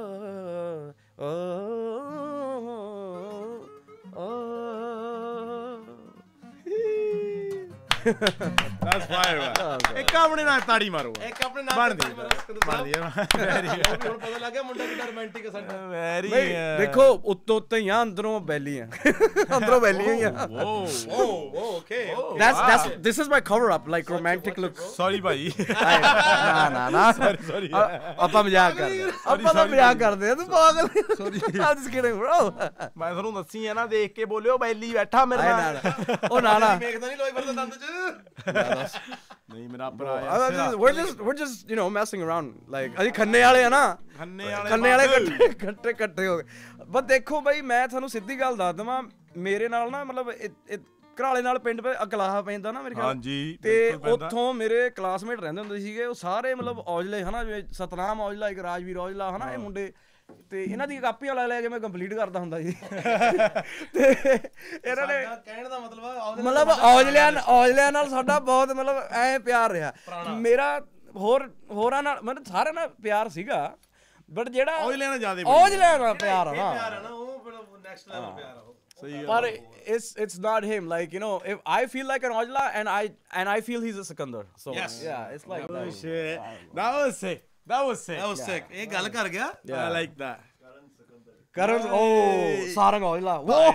That's fire ਇੱਕ ਆਪਣੇ ਨਾਲ ਤਾੜੀ ਮਾਰੋ
ਇੱਕ ਆਪਣੇ ਨਾਲ
ਬਣਦੀ
ਵੈਰੀ ਹੁਣ ਪਤਾ ਲੱਗ ਗਿਆ ਮੁੰਡਾ ਕਿੰਨਾ ਰੋਮਾਂਟਿਕ ਹੈ ਸਾਡਾ
ਵੈਰੀ
ਦੇਖੋ ਉੱਤੋਂ ਤਈਆਂ ਅੰਦਰੋਂ ਬੈਲੀਆਂ ਅੰਦਰੋਂ ਬੈਲੀਆਂ ਹੀ ਆ
okay
that's this is my cover up like romantic look
sorry ਭਾਈ
ਨਾ
ਸੌਰੀ
ਆਪਾਂ ਮਜ਼ਾਕ ਕਰਦੇ ਆਪਾਂ ਤਾਂ ਮਜ਼ਾਕ ਕਰਦੇ ਆ ਤੂੰ ਪਾਗਲ sorry I'm just kidding bro
ਮੈਂ ਤੁਹਾਨੂੰ ਦੱਸੀ ਆ ਨਾ ਦੇਖ ਕੇ ਬੋਲਿਓ ਬੈਲੀ ਬੈਠਾ ਮੇਰੇ ਨਾਲ
ਉਹ ਨਾ
ਵੇਖਦਾ ਨਹੀਂ ਲੋਈ ਫਿਰਦਾ ਦੰਦ ਚ
ਨਹੀਂ ਮੇਰਾ ਭਰਾ
we're just you know messing around like ਅਸੀਂ ਖੰਨੇ ਵਾਲੇ ਆ ਨਾ ਖੰਨੇ ਵਾਲੇ ਇਕੱਠੇ ਹੋ ਗਏ ਬਸ ਦੇਖੋ ਬਈ ਮੈਂ ਤੁਹਾਨੂੰ ਸਿੱਧੀ ਗੱਲ ਦੱਸ ਦਵਾਂ ਮੇਰੇ ਨਾਲ ਨਾ ਮਤਲਬ ਘਰਾਲੇ ਨਾਲ ਪਿੰਡ ਅਕਲਾਹਾ ਪੈਂਦਾ ਨਾ ਮੇਰੇ ਖਿਆਲ
ਹਾਂਜੀ
ਤੇ ਉੱਥੋਂ ਮੇਰੇ ਕਲਾਸਮੇਟ ਰਹਿੰਦੇ ਹੁੰਦੇ ਸੀਗੇ ਉਹ ਸਾਰੇ ਮਤਲਬ ਔਜਲੇ ਹਨਾ ਜਿਵੇਂ ਸਤਨਾਮ ਔਜਲਾ ਇੱਕ ਰਾਜਵੀਰ ਔਜਲਾ ਹਨਾ ਇਹ ਮੁੰਡੇ ਤੇ ਇਹਨਾਂ ਦੀ ਕਾਪੀਆਂ ਲੈ ਕੇ ਮੈਂ ਕੰਪਲੀਟ ਕਰਦਾ ਹੁੰਦਾ ਸੀ ਤੇ ਇਹਨਾਂ ਨੇ
ਕਹਿਣ ਦਾ
ਮਤਲਬ ਔਜਲਿਆਂ ਨਾਲ ਸਾਡਾ ਬਹੁਤ ਮਤਲਬ ਐ ਪਿਆਰ ਰਿਹਾ ਮੇਰਾ ਹੋਰਾਂ ਨਾਲ ਮਤਲਬ ਸਾਰਿਆਂ ਨਾਲ ਪਿਆਰ ਸੀਗਾ ਬਟ ਜਿਹੜਾ
ਔਜਲਿਆਂ ਨਾਲ ਜ਼ਿਆਦਾ
ਔਜਲਿਆਂ ਨਾਲ ਪਿਆਰ ਆ
ਨਾ ਉਹ ਨੈਕਸਟ ਲੈਵਲ ਪਿਆਰ ਆ
but it's not him like you know if I feel like an Ojla and I feel he's a Sikandar so
yes.
yeah it's like
oh shit that was sick
ਇਹ ਗੱਲ ਕਰ ਗਿਆ
I like that
Karan Sarang Ojla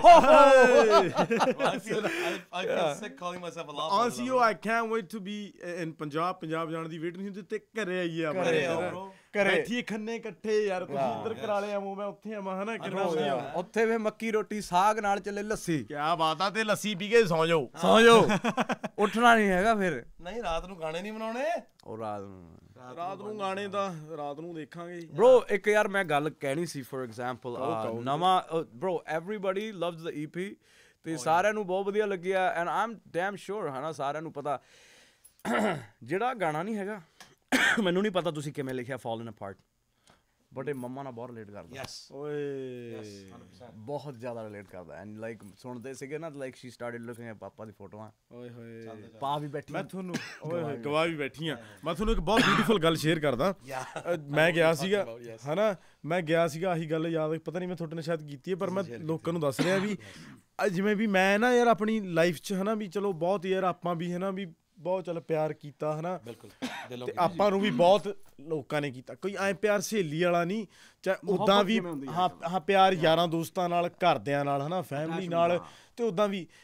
I feel sick calling myself a lot
honestly I can't wait to be in Punjab ਜਾਣ ਦੀ wait ਨਹੀਂ ਹੁੰਦੀ ਤੇ ਘਰੇ ਆਈਏ ਆਪਾਂ ਬੈਠੀਏ ਖੰਨੇ ਇਕੱਠੇ ਯਾਰ ਤੁਸੀਂ ਇੱਧਰ ਕਰਾਲੇ ਆਵੋ ਮੈਂ ਉੱਥੇ ਆਵਾਂ ਹਨਾ ਕਿੰਨਾ ਵਧੀਆ
ਉੱਥੇ ਵੇ ਮੱਕੀ ਰੋਟੀ ਸਾਗ ਨਾਲ ਚੱਲੇ ਲੱਸੀ
ਕੀ ਬਾਤ ਆ ਤੇ ਲੱਸੀ ਪੀ ਕੇ ਸੌਂ ਜਾਓ
ਉੱਠਣਾ ਨਹੀਂ ਹੈਗਾ ਫਿਰ
ਨਹੀਂ ਰਾਤ ਨੂੰ ਗਾਣੇ ਨਹੀਂ ਬਣਾਉਣੇ
ਉਹ
ਰਾਤ ਨੂੰ ਗਾਣੇ ਤਾਂ ਰਾਤ ਨੂੰ ਦੇਖਾਂਗੇ
bro ਇੱਕ ਯਾਰ ਮੈਂ ਗੱਲ ਕਹਿਣੀ ਸੀ for example ਨਵਾਂ bro everybody loves the EP ਤੇ ਸਾਰਿਆਂ ਨੂੰ ਬਹੁਤ ਵਧੀਆ ਲੱਗਿਆ and I'm damn sure ਹਨਾ ਸਾਰਿਆਂ ਨੂੰ ਪਤਾ ਜਿਹੜਾ ਗਾਣਾ ਨਹੀਂ ਹੈਗਾ ਮੈਨੂੰ ਨਹੀਂ ਪਤਾ ਤੁਸੀਂ ਕਿਵੇਂ ਲਿਖਿਆ Fallen Apart ਬਟ ਇਹ ਮੰਮਾ ਨਾਲ ਬਹੁਤ ਰਿਲੇਟ ਕਰਦਾ
ਓਏ
ਬਹੁਤ ਜ਼ਿਆਦਾ ਰਿਲੇਟ ਕਰਦਾ ਐਂਡ ਲਾਈਕ ਸੁਣਦੇ ਸੀਗੇ ਨਾ like she started looking at ਪਾਪਾ ਦੀ ਫੋਟੋਆਂ
ਓਏ ਹੋਏ
ਪਾ ਵੀ ਬੈਠੀ
ਮੈਂ ਤੁਹਾਨੂੰ ਓਏ ਗਵਾ ਵੀ ਬੈਠੀ ਆ ਮੈਂ ਤੁਹਾਨੂੰ ਇੱਕ ਬਹੁਤ ਬਿਊਟੀਫੁਲ ਗੱਲ ਸ਼ੇਅਰ ਕਰਦਾ ਮੈਂ ਗਿਆ ਸੀਗਾ ਹਨਾ ਮੈਂ ਗਿਆ ਸੀਗਾ ਆਹੀ ਗੱਲ ਯਾਦ ਪਤਾ ਨਹੀਂ ਮੈਂ ਤੁਹਾਡੇ ਨਾਲ ਸ਼ਾਇਦ ਕੀਤੀ ਹੈ ਪਰ ਮੈਂ ਲੋਕਾਂ ਨੂੰ ਦੱਸ ਰਿਹਾ ਵੀ ਜਿਵੇਂ ਵੀ ਮੈਂ ਨਾ ਯਾਰ ਆਪਣੀ ਲਾਈਫ 'ਚ ਹਨਾ ਵੀ ਚਲੋ ਬਹੁਤ ਯਾਰ ਆਪਾਂ ਵੀ ਹਨਾ ਵੀ ਬਹੁਤ ਚੱਲ ਪਿਆਰ ਕੀਤਾ ਹਨਾ ਤੇ ਆਪਾਂ ਨੂੰ ਵੀ ਬਹੁਤ ਲੋਕਾਂ ਨੇ ਕੀਤਾ ਕੋਈ ਐ ਪਿਆਰ ਸਹੇਲੀ ਵਾਲਾ ਨਹੀਂ ਚਾਹੇ ਉਦਾਂ ਵੀ ਹਾਂ ਪਿਆਰ ਯਾਰਾਂ ਦੋਸਤਾਂ ਨਾਲ ਘਰਦਿਆਂ ਨਾਲ ਹਨਾ ਫੈਮਿਲੀ ਨਾਲ ਤੇ ਉਦਾਂ ਵੀ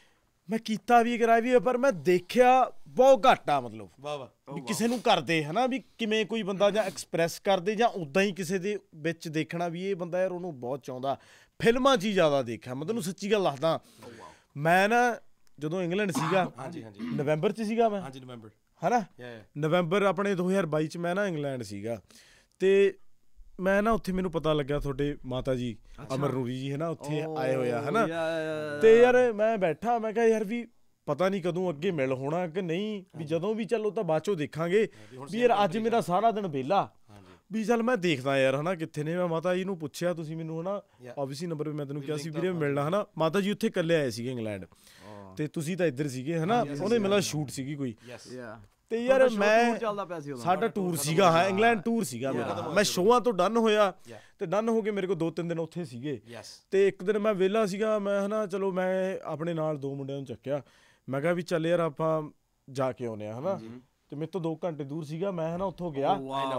ਮੈਂ ਕੀਤਾ ਵੀ ਕਰਾਇਆ ਵੀ ਪਰ ਮੈਂ ਦੇਖਿਆ ਬਹੁਤ ਘੱਟ ਆ ਮਤਲਬ
ਵਾਹ ਵਾਹ
ਵੀ ਕਿਸੇ ਨੂੰ ਕਰਦੇ ਹਨਾ ਵੀ ਕਿਵੇਂ ਕੋਈ ਬੰਦਾ ਜਾਂ ਐਕਸਪ੍ਰੈਸ ਕਰਦੇ ਜਾਂ ਉਦਾਂ ਹੀ ਕਿਸੇ ਦੇ ਵਿੱਚ ਦੇਖਣਾ ਵੀ ਇਹ ਬੰਦਾ ਯਾਰ ਉਹਨੂੰ ਬਹੁਤ ਚਾਹੁੰਦਾ ਫਿਲਮਾਂ 'ਚ ਹੀ ਜ਼ਿਆਦਾ ਦੇਖਿਆ ਮੈਂ ਤੈਨੂੰ ਸੱਚੀ ਗੱਲ ਦੱਸਦਾ ਮੈਂ ਨਾ ਜਦੋਂ ਇੰਗਲੈਂਡ ਸੀਗਾ
ਹਾਂਜੀ
ਨਵੰਬਰ 'ਚ ਸੀਗਾ ਮੈਂ
ਹਾਂਜੀ ਨਵੰਬਰ
ਹਨਾ ਨਵੰਬਰ ਆਪਣੇ 2022 'ਚ ਮੈਂ ਨਾ ਇੰਗਲੈਂਡ ਸੀਗਾ ਤੇ ਮੈਂ ਨਾ ਉੱਥੇ ਮੈਨੂੰ ਪਤਾ ਲੱਗਿਆ ਤੁਹਾਡੇ ਮਾਤਾ ਜੀ ਅਮਰ ਨੂਰੀ ਜੀ ਹੈ ਨਾ ਉੱਥੇ ਆਏ ਹੋਏ ਆ ਹੈ ਨਾ ਤੇ ਯਾਰ ਮੈਂ ਬੈਠਾ ਮੈਂ ਕਿਹਾ ਯਾਰ ਵੀ ਪਤਾ ਨਹੀਂ ਕਦੋਂ ਅੱਗੇ ਮਿਲ ਹੋਣਾ ਕਿ ਨਹੀਂ ਵੀ ਜਦੋਂ ਵੀ ਚੱਲੋ ਤਾਂ ਬਾਅਦ ਚੋਂ ਦੇਖਾਂਗੇ ਵੀ ਯਾਰ ਅੱਜ ਮੇਰਾ ਸਾਰਾ ਦਿਨ ਵਿਹਲਾ ਵੀ ਚੱਲ ਮੈਂ ਦੇਖਦਾ ਯਾਰ ਹਨਾ ਕਿੱਥੇ ਨੇ ਮੈਂ ਮਾਤਾ ਜੀ ਨੂੰ ਪੁੱਛਿਆ ਤੁਸੀਂ ਮੈਨੂੰ ਹਨਾ ਆਬਵੀਅਸਲੀ ਨੰਬਰ ਵੀ ਮੈਂ ਤੈਨੂੰ ਕਿਹਾ ਸੀ ਵੀਰੇ ਮਿਲਣਾ ਹਨਾ ਮਾਤਾ ਜੀ ਉੱਥੇ ਇਕੱਲੇ ਆਏ ਸੀਗੇ ਇੰਗਲੈਂਡ ਤੇ ਤੁਸੀਂ ਤਾਂ ਇੱਧਰ ਸੀਗੇ ਹਨਾ ਉਹਨੇ ਮੇਰਾ ਸ਼ੂਟ ਸੀਗੀ ਕੋਈ ਤੇ ਯਾਰ ਮੈਂ ਸਾਡਾ ਟੂਰ ਸੀਗਾ ਹਾਂ ਇੰਗਲੈਂਡ ਟੂਰ ਸੀਗਾ ਮੇਰਾ ਮੈਂ ਸ਼ੋਆਂ ਤੋਂ ਡਨ ਹੋਇਆ ਤੇ ਡਨ ਹੋ ਕੇ ਮੇਰੇ ਕੋਲ 2-3 ਦਿਨ ਉੱਥੇ ਸੀਗੇ ਤੇ ਇੱਕ ਦਿਨ ਮੈਂ ਵਿਹਲਾ ਸੀਗਾ ਮੈਂ ਹਨਾ ਚਲੋ ਮੈਂ ਆਪਣੇ ਨਾਲ 2 ਮੁੰਡਿਆਂ ਨੂੰ ਚੱਕਿਆ ਮੈਂ ਕਿਹਾ ਵੀ ਚੱਲ ਯਾਰ ਆਪਾਂ ਜਾ ਕੇ ਆਉਂਦੇ ਆ ਹਨਾ ਤੇ ਮੇਰੇ ਤੋਂ 2 ਘੰਟੇ ਦੂਰ ਸੀਗਾ ਮੈਂ ਹਨਾ ਉੱਥੋਂ ਗਿਆ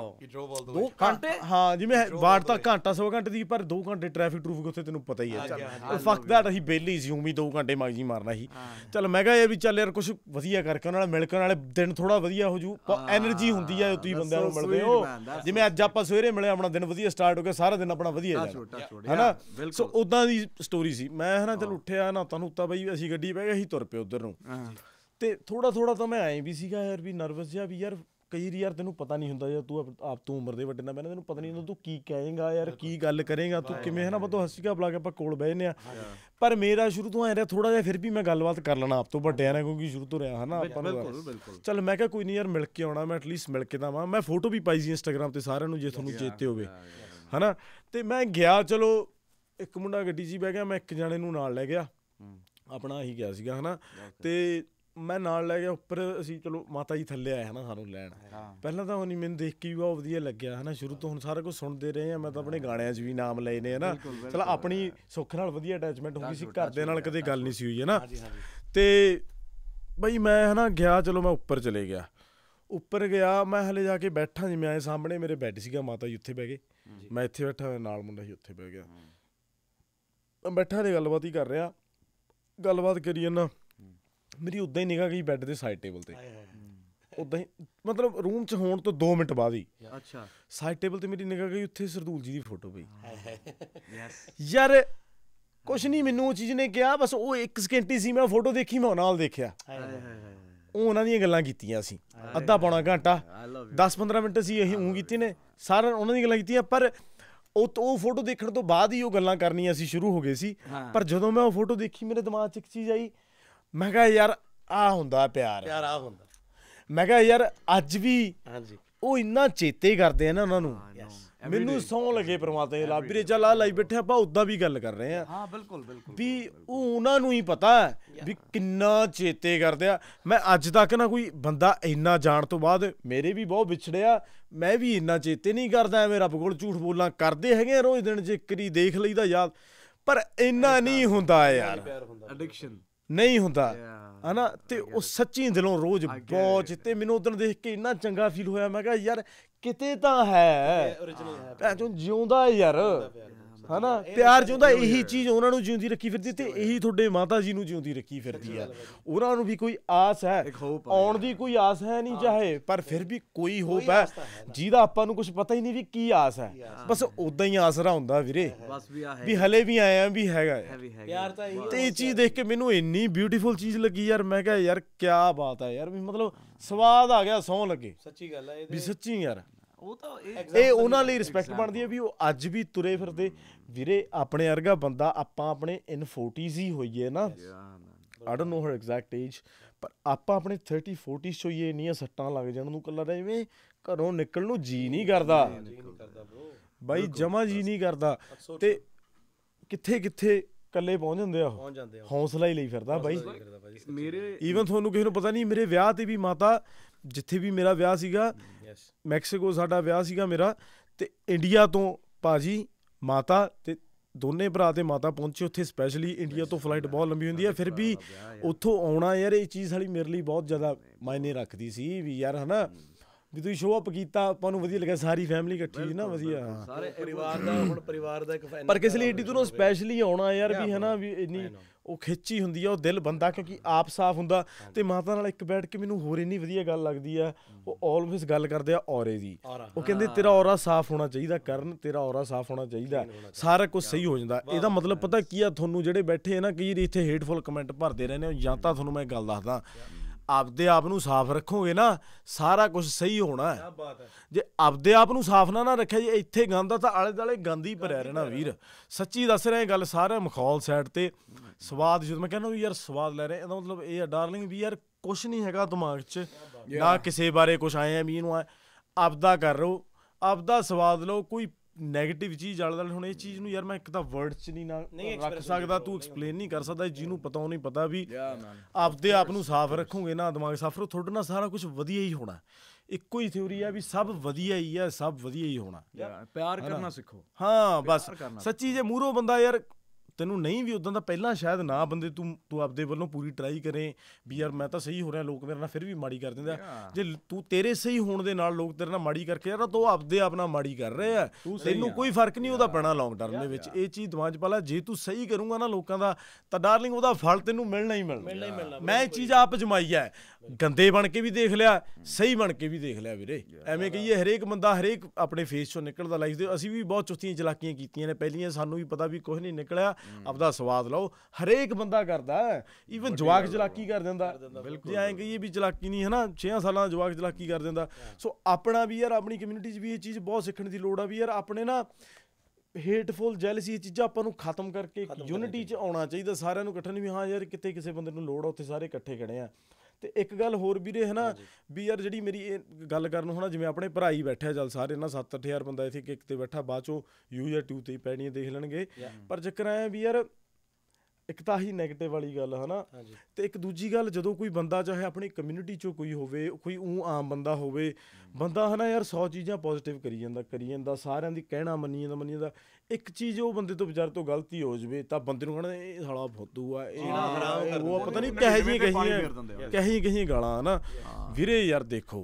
2 ਘੰਟੇ
ਹਾਂ ਜਿਵੇਂ ਬਾੜ ਤਾਂ ਘੰਟਾ 100 ਘੰਟੇ ਦੀ ਪਰ 2 ਘੰਟੇ ਟ੍ਰੈਫਿਕ ਟਰੂਫਿਕ ਉੱਥੇ ਤੈਨੂੰ ਪਤਾ ਹੀ ਹੈ ਫੱਕ ਦੈਟ ਅਸੀਂ ਬੇਲੀ ਸੀ ਉਮੀ 2 ਘੰਟੇ ਮਗਜੀ ਮਾਰਨਾ ਸੀ ਚੱਲ ਮੈਂ ਕਿਹਾ ਇਹ ਵੀ ਚੱਲ ਯਾਰ ਕੁਛ ਵਧੀਆ ਕਰਕੇ ਉਹਨਾਂ ਨਾਲ ਮਿਲ ਕੇ ਨਾਲੇ ਦਿਨ ਥੋੜਾ ਵਧੀਆ ਹੋ ਜੂ ਐਨਰਜੀ ਹੁੰਦੀ ਹੈ ਤੁਸੀਂ ਬੰਦਿਆਂ ਨੂੰ ਮਿਲਦੇ ਹੋ ਜਿਵੇਂ ਅੱਜ ਆਪਾਂ ਸਵੇਰੇ ਮਿਲੇ ਆਪਣਾ ਦਿਨ ਵਧੀਆ ਸਟਾਰਟ ਹੋ ਗਿਆ ਸਾਰਾ ਦਿਨ ਆਪਣਾ ਵਧੀਆ ਜਾਣਾ ਹਨਾ ਸੋ ਉਦਾਂ ਦੀ ਸਟੋਰੀ ਸੀ ਮੈਂ ਹਨਾ ਚੱਲ ਉੱਠਿਆ ਨਹਾਤਾ ਨੂਤਾ ਬਈ ਅਸੀਂ ਗੱਡੀ ਪੈ ਗਏ ਅਸੀਂ ਤੁਰ ਪਏ ਉੱਧਰ ਨੂੰ ਤੇ ਥੋੜਾ ਤਾਂ ਮੈਂ ਐਂ ਵੀ ਸੀਗਾ ਯਾਰ ਵੀ ਨਰਵਸ ਜਿਹਾ ਵੀ ਯਾਰ ਕਈ ਵਾਰੀ ਯਾਰ ਤੈਨੂੰ ਪਤਾ ਨਹੀਂ ਹੁੰਦਾ ਯਾਰ ਤੂੰ ਉਮਰ ਦੇ ਵੱਡੇ ਨਾਲ ਮੈਂ ਤੈਨੂੰ ਪਤਾ ਨਹੀਂ ਹੁੰਦਾ ਤੂੰ ਕੀ ਕਹੇਂਗਾ ਯਾਰ ਕੀ ਗੱਲ ਕਰੇਂਗਾ ਤੂੰ ਕਿਵੇਂ ਹੈ ਨਾ ਬਤੋ ਹੱਸੀਗਾ ਬੁਲਾ ਕੇ ਆਪਾਂ ਕੋਲ ਬਹਿ ਜੰਨੇ ਆ ਪਰ ਮੇਰਾ ਸ਼ੁਰੂ ਤੋਂ ਐਂ ਰਿਹਾ ਥੋੜਾ ਜਿਹਾ ਫਿਰ ਵੀ ਮੈਂ ਗੱਲਬਾਤ ਕਰ ਲੈਣਾ ਆਪ ਤੋਂ ਵੱਡਿਆਂ ਨਾਲ ਕਿਉਂਕਿ ਸ਼ੁਰੂ ਤੋਂ ਰਿਹਾ ਹਨਾ ਆਪਾਂ ਨੂੰ ਚੱਲ ਮੈਂ ਕਿਹਾ ਕੋਈ ਨਹੀਂ ਯਾਰ ਮਿਲ ਕੇ ਆਉਣਾ ਮੈਂ ਐਟਲੀਸਟ ਮਿਲ ਕੇ ਦਵਾਂ ਮੈਂ ਫੋਟੋ ਵੀ ਪਾਈ ਸੀ ਇੰਸਟਾਗ੍ਰਾਮ ਤੇ ਸਾਰਿਆਂ ਨੂੰ ਜੇ ਤੁਹਾਨੂੰ ਚੇਤੇ ਹੋਵੇ ਹਨਾ ਤੇ ਮੈਂ ਗਿਆ ਚਲੋ ਇੱਕ ਮੁੰਡਾ ਗੱਡੀ 'ਚ ਬਹਿ ਗਿਆ ਮੈਂ ਇੱਕ ਜਾਣੇ ਨੂੰ ਨਾਲ ਲੈ ਗਿਆ ਆਪਣਾ ਹੀ ਗਿਆ ਸੀਗਾ ਹਨਾ ਤੇ ਮੈਂ ਨਾਲ ਲੈ ਗਿਆ ਉੱਪਰ ਅਸੀਂ ਚਲੋ ਮਾਤਾ ਜੀ ਥੱਲੇ ਆਏ ਹਨਾ ਸਾਨੂੰ ਲੈਣ ਪਹਿਲਾਂ ਤਾਂ ਉਹਨੀ ਮੈਨੂੰ ਦੇਖ ਕੇ ਵੀ ਬਹੁਤ ਵਧੀਆ ਲੱਗਿਆ ਹਨਾ ਸ਼ੁਰੂ ਤੋਂ ਹੁਣ ਸਾਰਾ ਕੁਝ ਸੁਣਦੇ ਰਹੇ ਆ ਮੈਂ ਤਾਂ ਆਪਣੇ ਗਾਣਿਆਂ 'ਚ ਵੀ ਨਾਮ ਲਏ ਨੇ ਹਨਾ ਚਲ ਆਪਣੀ ਸੁੱਖ ਨਾਲ ਵਧੀਆ ਅਟੈਚਮੈਂਟ ਹੋ ਗਈ ਸੀ ਘਰਦਿਆਂ ਨਾਲ ਕਦੇ ਗੱਲ ਨਹੀਂ ਸੀ ਹੋਈ ਹਨਾ ਤੇ ਬਈ ਮੈਂ ਹਨਾ ਗਿਆ ਚਲੋ ਮੈਂ ਉੱਪਰ ਚਲੇ ਗਿਆ ਉੱਪਰ ਗਿਆ ਮੈਂ ਹਲੇ ਜਾ ਕੇ ਬੈਠਾ ਜਿਵੇਂ ਆਏ ਸਾਹਮਣੇ ਮੇਰੇ ਬੈੱਡ ਸੀਗਾ ਮਾਤਾ ਜੀ ਉੱਥੇ ਬਹਿ ਗਏ ਮੈਂ ਇੱਥੇ ਬੈਠਾ ਨਾਲ ਮੁੰਡਾ ਸੀ ਉੱਥੇ ਬਹਿ ਗਿਆ ਮੈਂ ਬੈਠਾ ਨੇ ਗੱਲਬਾਤ ਹੀ ਕਰ ਰਿਹਾ ਗੱਲਬਾਤ ਕਰੀ ਜਾਂਦਾ ਮੇਰੀ ਉੱਦਾਂ ਹੀ ਨਿਗਾਹ ਗਈ ਬੈੱਡ ਦੇ ਸਾਈਡ ਟੇਬਲ ਤੇ ਉੱਦਾਂ ਹੀ ਮਤਲਬ ਰੂਮ 'ਚ ਹੋਣ ਤੋਂ 2 ਮਿੰਟ ਬਾਅਦ ਹੀ
ਅੱਛਾ
ਸਾਈਡ ਟੇਬਲ ਤੇ ਮੇਰੀ ਨਿਗਾਹ ਗਈ ਉੱਥੇ ਸਰਦੂਲ ਜੀ ਦੀ ਫੋਟੋ ਪਈ ਯਾਰ ਕੁਛ ਨਹੀਂ ਮੈਨੂੰ ਉਹ ਚੀਜ਼ ਨੇ ਕਿਹਾ ਬਸ ਉਹ 1 ਸਕਿੰਟ ਹੀ ਸੀ ਮੈਂ ਫੋਟੋ ਦੇਖੀ ਮੈਂ ਨਾਲ ਦੇਖਿਆ ਉਹ ਉਹਨਾਂ ਦੀਆਂ ਗੱਲਾਂ ਕੀਤੀਆਂ ਸੀ ਅੱਧਾ ਪੌਣਾ ਘੰਟਾ 10-15 ਮਿੰਟ ਅਸੀਂ ਇਹੀ ਊਂ ਕੀਤੀ ਨੇ ਸਾਰਾ ਉਹਨਾਂ ਦੀਆਂ ਗੱਲਾਂ ਕੀਤੀਆਂ ਪਰ ਉਹ ਫੋਟੋ ਦੇਖਣ ਤੋਂ ਬਾਅਦ ਹੀ ਉਹ ਗੱਲਾਂ ਕਰਨੀਆਂ ਅਸੀਂ ਸ਼ੁਰੂ ਹੋ ਗਏ ਸੀ ਪਰ ਜਦੋਂ ਮੈਂ ਉਹ ਫੋਟੋ ਦੇਖੀ ਮੇਰੇ ਦਿਮਾਗ 'ਚ ਇੱਕ ਚੀਜ਼ ਆਈ ਮੈਂ ਕਿਹਾ ਯਾਰ ਆਹ ਹੁੰਦਾ ਪਿਆਰ
ਆ ਹੁੰਦਾ
ਮੈਂ ਕਿਹਾ ਯਾਰ ਅੱਜ ਵੀ ਉਹ ਇੰਨਾ ਚੇਤੇ ਕਰਦੇ ਆ ਨਾ ਉਹਨਾਂ ਨੂੰ ਮੈਨੂੰ ਸੌਂ ਲੱਗੇ ਪ੍ਰਮਾਤਮਾ ਦੇ ਲਾ ਵੀਰੇ ਚੱਲ ਆ ਲਾਈ ਬੈਠੇ ਆਪਾਂ ਉਦਾਂ ਵੀ ਗੱਲ ਕਰ ਰਹੇ ਆ
ਹਾਂ ਬਿਲਕੁਲ
ਵੀ ਉਹ ਉਹਨਾਂ ਨੂੰ ਹੀ ਪਤਾ ਵੀ ਕਿੰਨਾ ਚੇਤੇ ਕਰਦੇ ਆ ਮੈਂ ਅੱਜ ਤੱਕ ਨਾ ਕੋਈ ਬੰਦਾ ਇੰਨਾ ਜਾਣ ਤੋਂ ਬਾਅਦ ਮੇਰੇ ਵੀ ਬਹੁਤ ਵਿਛੜਿਆ ਮੈਂ ਵੀ ਇੰਨਾ ਚੇਤੇ ਨਹੀਂ ਕਰਦਾ ਐਵੇਂ ਰੱਬ ਕੋਲ ਝੂਠ ਬੋਲਾਂ ਕਰਦੇ ਹੈਗੇ ਰੋਜ਼ ਦਿਨ ਜੇ ਕਰੀ ਦੇਖ ਲਈਦਾ ਯਾਦ ਪਰ ਇੰਨਾ ਨਹੀਂ ਹੁੰਦਾ ਯਾਰ
ਐਡਿਕਸ਼ਨ
ਨਹੀਂ ਹੁੰਦਾ ਹਨਾ ਤੇ ਉਹ ਸੱਚੀ ਦਿਲੋਂ ਰੋਜ਼ ਬਹੁਤ ਚਿੱਤੇ ਮੈਨੂੰ ਉਦੋਂ ਦੇਖ ਕੇ ਇੰਨਾ ਚੰਗਾ ਫੀਲ ਹੋਇਆ ਮੈਂ ਕਿਹਾ ਯਾਰ ਕਿਤੇ ਤਾਂ ਹੈ ਜਿਉਂਦਾ ਯਾਰ ਹਨਾ ਪਿਆਰ ਜਿਉਂਦਾ ਇਹੀ ਚੀਜ਼ ਉਹਨਾਂ ਨੂੰ ਜਿਉਂਦੀ ਰੱਖੀ ਫਿਰਦੀ ਤੇ ਇਹੀ ਤੁਹਾਡੇ ਮਾਤਾ ਜੀ ਨੂੰ ਜਿਉਂਦੀ ਰੱਖੀ ਫਿਰਦੀ ਆ ਉਹਨਾਂ ਨੂੰ ਵੀ ਕੋਈ ਆਸ ਹੈ ਆਉਣ ਦੀ ਕੋਈ ਆਸ ਹੈ ਨਹੀਂ ਚਾਹੇ ਪਰ ਫਿਰ ਵੀ ਕੋਈ ਹੋਪ ਹੈ ਜਿਹਦਾ ਆਪਾਂ ਨੂੰ ਕੁਝ ਪਤਾ ਹੀ ਨਹੀਂ ਵੀ ਕੀ ਆਸ ਹੈ ਬਸ ਉਦਾਂ ਹੀ ਆਸਰਾ ਹੁੰਦਾ ਵੀਰੇ ਵੀ ਹਲੇ ਵੀ ਆਏ ਆ ਵੀ ਹੈਗਾ
ਪਿਆਰ ਤਾਂ
ਤੇ ਇਹ ਚੀਜ਼ ਦੇਖ ਕੇ ਮੈਨੂੰ ਇੰਨੀ ਬਿਊਟੀਫੁਲ ਚੀਜ਼ ਲੱਗੀ ਯਾਰ ਮੈਂ ਕਿਹਾ ਯਾਰ ਕਿਆ ਬਾਤ ਹੈ ਯਾਰ ਵੀ ਮਤਲਬ ਸਵਾਦ ਆ ਗਿਆ ਸੌਂ ਲੱਗੇ
ਸੱਚੀ ਗੱਲ ਹੈ
ਵੀ ਸੱਚੀ ਯਾਰ
ਉਹ ਤਾਂ
ਇਹ ਉਹਨਾਂ ਲਈ ਰਿਸਪੈਕਟ ਬਣਦੀ ਹੈ ਵੀ ਉਹ ਅੱਜ ਵੀ ਤੁਰੇ ਫਿਰਦੇ ਵੀਰੇ ਆਪਣੇ ਵਰਗਾ ਬੰਦਾ ਆਪਾਂ ਆਪਣੇ ਇਨ 40s ਹੀ ਹੋਈਏ ਨਾ I don't know her exact age ਪਰ ਆਪਾਂ ਆਪਣੇ 30-40s ਚ ਹੋਈਏ ਇੰਨੀਆਂ ਸੱਟਾਂ ਲੱਗ ਜਾਣ ਨੂੰ ਕੱਲਾ ਜਿਵੇਂ ਘਰੋਂ ਨਿਕਲਣ ਨੂੰ ਜੀ ਨਹੀਂ ਕਰਦਾ ਬਾਈ ਜਮਾ ਜੀ ਨਹੀਂ ਕਰਦਾ ਤੇ ਕਿੱਥੇ ਕੱਲੇ ਪਹੁੰਚ ਜਾਂਦੇ ਆ ਹੌਸਲਾ ਹੀ ਲਈ ਫਿਰਦਾ ਬਾਈ
ਮੇਰੇ
ਈਵਨ ਤੁਹਾਨੂੰ ਕਿਸੇ ਨੂੰ ਪਤਾ ਨਹੀਂ ਮੇਰੇ ਵਿਆਹ ਤੇ ਵੀ ਮਾਤਾ ਜਿੱਥੇ ਵੀ ਮੇਰਾ ਵਿਆਹ ਸੀਗਾ ਮੈਕਸੀਕੋ ਸਾਡਾ ਵਿਆਹ ਸੀਗਾ ਮੇਰਾ ਤੇ ਇੰਡੀਆ ਤੋਂ ਭਾਜੀ ਮਾਤਾ ਤੇ ਦੋਨੇ ਭਰਾ ਤੇ ਮਾਤਾ ਪਹੁੰਚੇ ਉੱਥੇ ਸਪੈਸ਼ਲੀ ਇੰਡੀਆ ਤੋਂ ਫਲਾਈਟ ਬਹੁਤ ਲੰਬੀ ਹੁੰਦੀ ਹੈ ਫਿਰ ਵੀ ਉੱਥੋਂ ਆਉਣਾ ਯਾਰ ਇਹ ਚੀਜ਼ ਸਾਲੀ ਮੇਰੇ ਲਈ ਬਹੁਤ ਜ਼ਿਆਦਾ ਮਾਇਨੇ ਰੱਖਦੀ ਸੀ ਵੀ ਯਾਰ ਹਨਾ ਵੀ ਤੁਸੀਂ ਸ਼ੋਅ ਅਪ ਕੀਤਾ ਆਪਾਂ ਨੂੰ ਵਧੀਆ ਲੱਗਿਆ ਸਾਰੀ ਫੈਮਿਲੀ ਇਕੱਠੀ ਸੀ ਨਾ ਵਧੀਆ
ਸਾਰੇ ਪਰਿਵਾਰ ਦਾ ਹੁਣ ਪਰਿਵਾਰ ਦਾ ਇੱਕ
ਪਰ ਕਿਸ ਲਈ ਏਡੀ ਦੂਰੋਂ ਸਪੈਸ਼ਲੀ ਆਉਣਾ ਯਾਰ ਵੀ ਹਨਾ ਵੀ ਇੰਨੀ ਉਹ ਖਿੱਚੀ ਹੁੰਦੀ ਆ, ਉਹ ਦਿਲ ਬੰਦਾ ਕਿਉਂਕਿ ਆਪ ਸਾਫ਼ ਹੁੰਦਾ। ਤੇ ਮਾਤਾ ਨਾਲ ਇੱਕ ਬੈਠ ਕੇ ਮੈਨੂੰ ਹੋਰ ਇੰਨੀ ਵਧੀਆ ਗੱਲ ਲੱਗਦੀ ਆ, ਉਹ ਆਲਵੇਜ਼ ਗੱਲ ਕਰਦੇ ਆ ਔਰੇ ਦੀ। ਉਹ ਕਹਿੰਦੇ ਤੇਰਾ ਔਰਾ ਸਾਫ਼ ਹੋਣਾ ਚਾਹੀਦਾ ਕਰਨ, ਤੇਰਾ ਔਰਾ ਸਾਫ਼ ਹੋਣਾ ਚਾਹੀਦਾ, ਸਾਰਾ ਕੁਝ ਸਹੀ ਹੋ ਜਾਂਦਾ। ਇਹਦਾ ਮਤਲਬ ਪਤਾ ਕੀ ਆ, ਤੁਹਾਨੂੰ ਜਿਹੜੇ ਬੈਠੇ ਆ ਨਾ ਕਈ ਵਾਰੀ ਇੱਥੇ ਹੇਟਫੁਲ ਕਮੈਂਟ ਭਰਦੇ ਰਹਿੰਦੇ ਹੋ, ਜਾਂ ਤਾਂ ਤੁਹਾਨੂੰ ਮੈਂ ਗੱਲ ਦੱਸਦਾ, ਆਪਦੇ ਆਪ ਨੂੰ ਸਾਫ਼ ਰੱਖੋਗੇ ਨਾ ਸਾਰਾ ਕੁਝ ਸਹੀ ਹੋਣਾ। ਜੇ ਆਪਦੇ ਆਪ ਨੂੰ ਸਾਫ਼ ਨਾ ਰੱਖਿਆ, ਜੇ ਇੱਥੇ ਗੰਦ ਆ ਤਾਂ ਆਲੇ ਦੁਆਲੇ ਗੰਦ ਹੀ ਭਰਿਆ ਰਹਿਣਾ ਵੀਰ। ਸੱਚੀ ਦੱਸ ਰਿਹਾ ਗੱਲ, ਸਾਰਾ ਮਖੌਲ ਸਾਈਡ ਤੇ। ਸਵਾਦ ਜਦੋਂ ਮੈਂ ਕਹਿੰਦਾ ਵੀ ਯਾਰ ਸਵਾਦ ਲੈ ਰਹੇ, ਇਹਦਾ ਮਤਲਬ ਇਹ ਆ ਡਾਰਲਿੰਗ ਵੀ ਯਾਰ ਕੁਛ ਨਹੀਂ ਹੈਗਾ ਦਿਮਾਗ 'ਚ, ਨਾ ਕਿਸੇ ਬਾਰੇ ਕੁਛ ਆਏ ਆ ਵੀ ਇਹਨੂੰ ਆਪਦਾ ਕਰ ਲਓ, ਆਪਦਾ ਸਵਾਦ ਲਓ। ਕੋਈ ਨੈਗੇਟਿਵ ਚੀਜ਼ ਆਲੇ ਦੁਆਲੇ, ਹੁਣ ਇਹ ਚੀਜ਼ ਨੂੰ ਯਾਰ ਮੈਂ ਇੱਕ ਤਾਂ ਵਰਡ 'ਚ ਨਹੀਂ ਰੱਖ ਸਕਦਾ, ਤੂੰ ਐਕਸਪਲੇਨ ਨਹੀਂ ਕਰ ਸਕਦਾ। ਜਿਹਨੂੰ ਪਤਾ ਉਹ ਨਹੀਂ ਪਤਾ ਵੀ ਆਪਦੇ ਆਪ ਨੂੰ ਸਾਫ਼ ਰੱਖੋਗੇ ਨਾ, ਦਿਮਾਗ ਸਾਫ਼ ਰੱਖੋ, ਤੁਹਾਡੇ ਨਾਲ ਸਾਰਾ ਕੁਝ ਵਧੀਆ ਹੀ ਹੋਣਾ। ਇੱਕੋ ਹੀ ਥਿਊਰੀ ਆ ਵੀ ਸਭ ਵਧੀਆ ਹੀ ਆ, ਸਭ ਵਧੀਆ ਹੀ ਹੋਣਾ।
ਪਿਆਰ ਕਰਨਾ ਸਿੱਖੋ।
ਹਾਂ ਬਸ ਸੱਚੀ, ਜੇ ਮੂਹਰੋਂ ਬੰਦਾ ਯਾਰ ਤੈਨੂੰ ਨਹੀਂ ਵੀ ਉਦਾਂ ਦਾ ਪਹਿਲਾਂ ਸ਼ਾਇਦ ਨਾ ਬੰਦੇ ਤੂੰ ਆਪਦੇ ਵੱਲੋਂ ਪੂਰੀ ਟਰਾਈ ਕਰੇ ਵੀ ਯਾਰ ਮੈਂ ਤਾਂ ਸਹੀ ਹੋ ਰਿਹਾ, ਲੋਕ ਮੇਰੇ ਨਾਲ ਫਿਰ ਵੀ ਮਾੜੀ ਕਰ ਦਿੰਦੇ ਆ। ਜੇ ਤੂੰ ਤੇਰੇ ਸਹੀ ਹੋਣ ਦੇ ਨਾਲ ਲੋਕ ਤੇਰੇ ਨਾਲ ਮਾੜੀ ਕਰਕੇ ਯਾਰ ਤੂੰ ਆਪਦੇ ਆਪ ਨਾਲ ਮਾੜੀ ਕਰ ਰਹੇ ਆ, ਤੈਨੂੰ ਕੋਈ ਫਰਕ ਨਹੀਂ ਉਹਦਾ ਪੈਣਾ ਲੌਂਗ ਟਰਮ ਦੇ ਵਿੱਚ। ਇਹ ਚੀਜ਼ ਦਿਮਾਗ 'ਚ ਪਾ ਲੈ, ਜੇ ਤੂੰ ਸਹੀ ਕਰੂੰਗਾ ਨਾ ਲੋਕਾਂ ਦਾ ਤਾਂ ਡਾਰਲਿੰਗ ਉਹਦਾ ਫਲ ਤੈਨੂੰ ਮਿਲਣਾ ਹੀ ਮਿਲਣਾ। ਮੈਂ ਇਹ ਚੀਜ਼ ਆਪ ਅਜਮਾਈ ਹੈ, ਗੰਦੇ ਬਣ ਕੇ ਵੀ ਦੇਖ ਲਿਆ, ਸਹੀ ਬਣ ਕੇ ਵੀ ਦੇਖ ਲਿਆ ਵੀਰੇ। ਐਵੇਂ ਕਹੀਏ ਹਰੇਕ ਬੰਦਾ ਹਰੇਕ ਆਪਣੇ ਫੇਸ 'ਚੋਂ ਨਿਕਲਦਾ ਲਾਈਫ ਦੇ। ਅਸੀਂ ਵੀ ਬਹੁਤ ਚੁਸਤੀਆਂ ਚਲਾਕੀਆਂ ਕੀਤੀਆਂ ਨੇ ਪਹਿਲੀਆਂ, ਸਾਨੂੰ ਵੀ ਪਤਾ ਵੀ ਕੁਛ ਨਹੀਂ ਨਿਕਲਿਆ, ਆਪਦਾ ਸਵਾਦ ਲਓ। ਹਰੇਕ ਬੰਦਾ ਕਰਦਾ, ਈਵਨ ਜਵਾਕ ਚਲਾਕੀ ਕਰ ਦਿੰਦਾ। ਜੇ ਐਂ ਕਹੀਏ ਵੀ ਚਲਾਕੀ ਨਹੀਂ ਹੈ ਨਾ, 6 ਸਾਲਾਂ ਦਾ ਜਵਾਕ ਚਲਾਕੀ ਕਰ ਦਿੰਦਾ। ਸੋ ਆਪਣਾ ਵੀ ਯਾਰ ਆਪਣੀ ਕਮਿਊਨਿਟੀ 'ਚ ਵੀ ਇਹ ਚੀਜ਼ ਬਹੁਤ ਸਿੱਖਣ ਦੀ ਲੋੜ ਆ ਵੀ ਯਾਰ ਆਪਣੇ ਨਾ ਹੇਟਫੁਲ ਜੈਲਸੀ ਇਹ ਚੀਜ਼ਾਂ ਆਪਾਂ ਨੂੰ ਖਤਮ ਕਰਕੇ ਯੂਨਿਟੀ 'ਚ ਆਉਣਾ ਚਾਹੀਦਾ, ਸਾਰਿਆਂ ਨੂੰ ਇਕੱਠੇ। ਨਹੀਂ ਵੀ ਹਾਂ ਯਾਰ ਕਿਤੇ ਕਿਸੇ ਬੰਦੇ ਨੂੰ ਲੋੜ ਆ ਉੱਥੇ ਸਾਰੇ ਇਕੱਠੇ ਖੜੇ ਆ। ਤੇ ਇੱਕ ਗੱਲ ਹੋਰ ਵੀਰੇ ਹੈ ਨਾ ਵੀ ਯਾਰ ਜਿਹੜੀ ਮੇਰੀ ਇਹ ਗੱਲ ਕਰਨ ਨੂੰ ਹੈ ਨਾ, ਜਿਵੇਂ ਆਪਣੇ ਭਰਾ ਹੀ ਬੈਠਿਆ ਚੱਲ ਸਾਰੇ ਨਾ 7-8 ਬੰਦਾ ਇੱਥੇ ਇੱਕ ਤੇ ਬੈਠਾ, ਬਾਅਦ 'ਚੋਂ ਯੂ ਜਾਂ 2 ਤੇ ਪੈਣੀਆਂ ਦੇਖ ਲੈਣਗੇ। ਪਰ ਚੱਕਰ ਐ ਵੀ ਯਾਰ ਇੱਕ ਤਾਂ ਆਹੀ ਨੈਗੇਟਿਵ ਵਾਲੀ ਗੱਲ ਹੈ ਨਾ, ਤੇ ਇੱਕ ਦੂਜੀ ਗੱਲ ਜਦੋਂ ਕੋਈ ਬੰਦਾ ਚਾਹੇ ਆਪਣੀ ਕਮਿਊਨਿਟੀ 'ਚੋਂ ਕੋਈ ਹੋਵੇ, ਕੋਈ ਆਮ ਬੰਦਾ ਹੋਵੇ, ਬੰਦਾ ਹੈ ਨਾ ਯਾਰ 100 ਚੀਜ਼ਾਂ ਪੋਜ਼ੀਟਿਵ ਕਰੀ ਜਾਂਦਾ, ਸਾਰਿਆਂ ਦੀ ਕਹਿਣਾ ਮੰਨੀ ਜਾਂਦਾ। ਇੱਕ ਚੀਜ਼ ਉਹ ਬੰਦੇ ਤੋਂ ਵਿਚਾਰੇ ਤੋਂ ਗਲਤੀ ਹੋ ਜਾਵੇ ਤਾਂ ਬੰਦੇ ਨੂੰ ਕਹਿਣਾ ਇਹ ਸਾਲਾ ਫੁੱਦੂ ਆ, ਇਹ ਉਹ ਪਤਾ ਨਹੀਂ ਕਹੀਆਂ ਗਾਲਾਂ ਹੈ ਨਾ ਵੀਰੇ। ਯਾਰ ਦੇਖੋ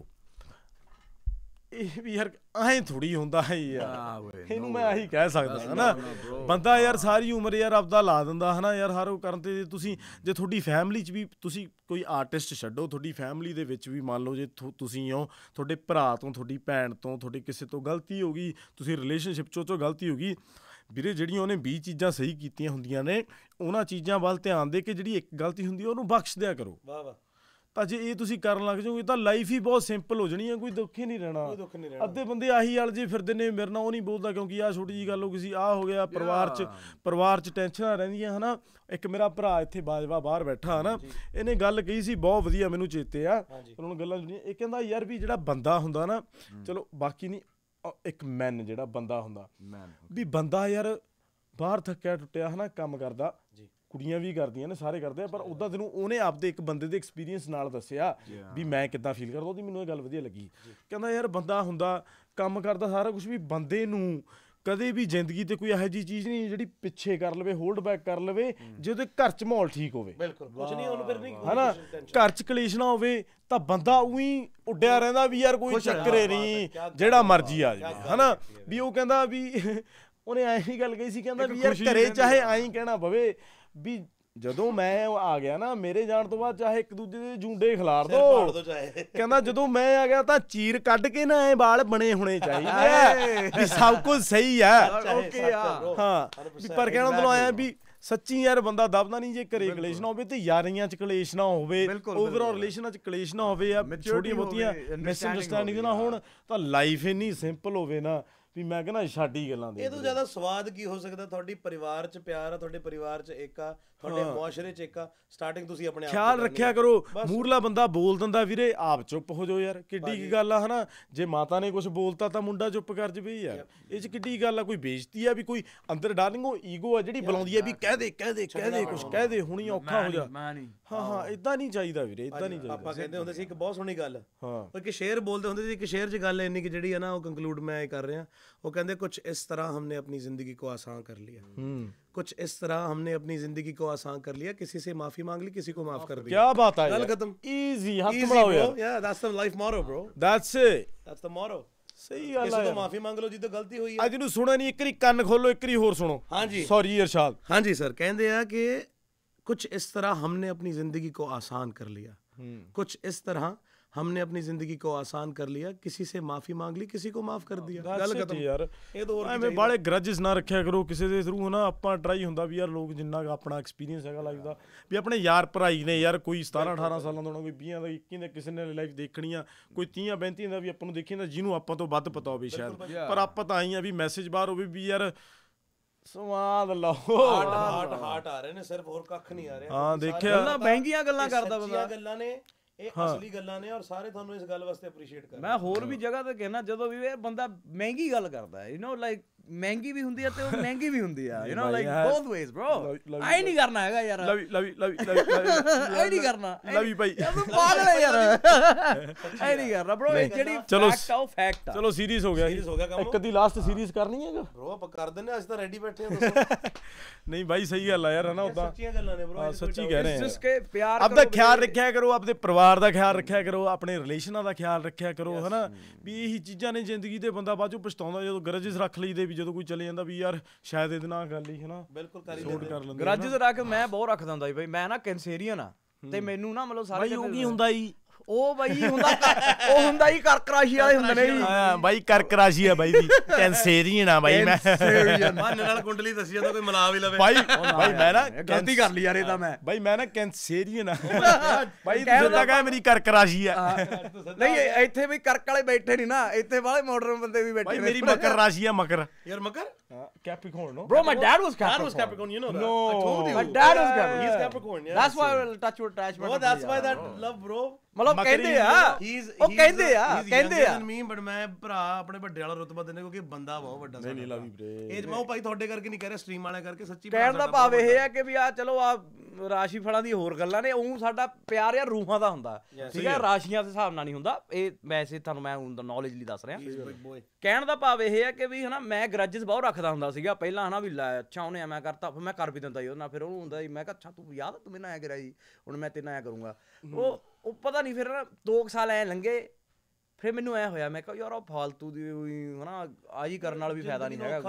ਇਹ ਵੀ ਯਾਰ ਐਂ ਥੋੜੀ ਹੁੰਦਾ ਹੈ ਯਾਰ, ਇਹਨੂੰ ਮੈਂ ਆਹੀ ਕਹਿ ਸਕਦਾ ਹੈ ਨਾ। ਬੰਦਾ ਯਾਰ ਸਾਰੀ ਉਮਰ ਯਾਰ ਆਪਦਾ ਲਾ ਦਿੰਦਾ ਹੈ ਨਾ ਯਾਰ ਹਰ ਉਹ ਕਰਨ ਤੇ। ਜੇ ਤੁਹਾਡੀ ਫੈਮਿਲੀ 'ਚ ਵੀ ਤੁਸੀਂ ਕੋਈ ਆਰਟਿਸਟ ਛੱਡੋ, ਤੁਹਾਡੀ ਫੈਮਿਲੀ ਦੇ ਵਿੱਚ ਵੀ ਮੰਨ ਲਓ ਜੇ ਤੁਸੀਂ ਹੋ, ਤੁਹਾਡੇ ਭਰਾ ਤੋਂ, ਤੁਹਾਡੀ ਭੈਣ ਤੋਂ, ਤੁਹਾਡੇ ਕਿਸੇ ਤੋਂ ਗਲਤੀ ਹੋ ਗਈ, ਤੁਸੀਂ ਰਿਲੇਸ਼ਨਸ਼ਿਪ 'ਚੋਂ ਗਲਤੀ ਹੋ ਗਈ ਵੀਰੇ, ਜਿਹੜੀਆਂ ਉਹਨੇ 20 ਚੀਜ਼ਾਂ ਸਹੀ ਕੀਤੀਆਂ ਹੁੰਦੀਆਂ ਨੇ, ਉਹਨਾਂ ਚੀਜ਼ਾਂ ਵੱਲ ਧਿਆਨ ਦੇ ਕੇ ਜਿਹੜੀ ਇੱਕ ਗਲਤੀ ਹੁੰਦੀ ਉਹਨੂੰ ਬਖਸ਼ ਦਿਆ ਕਰੋ। ਤਾਂ ਜੇ ਇਹ ਤੁਸੀਂ ਕਰਨ ਲੱਗ ਜਾਓਗੇ ਤਾਂ ਲਾਈਫ ਹੀ ਬਹੁਤ ਸਿੰਪਲ ਹੋ ਜਾਣੀ ਹੈ, ਕੋਈ ਦੁੱਖ ਹੀ ਨਹੀਂ ਰਹਿਣਾ। ਅੱਧੇ ਬੰਦੇ ਆਹੀ ਵਾਲ ਜੇ ਫਿਰਦੇ ਨੇ, ਮੇਰੇ ਨਾਲ ਉਹ ਨਹੀਂ ਬੋਲਦਾ ਕਿਉਂਕਿ ਆਹ ਛੋਟੀ ਜਿਹੀ ਗੱਲ ਹੋ ਗਈ ਸੀ, ਆਹ ਹੋ ਗਿਆ। ਪਰਿਵਾਰ 'ਚ ਟੈਨਸ਼ਨਾਂ ਰਹਿੰਦੀਆਂ ਹੈ ਨਾ। ਇੱਕ ਮੇਰਾ ਭਰਾ ਇੱਥੇ ਬਾਜਵਾ ਬਾਹਰ ਬੈਠਾ ਹੈ ਨਾ, ਇਹਨੇ ਗੱਲ ਕਹੀ ਸੀ ਬਹੁਤ ਵਧੀਆ, ਮੈਨੂੰ ਚੇਤੇ ਆ ਹੁਣ ਗੱਲਾਂ ਸੁਣੀਆਂ। ਇਹ ਕਹਿੰਦਾ ਯਾਰ ਵੀ ਜਿਹੜਾ ਬੰਦਾ ਹੁੰਦਾ ਨਾ, ਚਲੋ ਬਾਕੀ ਨਹੀਂ, ਇੱਕ ਮੈਨ ਜਿਹੜਾ ਬੰਦਾ ਹੁੰਦਾ ਵੀ ਬੰਦਾ ਯਾਰ ਬਾਹਰ ਥੱਕਿਆ ਟੁੱਟਿਆ ਹੈ ਨਾ, ਕੰਮ ਕਰਦਾ, ਕੁੜੀਆਂ ਵੀ ਕਰਦੀਆਂ ਨੇ, ਸਾਰੇ ਕਰਦੇ ਆ, ਪਰ ਉੱਦਾਂ ਤੈਨੂੰ ਉਹਨੇ ਆਪਦੇ ਇੱਕ ਬੰਦੇ ਦੇ ਐਕਸਪੀਰੀਅੰਸ ਨਾਲ ਦੱਸਿਆ ਵੀ ਮੈਂ ਕਿੱਦਾਂ ਫੀਲ ਕਰਦਾ। ਉਹਦੀ ਮੈਨੂੰ ਇਹ ਗੱਲ ਵਧੀਆ ਲੱਗੀ। ਕਹਿੰਦਾ ਯਾਰ ਬੰਦਾ ਹੁੰਦਾ, ਕੰਮ ਕਰਦਾ, ਸਾਰਾ ਕੁਛ, ਵੀ ਬੰਦੇ ਨੂੰ ਕਦੇ ਵੀ ਜ਼ਿੰਦਗੀ ਤੇ ਕੋਈ ਇਹੋ ਜਿਹੀ ਚੀਜ਼ ਨਹੀਂ ਜਿਹੜੀ ਪਿੱਛੇ ਕਰ ਲਵੇ, ਹੋਲਡ ਬੈਕ ਕਰ ਲਵੇ, ਜੇ ਉਹਦੇ ਘਰ 'ਚ ਮਾਹੌਲ ਠੀਕ ਹੋਵੇ। ਹੈ ਨਾ, ਘਰ 'ਚ ਕਲੇਸ਼ ਨਾ ਹੋਵੇ ਤਾਂ ਬੰਦਾ ਉਹੀ ਉੱਡਿਆ ਰਹਿੰਦਾ ਵੀ ਯਾਰ ਕੋਈ ਚੱਕਰੇ ਨਹੀਂ, ਜਿਹੜਾ ਮਰਜ਼ੀ ਆ ਜਾਵੇ। ਹੈ ਨਾ, ਵੀ ਉਹ ਕਹਿੰਦਾ ਵੀ ਉਹਨੇ ਐਹੀ ਗੱਲ ਕਹੀ ਸੀ, ਕਹਿੰਦਾ ਵੀ ਯਾਰ ਘਰੇ ਚਾਹੇ ਆਈ ਕਹਿਣਾ ਪਵੇ ਵੀ ਜਦੋਂ ਮੈਂ ਆ ਗਿਆ ਨਾ, ਮੇਰੇ ਜਾਣ ਤੋਂ ਬਾਅਦ ਚਾਹੇ ਇੱਕ ਦੂਜੇ ਦੇ ਜੂੰਡੇ ਖਿਲਾਰ ਦੋ, ਕਹਿੰਦਾ ਜਦੋਂ ਮੈਂ ਆ ਗਿਆ ਤਾਂ ਚੀਰ ਕੱਢ ਕੇ ਨਾ ਐ ਵਾਲ ਬਣੇ ਹੋਣੇ ਚਾਹੀਦੇ ਵੀ ਸਭ ਕੁਝ ਸਹੀ ਆ। ਹਾਂ, ਪਰ ਕਹਿਣਾ ਮਤਲਬ ਆਇਆ ਵੀ ਸੱਚੀ ਯਾਰ ਬੰਦਾ ਦਬਦਾ ਨਹੀਂ ਜੇ ਘਰੇ ਕਲੇਸ਼ ਨਾ ਹੋਵੇ ਤੇ ਯਾਰੀਆਂ 'ਚ ਕਲੇਸ਼ ਨਾ ਹੋਵੇ, ਓਵਰਆਲ ਰਿਲੇਸ਼ਨਾਂ 'ਚ ਕਲੇਸ਼ ਨਾ ਹੋਵੇ, ਆ ਛੋਟੀਆਂ ਬਹੁਤੀਆਂ ਮਿਸਅੰਡਰਸਟੈਂਡਿੰਗ ਨਾ ਹੋਣ, ਤਾਂ ਲਾਈਫ ਇੰਨੀ ਸਿੰਪਲ ਹੋਵੇ ਨਾ ਵੀ ਮੈਂ ਕਹਿੰਦਾ ਛੱਡ ਹੀ ਗੱਲਾਂ ਦੇ।
ਇਹ ਤੋਂ ਜ਼ਿਆਦਾ ਸਵਾਦ ਕੀ ਹੋ ਸਕਦਾ? ਤੁਹਾਡੀ ਪਰਿਵਾਰ 'ਚ ਪਿਆਰ ਆ, ਤੁਹਾਡੇ ਪਰਿਵਾਰ 'ਚ ਏਕਾ, ਤੁਹਾਡੇ ਮੁਆਸ਼ਰੇ 'ਚ ਏਕਾ। ਸਟਾਰਟਿੰਗ ਤੁਸੀਂ ਆਪਣੇ
ਖਿਆਲ ਰੱਖਿਆ ਕਰੋ। ਮੂਰਲਾ ਬੰਦਾ ਬੋਲ ਦਿੰਦਾ ਵੀਰੇ, ਆਪ ਚੁੱਪ ਹੋ ਜਾਓ ਯਾਰ, ਕਿੱਡੀ ਕੀ ਗੱਲ ਆ ਹੈ ਨਾ। ਜੇ ਮਾਤਾ ਨੇ ਕੁਝ ਬੋਲਤਾ ਤਾਂ ਮੁੰਡਾ ਚੁੱਪ ਕਰ ਜਾਵੇ ਯਾਰ, ਇਹ 'ਚ ਕਿੱਡੀ ਗੱਲ ਆ? ਕੋਈ ਬੇਇੱਜ਼ਤੀ ਆ ਵੀ ਕੋਈ ਅੰਦਰ ਡਾਰਲਿੰਗ ਉਹ ਈਗੋ ਆ ਜਿਹੜੀ ਬੁਲਾਉਂਦੀ ਆ ਵੀ ਕਹਿ ਦੇ ਕੁਛ ਕਹਿ ਦੇ, ਹੁਣੀ ਔਖਾ ਹੋ ਜਾ। ਹਾਂ ਇਦਾਂ ਨਹੀਂ ਚਾਹੀਦਾ ਵੀਰੇ, ਇਦਾਂ ਨਹੀਂ ਚਾਹੀਦਾ।
ਆਪਾਂ ਕਹਿੰਦੇ ਹੁੰਦੇ ਸੀ ਇੱਕ ਬਹੁਤ ਸੋਹਣੀ ਗੱਲ,
ਹਾਂ
ਇੱਕ ਸ਼ੇਰ ਬੋਲਦੇ ਹੁੰਦੇ ਸੀ, ਇੱਕ ਸ਼ੇਰ 'ਚ ਗੱਲ ਇੰਨੀ ਕਿ ਜਿਹੜੀ ਹੈ ਨਾ ਉਹ ਕੰਕਲੂਡ ਮੈਂ ਇਹ ਕਰ ਰਿਹਾ। ਉਹ ਕਹਿੰਦੇ ਕੁਛ ਇਸ ਤਰ੍ਹਾਂ हमने अपनी जिंदगी को आसान कर लिया, कुछ इस तरह हमने अपनी जिंदगी को आसान कर लिया, किसी से माफी मांग ली, किसी को माफ कर दिया।
क्या बात है,
गल खत्म,
इजी, हाथ मिलाओ यार।
Yeah, that's the life motto bro,
that's it,
that's the motto।
ਸਹੀ ਗੱਲ
ਕਿਸੇ ਤੋਂ ਮਾਫੀ ਮੰਗ ਲਓ ਜਿੱਦੋਂ ਗਲਤੀ ਹੋਈ ਹੈ।
ਅੱਜ ਨੂੰ ਸੁਣਿਆ ਨਹੀਂ, ਇੱਕ ਵਾਰੀ ਕੰਨ ਖੋਲੋ, ਇੱਕ ਵਾਰੀ ਹੋਰ ਸੁਣੋ।
ਹਾਂਜੀ
ਸੌਰੀ ਇਰਸ਼ਾਦ।
ਹਾਂਜੀ ਸਰ, ਕਹਿੰਦੇ ਆ ਕਿ कुछ इस तरह हमने अपनी ज़िंदगी को आसान कर लिया, कुछ इस तरह हमने अपनी ज़िंदगी को आसान कर लिया, किसी से माफ़ी मांग ली, किसी को माफ़ कर दिया, ਗੱਲ ਖਤਮ
ਯਾਰ।
ਇਹ ਤਾਂ ਹੋਰ
ਐਵੇਂ ਬਾਲੇ ਗਰਜਸ ਨਾ ਰੱਖਿਆ ਕਰੋ ਕਿਸੇ ਦੇ ਥਰੂ ਹਨਾ। ਆਪਾਂ ਟਰਾਈ ਹੁੰਦਾ ਵੀ ਯਾਰ ਲੋਕ ਜਿੰਨਾ ਕੁ ਆਪਣਾ ਐਕਸਪੀਰੀਅੰਸ ਹੈਗਾ ਲਾਈਫ ਦਾ, ਵੀ ਆਪਣੇ ਯਾਰ ਭਰਾਈ ਨੇ ਯਾਰ, ਕੋਈ 17-18 ਸਾਲਾਂ ਦਾ ਹੋਣਾ, ਕੋਈ 20 ਦਾ, 21 ਦਾ, ਕਿਸੇ ਨੇ ਲਾਈਫ ਦੇਖਣੀ ਆ, ਕੋਈ 30-35 ਦਾ ਵੀ ਆਪਾਂ ਨੂੰ ਦੇਖੀ ਜਾਂਦਾ, ਜਿਹਨੂੰ ਆਪਾਂ ਤੋਂ ਵੱਧ ਪਤਾ ਹੋਵੇ ਸ਼ਾਇਦ, ਪਰ ਆਪਾਂ ਤਾਂ ਆਈ ਆ ਵੀ ਮੈਸੇਜ ਬਾਹਰ ਹੋਵੇ ਵੀ ਯਾਰ ਸਵਾਦ ਲਓ।
ਹਾਰਟ ਆ ਰਹੇ ਨੇ ਸਿਰਫ, ਹੋਰ ਕੱਖ ਨਹੀਂ ਆ ਰਿਹਾ।
ਹਾਂ ਦੇਖਿਆ
ਗੱਲਾਂ ਮਹਿੰਗੀਆਂ ਗੱਲਾਂ ਕਰਦਾ ਬੰਦਾ,
ਗੱਲਾਂ ਨੇ ਇਹ ਅਸਲੀ ਗੱਲਾਂ ਨੇ, ਔਰ ਸਾਰੇ ਤੁਹਾਨੂੰ ਇਸ ਗੱਲ ਵਾਸਤੇ ਅਪਰੀਸ਼ੀਏਟ ਕਰਦੇ।
ਮੈਂ ਹੋਰ ਵੀ ਜਗ੍ਹਾ ਤੇ ਕਹਿਣਾ, ਜਦੋਂ ਵੀ ਇਹ ਬੰਦਾ ਮਹਿੰਗੀ ਗੱਲ ਕਰਦਾ ਹੈ, ਯੂ نو ਲਾਈਕ ਮਹਿੰਗੀ ਵੀ ਹੁੰਦੀ ਹੈ ਤੇ ਉਹ ਮਹਿੰਗੀ ਵੀ ਹੁੰਦੀ ਆ, you know like both ways bro। I ਨਹੀਂ ਕਰਨਾ ਹੈਗਾ ਯਾਰ,
ਲਵੀ
ਆਈ ਨਹੀਂ ਕਰਨਾ,
ਲਵੀ ਭਾਈ
ਤੂੰ ਪਾਗਲ ਹੈ ਯਾਰ, ਆਈ ਨਹੀਂ ਕਰਨਾ bro। ਇਹ ਜਿਹੜੀ
ਚਲੋ
ਫੈਕਟ ਆ ਉਹ ਫੈਕਟ ਆ।
ਚਲੋ ਸੀਰੀਅਸ ਹੋ ਗਿਆ, ਇੱਕ ਅੱਧੀ ਲਾਸਟ ਸੀਰੀਜ਼ ਕਰਨੀ ਹੈਗਾ
bro, ਆਪਾਂ ਕਰ ਦਿੰਨੇ, ਅੱਜ ਤਾਂ ਰੈਡੀ ਬੈਠੇ ਹਾਂ, ਦੱਸੋ।
ਨਹੀਂ ਬਾਈ ਸਹੀ ਗੱਲ ਆ ਯਾਰ ਹਨਾ, ਉਦਾਂ
ਸੱਚੀਆਂ ਗੱਲਾਂ ਨੇ bro,
ਸੱਚੀ ਕਹਿ ਰਹੇ
ਜਿਸ ਕੇ ਪਿਆਰ
ਆਪਦਾ ਖਿਆਲ ਰੱਖਿਆ ਕਰੋ, ਆਪਦੇ ਪਰਿਵਾਰ ਦਾ ਖਿਆਲ ਰੱਖਿਆ ਕਰੋ, ਆਪਣੇ ਰਿਲੇਸ਼ਨਾਂ ਦਾ ਖਿਆਲ ਰੱਖਿਆ ਕਰੋ ਹਨਾ, ਵੀ ਇਹੀ ਚੀਜ਼ਾਂ ਨੇ ਜ਼ਿੰਦਗੀ ਦੇ। ਬੰਦਾ ਬਾਅਦ ਚੋਂ ਪਛਤਾਉਂਦਾ ਜਦੋਂ ਗਰਜਸ ਰੱਖ ਲਈਦੇ, ਵੀ ਜਦੋਂ ਕੋਈ ਚਲੇ ਜਾਂਦਾ ਵੀ ਯਾਰ ਸ਼ਾਇਦ ਇਹਦੇ ਨਾਲ ਗੱਲ ਹੀ ਹਨਾ
ਬਿਲਕੁਲ
ਕਰ ਲੈਂਦੇ।
ਗਰਜਸ ਰੱਖ ਮੈਂ ਬਹੁਤ ਰੱਖਦਾ ਹੁੰਦਾ ਸੀ ਬਈ, ਮੈਂ ਨਾ ਕੈਂਸੇਰੀਅਨ ਆ ਤੇ ਮੈਨੂੰ ਨਾ ਮਤਲਬ ਸਾਰੇ
ਬਾਈ ਉਹ ਕੀ ਹੁੰਦਾ ਜੀ?
ਉਹ ਬਾਈ ਹੁੰਦਾ, ਉਹ ਹੁੰਦਾ ਹੀ ਕਰਕ ਰਾਸ਼ੀ ਵਾਲੇ ਹੁੰਦੇ ਨੇ ਜੀ।
ਹਾਂ ਬਾਈ ਕਰਕ ਰਾਸ਼ੀ ਆ ਬਾਈ ਦੀ, ਕੈਂਸੇਰੀਅਨ ਆ ਬਾਈ ਮੈਂ।
ਮਨ ਨਾਲ ਕੁੰਡਲੀ ਦੱਸੀ ਜਾਂਦਾ, ਕੋਈ ਮਿਲਾ ਵੀ ਲਵੇ।
ਬਾਈ ਮੈਂ ਨਾ
ਗਲਤੀ ਕਰ ਲਈ ਯਾਰ ਇਹ ਤਾਂ ਮੈਂ।
ਬਾਈ ਮੈਂ ਨਾ ਕੈਂਸੇਰੀਅਨ ਆ ਬਾਈ, ਤੁਸੀਂ ਤਾਂ ਕਹੇ ਮੇਰੀ ਕਰਕ ਰਾਸ਼ੀ ਆ।
ਨਹੀਂ ਇੱਥੇ ਵੀ ਕਰਕ ਵਾਲੇ ਬੈਠੇ ਨਹੀਂ ਨਾ, ਇੱਥੇ ਵਾਲੇ ਮਾਡਰਨ ਬੰਦੇ ਵੀ ਬੈਠੇ
ਬਾਈ
ਨੇ।
ਮੇਰੀ ਮਕਰ ਰਾਸ਼ੀ ਆ, ਮਕਰ
ਯਾਰ ਮਕਰ
Capricorn, no?
Bro, my dad was
Dad
Capricorn.
was Capricorn, you know that.
No.
I told you.
My dad was Capricorn.
He's Capricorn, yeah.
That's why touch wood attachment.
Bro, that's why that love, bro.
ਮਤਲਬ ਕਹਿੰਦੇ ਆ, ਉਹ ਕਹਿੰਦੇ ਆ, ਕਹਿੰਦੇ ਆ।
ਮੀ but ਮੈਂ ਭਰਾ ਆਪਣੇ ਵੱਡੇ ਵਾਲਾ ਰੁਤਬਾ ਦਿੰਦੇ, ਕਿਉਂਕਿ ਬੰਦਾ ਬਹੁਤ ਵੱਡਾ ਸਾਡਾ।
ਨਹੀਂ ਲਵੀ ਵੀਰੇ,
ਇਹ ਮੈਂ ਉਹ ਭਾਈ ਤੁਹਾਡੇ ਕਰਕੇ ਨਹੀਂ ਕਹਿ ਰਿਹਾ, ਸਟ੍ਰੀਮ ਵਾਲਿਆਂ ਕਰਕੇ, ਸੱਚੀ
ਕਹਿਣ ਦਾ ਭਾਵ ਇਹ ਹੈ ਕਿ ਵੀ ਆ ਚਲੋ ਆ ਰਾਸ਼ੀ ਫਲਾਂ ਦੀ ਹੋਰ ਗੱਲਾਂ ਨੇ, ਉਹ ਸਾਡਾ ਪਿਆਰ ਯਾਰ ਰੂਹਾਂ ਦਾ ਹੁੰਦਾ, ਠੀਕ ਹੈ, ਰਾਸ਼ੀਆਂ ਦੇ ਹਿਸਾਬ ਨਾਲ ਨਹੀਂ ਹੁੰਦਾ। ਇਹ ਵੈਸੇ ਤੁਹਾਨੂੰ ਮੈਂ ਹੁਣ ਨੌਲੇਜ ਲਈ ਦੱਸ ਰਿਹਾ। ਕਹਿਣ ਦਾ ਭਾਵ ਇਹ ਹੈ ਕਿ ਵੀ ਹਨਾ ਮੈਂ ਗਰਜਸ ਬਹੁਤ ਰੱਖਦਾ ਹੁੰਦਾ ਸੀਗਾ ਪਹਿਲਾਂ ਹਨਾ, ਵੀ ਲੈ ਅੱਛਾ ਉਹਨੇ ਐਵੇਂ ਕਰਤਾ, ਫਿਰ ਮੈਂ ਕਰ ਵੀ ਦਿੰਦਾ ਸੀ ਉਹਦੇ ਨਾਲ। ਫਿਰ ਉਹਨੂੰ ਹੁੰਦਾ ਸੀ, ਮੈਂ ਕਿਹਾ ਅੱਛਾ ਤੂੰ ਯਾਦ ਤੂੰ ਮੈਨੂੰ ਐਂ ਕਰਿਆ ਜੀ, ਹੁਣ ਮੈਂ ਤੇਰੇ ਨਾਲ ਐਂ ਕਰੂੰਗਾ। ਉਹ ਪਤਾ ਨਹੀਂ ਫਿਰ 2 ਸਾਲ ਐਂ ਲੰਘੇ, ਫਿਰ ਮੈਨੂੰ ਐ ਹੋਇਆ, ਮੈਂ ਕਿਹਾ ਯਾਰ ਉਹ ਫਾਲਤੂ ਦੀ ਹਨਾ ਆਹੀ ਕਰਨ ਨਾਲ ਵੀ ਫਾਇਦਾ ਨਹੀਂ ਹੈਗਾ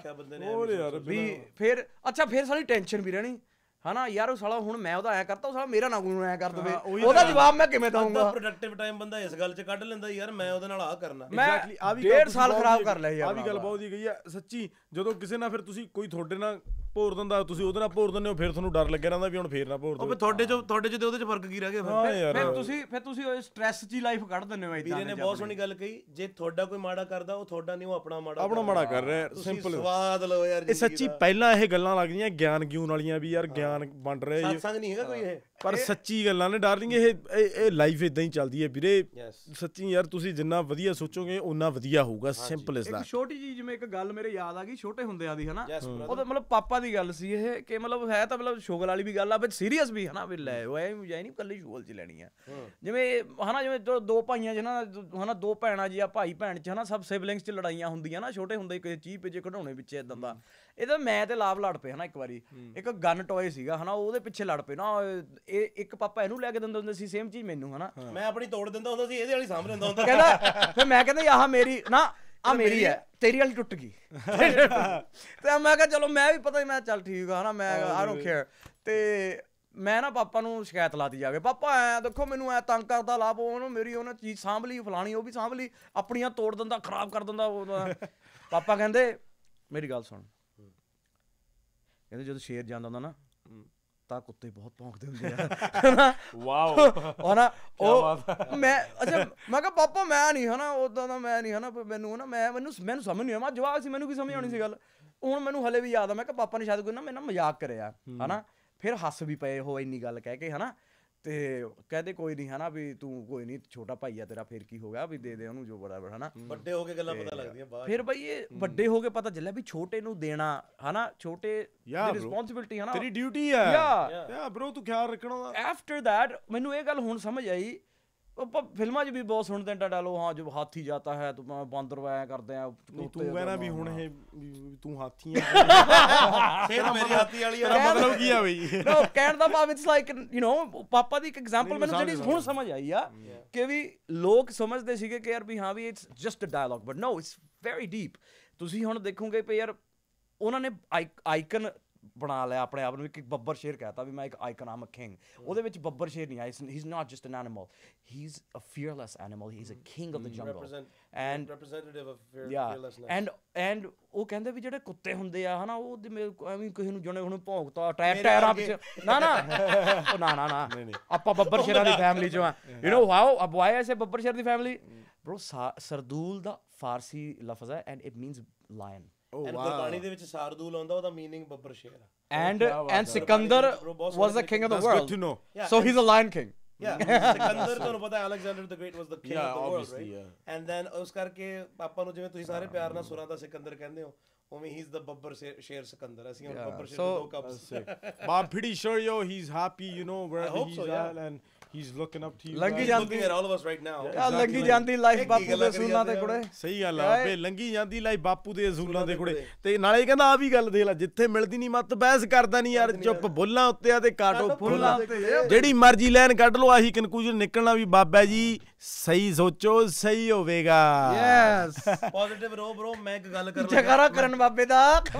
ਕੋਈ, ਵੀ ਫਿਰ ਅੱਛਾ ਫਿਰ ਸਾਡੀ ਟੈਨਸ਼ਨ ਵੀ ਰਹਿਣੀ ਹਨਾ, ਯਾਰ ਉਹ ਸਾਲਾ ਹੁਣ ਮੈਂ ਉਹਦਾ ਐ ਕਰਤਾ, ਉਹ ਸਾਲਾ ਮੇਰਾ ਨਾ ਕੋਈ ਐ ਕਰ ਦਵੇ, ਉਹਦਾ ਜਵਾਬ ਮੈਂ ਕਿਵੇਂ ਦਊਂਗਾ?
ਪ੍ਰੋਡਕਟਿਵ ਟਾਈਮ ਬੰਦਾ ਇਸ ਗੱਲ 'ਚ ਕੱਢ ਲੈਂਦਾ, ਯਾਰ ਮੈਂ ਉਹਦੇ ਨਾਲ ਆਹ ਕਰਨਾ।
ਮੈਂ 1.5 ਸਾਲ ਖਰਾਬ ਕਰ ਲਿਆ ਯਾਰ।
ਆ ਵੀ ਗੱਲ ਬਹੁਤ ਹੀ ਗਈ ਆ ਸੱਚੀ। ਜਦੋਂ ਕਿਸੇ ਨਾਲ ਫਿਰ ਤੁਸੀਂ ਕੋਈ ਤੁਹਾਡੇ ਨਾਲ ਭੋਰ ਦਿੰਦਾ, ਤੁਸੀਂ ਉਹਦੇ ਨਾਲ ਭੋਰ ਦਿੰਦੇ ਹੋ, ਫਿਰ ਤੁਹਾਨੂੰ ਡਰ ਲੱਗਿਆ ਰਹਿੰਦਾ ਵੀ ਹੁਣ ਫੇਰ ਨਾ ਭੋਰ ਦਿਓ।
ਤੁਹਾਡੇ 'ਚ ਤੇ ਉਹਦੇ 'ਚ ਫਰਕ ਕੀ ਰਹਿ ਗਿਆ
ਫਿਰ ਤੁਸੀਂ ਉਹ ਸਟ੍ਰੈਸ 'ਚ ਲਾਈਫ ਕੱਢ ਦਿੰਦੇ ਹੋ।
ਵੀਰੇ ਨੇ ਬਹੁਤ ਸੋਹਣੀ ਗੱਲ ਕਹੀ, ਜੇ ਤੁਹਾਡਾ ਕੋਈ ਮਾੜਾ ਕਰਦਾ, ਉਹ ਤੁਹਾਡਾ ਨਹੀਂ, ਉਹ ਆਪਣਾ
ਮਾੜਾ ਕਰ ਰਿਹਾ। ਸਿੰਪਲ
ਸਵਾਦ ਲਓ ਯਾਰ
ਇਹ ਸੱਚੀ। ਪਹਿਲਾਂ ਇਹ ਗੱਲਾਂ ਲੱਗਦੀਆਂ ਗਿਆਨ ਗਿਊਨ ਵਾਲੀਆਂ ਵੀ ਯਾਰ ਗਿਆਨ ਵੰਡ ਰਹੇ,
ਸੰਗ ਨਹੀਂ ਹੈਗਾ ਕੋਈ ਇਹ,
ਪਰ ਸੱਚੀ ਗੱਲਾਂ ਨੇ ਡਾਰਲਿੰਗ। ਇਹ ਲਾਈਫ ਇਦਾਂ ਹੀ ਚੱਲਦੀ ਹੈ ਵੀਰੇ, ਸੱਚੀ ਯਾਰ। ਤੁਸੀਂ ਜਿੰਨਾ ਵਧੀਆ ਸੋਚੋਗੇ ਓਨਾ ਵਧੀਆ ਹੋਊਗਾ, ਸਿੰਪਲ ਇਸ ਦਾ।
ਇੱਕ ਛੋਟੀ ਜਿਹੀ ਜਿਵੇਂ ਇੱਕ ਗੱਲ ਮੇਰੇ ਯਾਦ ਆ ਗਈ ਛੋਟੇ ਹੁੰਦਿਆਂ ਦੀ ਹਨਾ, ਉਹਦਾ ਮਤਲਬ ਪਾਪਾ ਦੀ ਗੱਲ ਸੀ ਇਹ, ਕਿ ਮਤਲਬ ਹੈ ਤਾਂ ਮਤਲਬ ਸ਼ੁਗਰ ਵਾਲੀ ਵੀ ਗੱਲ ਆ, ਬਟ ਸੀਰੀਅਸ ਵੀ ਹਨਾ, ਵੀ ਲੈ ਉਹ ਐ ਨਹੀਂ ਕੱਲੀ ਸ਼ੁਗਰ 'ਚ ਲੈਣੀ ਆ। ਜਿਵੇਂ ਹਨਾ, ਜਿਵੇਂ 2 ਭਾਈਆਂ 'ਚ ਹਨਾ 2 ਭੈਣਾਂ ਜੀ ਆ, ਭਾਈ ਭੈਣ 'ਚ ਹਨਾ, ਸਭ ਸਿਬਲਿੰਗਸ 'ਚ ਲੜਾਈਆਂ ਹੁੰਦੀਆਂ ਨਾ ਛੋਟੇ ਹੁੰਦੇ, ਕਿਸੇ ਚੀਜ਼ ਪਿੱਛੇ ਖਿਡੌਣੇ ਪਿੱਛੇ ਇਦਾਂ ਦਾ। ਇਹਦਾ ਮੈਂ ਤੇ ਲਾਭ ਲੜ ਪਏ ਹਨਾ ਇੱਕ ਵਾਰੀ, ਇੱਕ ਗਨ ਟੋਏ ਸੀਗਾ ਹਨਾ, ਉਹਦੇ ਪਿੱਛੇ ਲੜ ਪਏ ਨਾ। ਇਹ ਇੱਕ ਪਾਪਾ ਇਹਨੂੰ ਲੈ ਕੇ ਦਿੰਦੇ ਹੁੰਦੇ ਸੀ, ਸੇਮ ਚੀਜ਼ ਮੈਨੂੰ ਹਨਾ,
ਮੈਂ ਆਪਣੀ ਤੋੜ ਦਿੰਦਾ ਹੁੰਦਾ ਸੀ, ਇਹਦੇ ਵਾਲੀ ਸਾਂਭ ਲੈਂਦਾ ਹੁੰਦਾ।
ਕਹਿੰਦਾ ਫਿਰ ਮੈਂ ਕਹਿੰਦਾ ਆਹ ਮੇਰੀ ਨਾ, ਆ ਮੇਰੀ ਹੈ, ਤੇਰੀ ਵਾਲੀ ਟੁੱਟ ਗਈ। ਤੇ ਮੈਂ ਕਿਹਾ ਚਲੋ ਮੈਂ ਵੀ ਪਤਾ ਨਹੀਂ, ਮੈਂ ਚੱਲ ਠੀਕ ਆ ਹਨਾ, ਮੈਂ ਆਈ ਡੋਨਟ ਕੇਅਰ। ਤੇ ਮੈਂ ਨਾ ਪਾਪਾ ਨੂੰ ਸ਼ਿਕਾਇਤ ਲਾਤੀ ਜਾ ਕੇ, ਪਾਪਾ ਐ ਦੇਖੋ ਮੈਨੂੰ ਐ ਤੰਗ ਕਰਦਾ, ਲਾਭ ਉਹਨੂੰ ਮੇਰੀ ਉਹਨੇ ਚੀਜ਼ ਸਾਂਭ ਲਈ, ਫਲਾਣੀ ਉਹ ਵੀ ਸਾਂਭ ਲਈ, ਆਪਣੀਆਂ ਤੋੜ ਦਿੰਦਾ, ਖਰਾਬ ਕਰ ਦਿੰਦਾ। ਪਾਪਾ ਕਹਿੰਦੇ ਮੇਰੀ ਗੱਲ ਸੁਣ, ਕਹਿੰਦੇ ਜਦੋਂ ਸ਼ੇਰ ਜਾਂਦਾ ਹੁੰਦਾ ਨਾ ਤਾਂ ਕੁੱਤੇ ਬਹੁਤ ਭੌਂਕਦੇ ਹੁੰਦੇ ਆ।
ਵਾਓ
ਹਨਾ ਉਹ ਮੈਂ ਅੱਛਾ ਮੈਂ ਕਿਹਾ ਪਾਪਾ ਮੈਂ ਨਹੀਂ ਹਨਾ ਉਦਾਂ ਦਾ, ਮੈਂ ਨਹੀਂ ਹਨਾ, ਮੈਨੂੰ ਹਨਾ ਮੈਨੂੰ ਸਮਝ ਨਹੀਂ ਆ, ਮੈਂ ਜਵਾਕ ਸੀ, ਮੈਨੂੰ ਕੀ ਸਮਝ ਆਉਣੀ ਸੀ ਗੱਲ। ਹੁਣ ਮੈਨੂੰ ਹਲੇ ਵੀ ਯਾਦ ਆ, ਮੈਂ ਕਿਹਾ ਪਾਪਾ ਨੇ ਸ਼ਾਇਦ ਕੋਈ ਨਾ ਮੇਰੇ ਨਾਲ ਮਜ਼ਾਕ ਕਰਿਆ ਹਨਾ, ਫਿਰ ਹੱਸ ਵੀ ਪਏ ਉਹ ਇੰਨੀ ਗੱਲ ਕਹਿ ਕੇ ਹਨਾ। ਤੇ ਕਹਿੰਦੇ ਕੋਈ ਨਹੀਂ ਹਨਾ, ਵੀ ਤੂੰ ਕੋਈ ਨਹੀਂ, ਛੋਟਾ ਭਾਈ ਆ ਤੇਰਾ, ਫਿਰ ਕੀ ਹੋ ਗਿਆ, ਵੀ ਦੇ ਦੇ ਉਹਨੂੰ ਜੋ ਬਰਾਬਰ ਹਨਾ।
ਵੱਡੇ ਹੋ ਕੇ ਗੱਲਾਂ ਪਤਾ ਲੱਗਦੀਆਂ ਬਾਅਦ।
ਫਿਰ ਬਈ ਇਹ ਵੱਡੇ ਹੋ ਕੇ ਪਤਾ ਚੱਲਿਆ ਵੀ ਛੋਟੇ ਨੂੰ ਦੇਣਾ ਹਨਾ, ਛੋਟੇ ਦੀ ਰਿਸਪੌਂਸਿਬਿਲਟੀ ਹਨਾ,
ਤੇਰੀ ਡਿਊਟੀ ਆ ਯਾ ਬ్రో, ਤੂੰ ਖਿਆਲ ਰੱਖਣਾ ਦਾ।
ਆਫਟਰ ਦੈਟ ਮੈਨੂੰ ਇਹ ਗੱਲ ਹੁਣ ਸਮਝ ਆਈ, ਆਪਾਂ ਫਿਲਮਾਂ 'ਚ ਵੀ ਬਹੁਤ ਸੁਣਦੇ ਆ ਡਾਇਲੌਗ, ਹਾਂ ਜੋ ਹਾਥੀ ਜਾਤਾ ਹੈ ਤੂੰ ਬਾਂਦਰ ਐ ਕਰਦੇ ਆ,
ਤੂੰ ਕਹਿਣਾ ਵੀ ਹੁਣ ਇਹ ਤੂੰ ਹਾਥੀ ਆ,
ਸਿਹਤ ਮੇਰੀ ਹਾਥੀ ਵਾਲੀ ਆ,
ਮਤਲਬ ਕੀ ਆ ਬਈ?
ਨੋ ਕਹਿਣ ਦਾ ਭਾਵ ਇਟਸ ਲਾਈਕ ਯੂ نو ਪਾਪਾ ਦੀ ਇੱਕ ਐਗਜ਼ਾਮਪਲ ਮੈਨੂੰ ਜਿਹੜੀ ਹੁਣ ਸਮਝ ਆਈ ਆ, ਕਿ ਵੀ ਲੋਕ ਸਮਝਦੇ ਸੀਗੇ ਕਿ ਯਾਰ ਵੀ ਹਾਂ ਵੀ it's just a dialogue, but no it's very deep. ਤੁਸੀਂ ਹੁਣ ਦੇਖੋਗੇ ਵੀ ਯਾਰ ਉਹਨਾਂ ਨੇ ਆਈਕਨ ਬਣਾ ਲਿਆ ਆਪਣੇ ਆਪ ਨੂੰ ਇੱਕ ਬੱਬਰ ਸ਼ੇਰ ਕਹਤਾ ਵੀ ਮੈਂ ਇੱਕ ਆਈਕਨ ਆਮ ਅ ਕਿੰਗ ਉਹਦੇ ਵਿੱਚ ਬੱਬਰ ਸ਼ੇਰ ਨਹੀਂ ਆਇਆ he is not just an animal he is a fearless animal he is a king of the jungle and
representative of
fearlessness and ਉਹ ਕਹਿੰਦੇ ਵੀ ਜਿਹੜੇ ਕੁੱਤੇ ਹੁੰਦੇ ਆ ਹਨਾ ਉਹ ਐਵੇਂ ਕਿਸੇ ਨੂੰ ਜਣੇ ਹੁਣ ਭੌਂਕਤਾ ਟਾਇਰਾਂ ਵਿੱਚ ਨਾ ਆਪਾਂ ਬੱਬਰ ਸ਼ੇਰਾਂ ਦੀ ਫੈਮਿਲੀ ਚੋਂ ਆ you know how why I say ਬੱਬਰ ਸ਼ੇਰ ਦੀ ਫੈਮਿਲੀ ਬ్రో ਸਰਦੂਲ ਦਾ ਫਾਰਸੀ ਲਫ਼ਜ਼ ਹੈ and it means lion
Gurbani ਦੇ ਵਿੱਚ ਸਾਰਦੂਲ ਆਉਂਦਾ ਉਹਦਾ ਮੀਨਿੰਗ ਬੱਬਰ ਸ਼ੇਰ ਆ
and Sikandar was the king of the world.
Good to know.
So he's a lion king.
Sikandar ਤੁਹਾਨੂੰ ਪਤਾ Alexander the Great was the king of the world, right?
yeah.
And then ਉਸ ਕਰਕੇ ਆਪਾਂ ਨੂੰ ਜਿਵੇਂ ਤੁਸੀਂ ਸਾਰੇ ਪਿਆਰ ਨਾਲ ਸੁਰਾਂ ਦਾ ਸਿਕੰਦਰ ਕਹਿੰਦੇ ਹੋ ਉਵੇਂ he's the ਬੱਬਰ ਸ਼ੇਰ ਸਿਕੰਦਰ ਅਸੀਂ ਹੁਣ ਬੱਬਰ ਸ਼ੇਰ ਦੇ ਦੋ cups
But I'm pretty sure he's happy wherever he's at and he's looking up to you
ਲੰਗੀ
guys.
ਜਾਂਦੀ
looking at all of us right now
ਲੰਗੀ ਜਾਂਦੀ ਲਾਈਫ ਬਾਪੂ ਦੇ ਅਸੂਲਾਂ ਦੇ ਕੁੜੇ
ਸਹੀ ਗੱਲ ਆ ਬੇ ਲੰਗੀ ਜਾਂਦੀ ਲਾਈ ਬਾਪੂ ਦੇ ਅਸੂਲਾਂ ਦੇ ਕੁੜੇ ਤੇ ਨਾਲੇ ਕਹਿੰਦਾ ਆ ਵੀ ਗੱਲ ਦੇਖ ਲੈ ਜਿੱਥੇ ਮਿਲਦੀ ਨਹੀਂ ਮੱਤ ਬਹਿਸ ਕਰਦਾ ਨਹੀਂ ਯਾਰ ਚੁੱਪ ਬੁੱਲਾਂ ਉੱਤੇ ਆ ਤੇ ਕਾਟੋ ਫੁੱਲਾਂ ਜਿਹੜੀ ਮਰਜ਼ੀ ਲੈਣ ਕੱਢ ਲਓ ਆਹੀ ਕਨਕਲੂਜਨ ਨਿਕਲਣਾ ਵੀ ਬਾਬਾ ਜੀ ਸਹੀ ਸੋਚੋ ਸਹੀ ਹੋਵੇਗਾ
ਯੈਸ
ਪੋਜ਼ਿਟਿਵ ਰੋ ਬ్రో ਮੈਂ ਇੱਕ ਗੱਲ ਕਰਨ
ਜਗਰਾ ਕਰਨ ਬਾਬੇ ਦਾ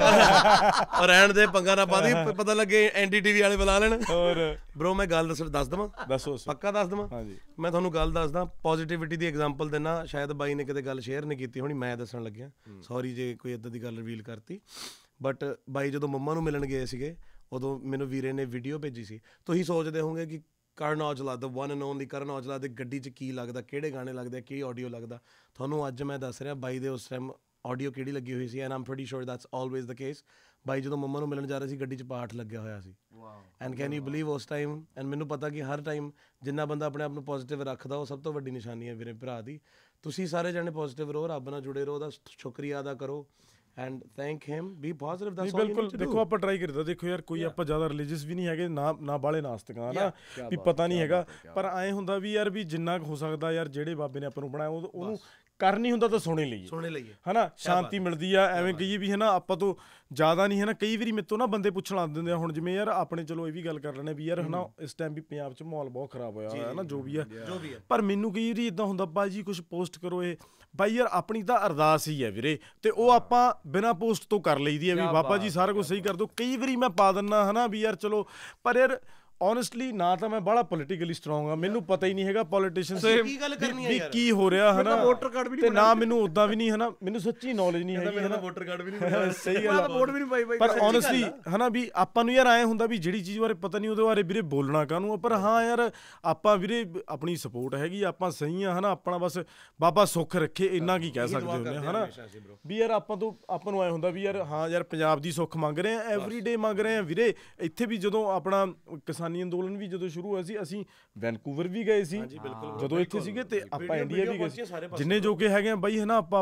ਔਰ ਰਹਿਣ ਦੇ ਪੰਗਾ ਨਾ ਪਾਦੀ ਪਤਾ ਲੱਗੇ ਐਨਡੀਟੀਵੀ ਵਾਲੇ ਬੁਲਾ ਲੈਣ
ਹੋਰ
ਬ్రో ਮੈਂ ਗੱਲ ਦੱਸ ਦਵਾਂ
ਦੱਸੋ
ਪੱਕਾ ਦੱਸ ਦਵਾਂ
ਹਾਂਜੀ
ਮੈਂ ਤੁਹਾਨੂੰ ਗੱਲ ਦੱਸਦਾ ਪੋਜ਼ਿਟਿਵਿਟੀ ਦੀ ਐਗਜ਼ਾਮਪਲ ਦਿੰਦਾ ਸ਼ਾਇਦ ਬਾਈ ਨੇ ਕਿਤੇ ਗੱਲ ਸ਼ੇਅਰ ਨਹੀਂ ਕੀਤੀ ਹੋਣੀ ਮੈਂ ਦੱਸਣ ਲੱਗਿਆ ਸੌਰੀ ਜੇ ਕੋਈ ਇਦਾਂ ਦੀ ਗੱਲ ਰਿਵੀਲ ਕਰਤੀ ਬਟ ਬਾਈ ਜਦੋਂ ਮੰਮਾ ਨੂੰ ਮਿਲਣ ਗਏ ਸੀਗੇ ਉਦੋਂ ਮੈਨੂੰ ਵੀਰੇ ਨੇ ਵੀਡੀਓ ਭੇਜੀ ਸੀ ਤੁਸੀਂ ਸੋਚਦੇ ਹੋਵੋਗੇ ਕਿ ਕਰਨ ਔਜਲਾ ਦਾ one and only Karan Aujla ਦੇ ਗੱਡੀ 'ਚ ਕੀ ਲੱਗਦਾ ਕਿਹੜੇ ਗਾਣੇ ਲੱਗਦੇ ਕੀ ਆਡੀਓ ਲੱਗਦਾ ਤੁਹਾਨੂੰ ਅੱਜ ਮੈਂ ਦੱਸ ਰਿਹਾ ਬਾਈ ਦੇ ਉਸ ਟਾਈਮ ਆਡੀਓ ਕਿਹੜੀ ਲੱਗੀ ਹੋਈ ਸੀ and I'm pretty sure that's always the case ਬਾਈ ਜਦੋਂ ਮੰਮਾ ਨੂੰ ਮਿਲਣ ਜਾ ਰਹੇ ਸੀ ਗੱਡੀ 'ਚ ਪਾਠ ਲੱਗਿਆ ਹੋਇਆ ਸੀ ਐਂਡ ਕੈਨ ਯੂ ਬਿਲੀਵ ਉਸ ਟਾਈਮ ਐਂਡ ਮੈਨੂੰ ਪਤਾ ਕਿ ਹਰ ਟਾਈਮ ਜਿੰਨਾ ਬੰਦਾ ਆਪਣੇ ਆਪ ਨੂੰ ਪੋਜ਼ਿਟਿਵ ਰੱਖਦਾ ਉਹ ਸਭ ਤੋਂ ਵੱਡੀ ਨਿਸ਼ਾਨੀ ਹੈ ਮੇਰੇ ਭਰਾ ਦੀ ਤੁਸੀਂ ਸਾਰੇ ਜਾਣੇ ਪੋਜ਼ਿਟਿਵ ਰਹੋ ਰੱਬ ਨਾਲ ਜੁੜੇ ਰਹੋ ਉਹਦਾ ਸ਼ੁਕਰੀਆ ਅਦਾ ਕਰੋ and thank him be positive that's all
ਬਿਲਕੁਲ ਦੇਖੋ ਆਪਾਂ ਟਰਾਈ ਕਰੀਦਾ ਦੇਖੋ ਯਾਰ ਕੋਈ ਆਪਾਂ ਜ਼ਿਆਦਾ ਰਿਲੀਜੀਅਸ ਵੀ ਨਹੀਂ ਹੈਗੇ ਨਾ ਬਾਲੇ ਨਾਸਤਿਕਾਂ ਨਾ ਵੀ ਪਤਾ ਨਹੀਂ ਹੈਗਾ ਪਰ ਐਂ ਹੁੰਦਾ ਵੀ ਯਾਰ ਵੀ ਜਿੰਨਾ ਹੋ ਸਕਦਾ ਯਾਰ ਜਿਹੜੇ ਬਾਬੇ ਨੇ ਆਪਾਂ ਨੂੰ ਬਣਾਇਆ ਉਹਨੂੰ ਕਰਨੀ ਹੁੰਦਾ ਤਾਂ ਸੁਣੇ ਲਈਏ ਹਨਾ ਸ਼ਾਂਤੀ ਮਿਲਦੀ ਆ ਐਵੇਂ ਕਹੀਏ ਵੀ ਹਨਾ ਆਪਾਂ ਤੋਂ ਜ਼ਿਆਦਾ ਨਹੀਂ ਹਨਾ ਕਈ ਵਾਰੀ ਮੇਰੇ ਤੋਂ ਨਾ ਬੰਦੇ ਪੁੱਛਣ ਲੱਗ ਦਿੰਦੇ ਆ ਹੁਣ ਜਿਵੇਂ ਯਾਰ ਆਪਣੇ ਚਲੋ ਇਹ ਵੀ ਗੱਲ ਕਰ ਲੈਣੇ ਵੀ ਯਾਰ ਹਨਾ ਇਸ ਟਾਈਮ ਵੀ ਪੰਜਾਬ 'ਚ ਮਾਹੌਲ ਬਹੁਤ ਖਰਾਬ ਹੋਇਆ ਹੋਇਆ ਨਾ ਜੋ ਵੀ ਆ ਪਰ ਮੈਨੂੰ ਕਈ ਵਾਰੀ ਇਦਾਂ ਹੁੰਦਾ ਬਾਜੀ ਕੁਝ ਪੋਸਟ ਕਰੋ ਇਹ ਬਾਈ ਯਾਰ ਆਪਣੀ ਤਾਂ ਅਰਦਾਸ ਹੀ ਹੈ ਵੀਰੇ ਤੇ ਉਹ ਆਪਾਂ ਬਿਨਾਂ ਪੋਸਟ ਤੋਂ ਕਰ ਲਈਦੀ ਆ ਵੀ ਬਾਬਾ ਜੀ ਸਾਰਾ ਕੁਝ ਸਹੀ ਕਰ ਦਿਓ ਕਈ ਵਾਰੀ ਮੈਂ ਪਾ ਦਿੰਦਾ ਹਨਾ ਵੀ ਯਾਰ ਚਲੋ ਪਰ ਯਾਰ ਓਨੈਸਟਲੀ ਨਾ ਤਾਂ ਮੈਂ ਬੜਾ ਪੋਲੀਟੀਕਲੀ ਸਟਰੋਂਗ ਆ ਮੈਨੂੰ ਪਤਾ ਹੀ ਨਹੀਂ ਹੈਗਾ ਪੋਲੀਟੀਸ਼ੀਅਨਸ
ਕੀ ਗੱਲ ਕਰਨੀ ਹੈ ਯਾਰ
ਕੀ ਹੋ ਰਿਹਾ ਹਨਾ
ਵੋਟਰ ਕਾਰਡ ਵੀ
ਤੇ ਨਾ ਮੈਨੂੰ ਉਦਾਂ ਵੀ ਨਹੀਂ ਹਨਾ ਮੈਨੂੰ ਸੱਚੀ ਨੌਲੇਜ ਨਹੀਂ ਹੈਗੀ ਹਨਾ
ਵੋਟਰ ਕਾਰਡ ਵੀ ਨਹੀਂ
ਸਹੀ ਗੱਲ ਆ
ਵੋਟ ਵੀ ਨਹੀਂ ਪਾਈ
ਪਰ ਓਨੈਸਟਲੀ ਹਨਾ ਵੀ ਆਪਾਂ ਨੂੰ ਯਾਰ ਐ ਹੁੰਦਾ ਵੀ ਜਿਹੜੀ ਚੀਜ਼ ਬਾਰੇ ਪਤਾ ਨਹੀਂ ਉਹਦੇ ਬਾਰੇ ਵੀਰੇ ਬੋਲਣਾ ਕਾਹਨੂੰ ਪਰ ਹਾਂ ਯਾਰ ਆਪਾਂ ਵੀਰੇ ਆਪਣੀ ਸਪੋਰਟ ਹੈਗੀ ਆਪਾਂ ਸਹੀ ਆ ਹਨਾ ਆਪਣਾ ਬਸ ਬਾਬਾ ਸੁੱਖ ਰੱਖੇ ਇੰਨਾ ਕੀ ਕਹਿ ਸਕਦੇ ਹੁੰਦੇ ਹਨਾ ਵੀ ਯਾਰ ਆਪਾਂ ਨੂੰ ਐ ਹੁੰਦਾ ਵੀ ਯਾਰ ਹਾਂ ਯਾਰ ਪੰਜਾਬ ਦੀ ਸੁੱਖ ਮੰਗ ਰਹੇ ਆ ਐਵਰੀਡੇ ਮੰਗ ਰਹੇ ਆ ਵੀਰੇ ਇੱਥੇ ਵੀ ਜਦੋਂ ਆਪਣਾ ਕਿਸਾਨੀ ਅੰਦੋਲਨ ਵੀ ਜਦੋਂ ਸ਼ੁਰੂ ਹੋਇਆ ਸੀ ਅਸੀਂ ਵੈਨਕੂਵਰ ਵੀ ਗਏ ਸੀ ਜਦੋਂ ਇੱਥੇ ਸੀਗੇ ਤੇ ਆਪਾਂ ਇੰਡੀਆ ਵੀ ਗਏ ਸੀ ਜਿੰਨੇ ਜੋ ਕਿ ਹੈਗੇ ਆ ਬਾਈ ਹਨਾ ਆਪਾਂ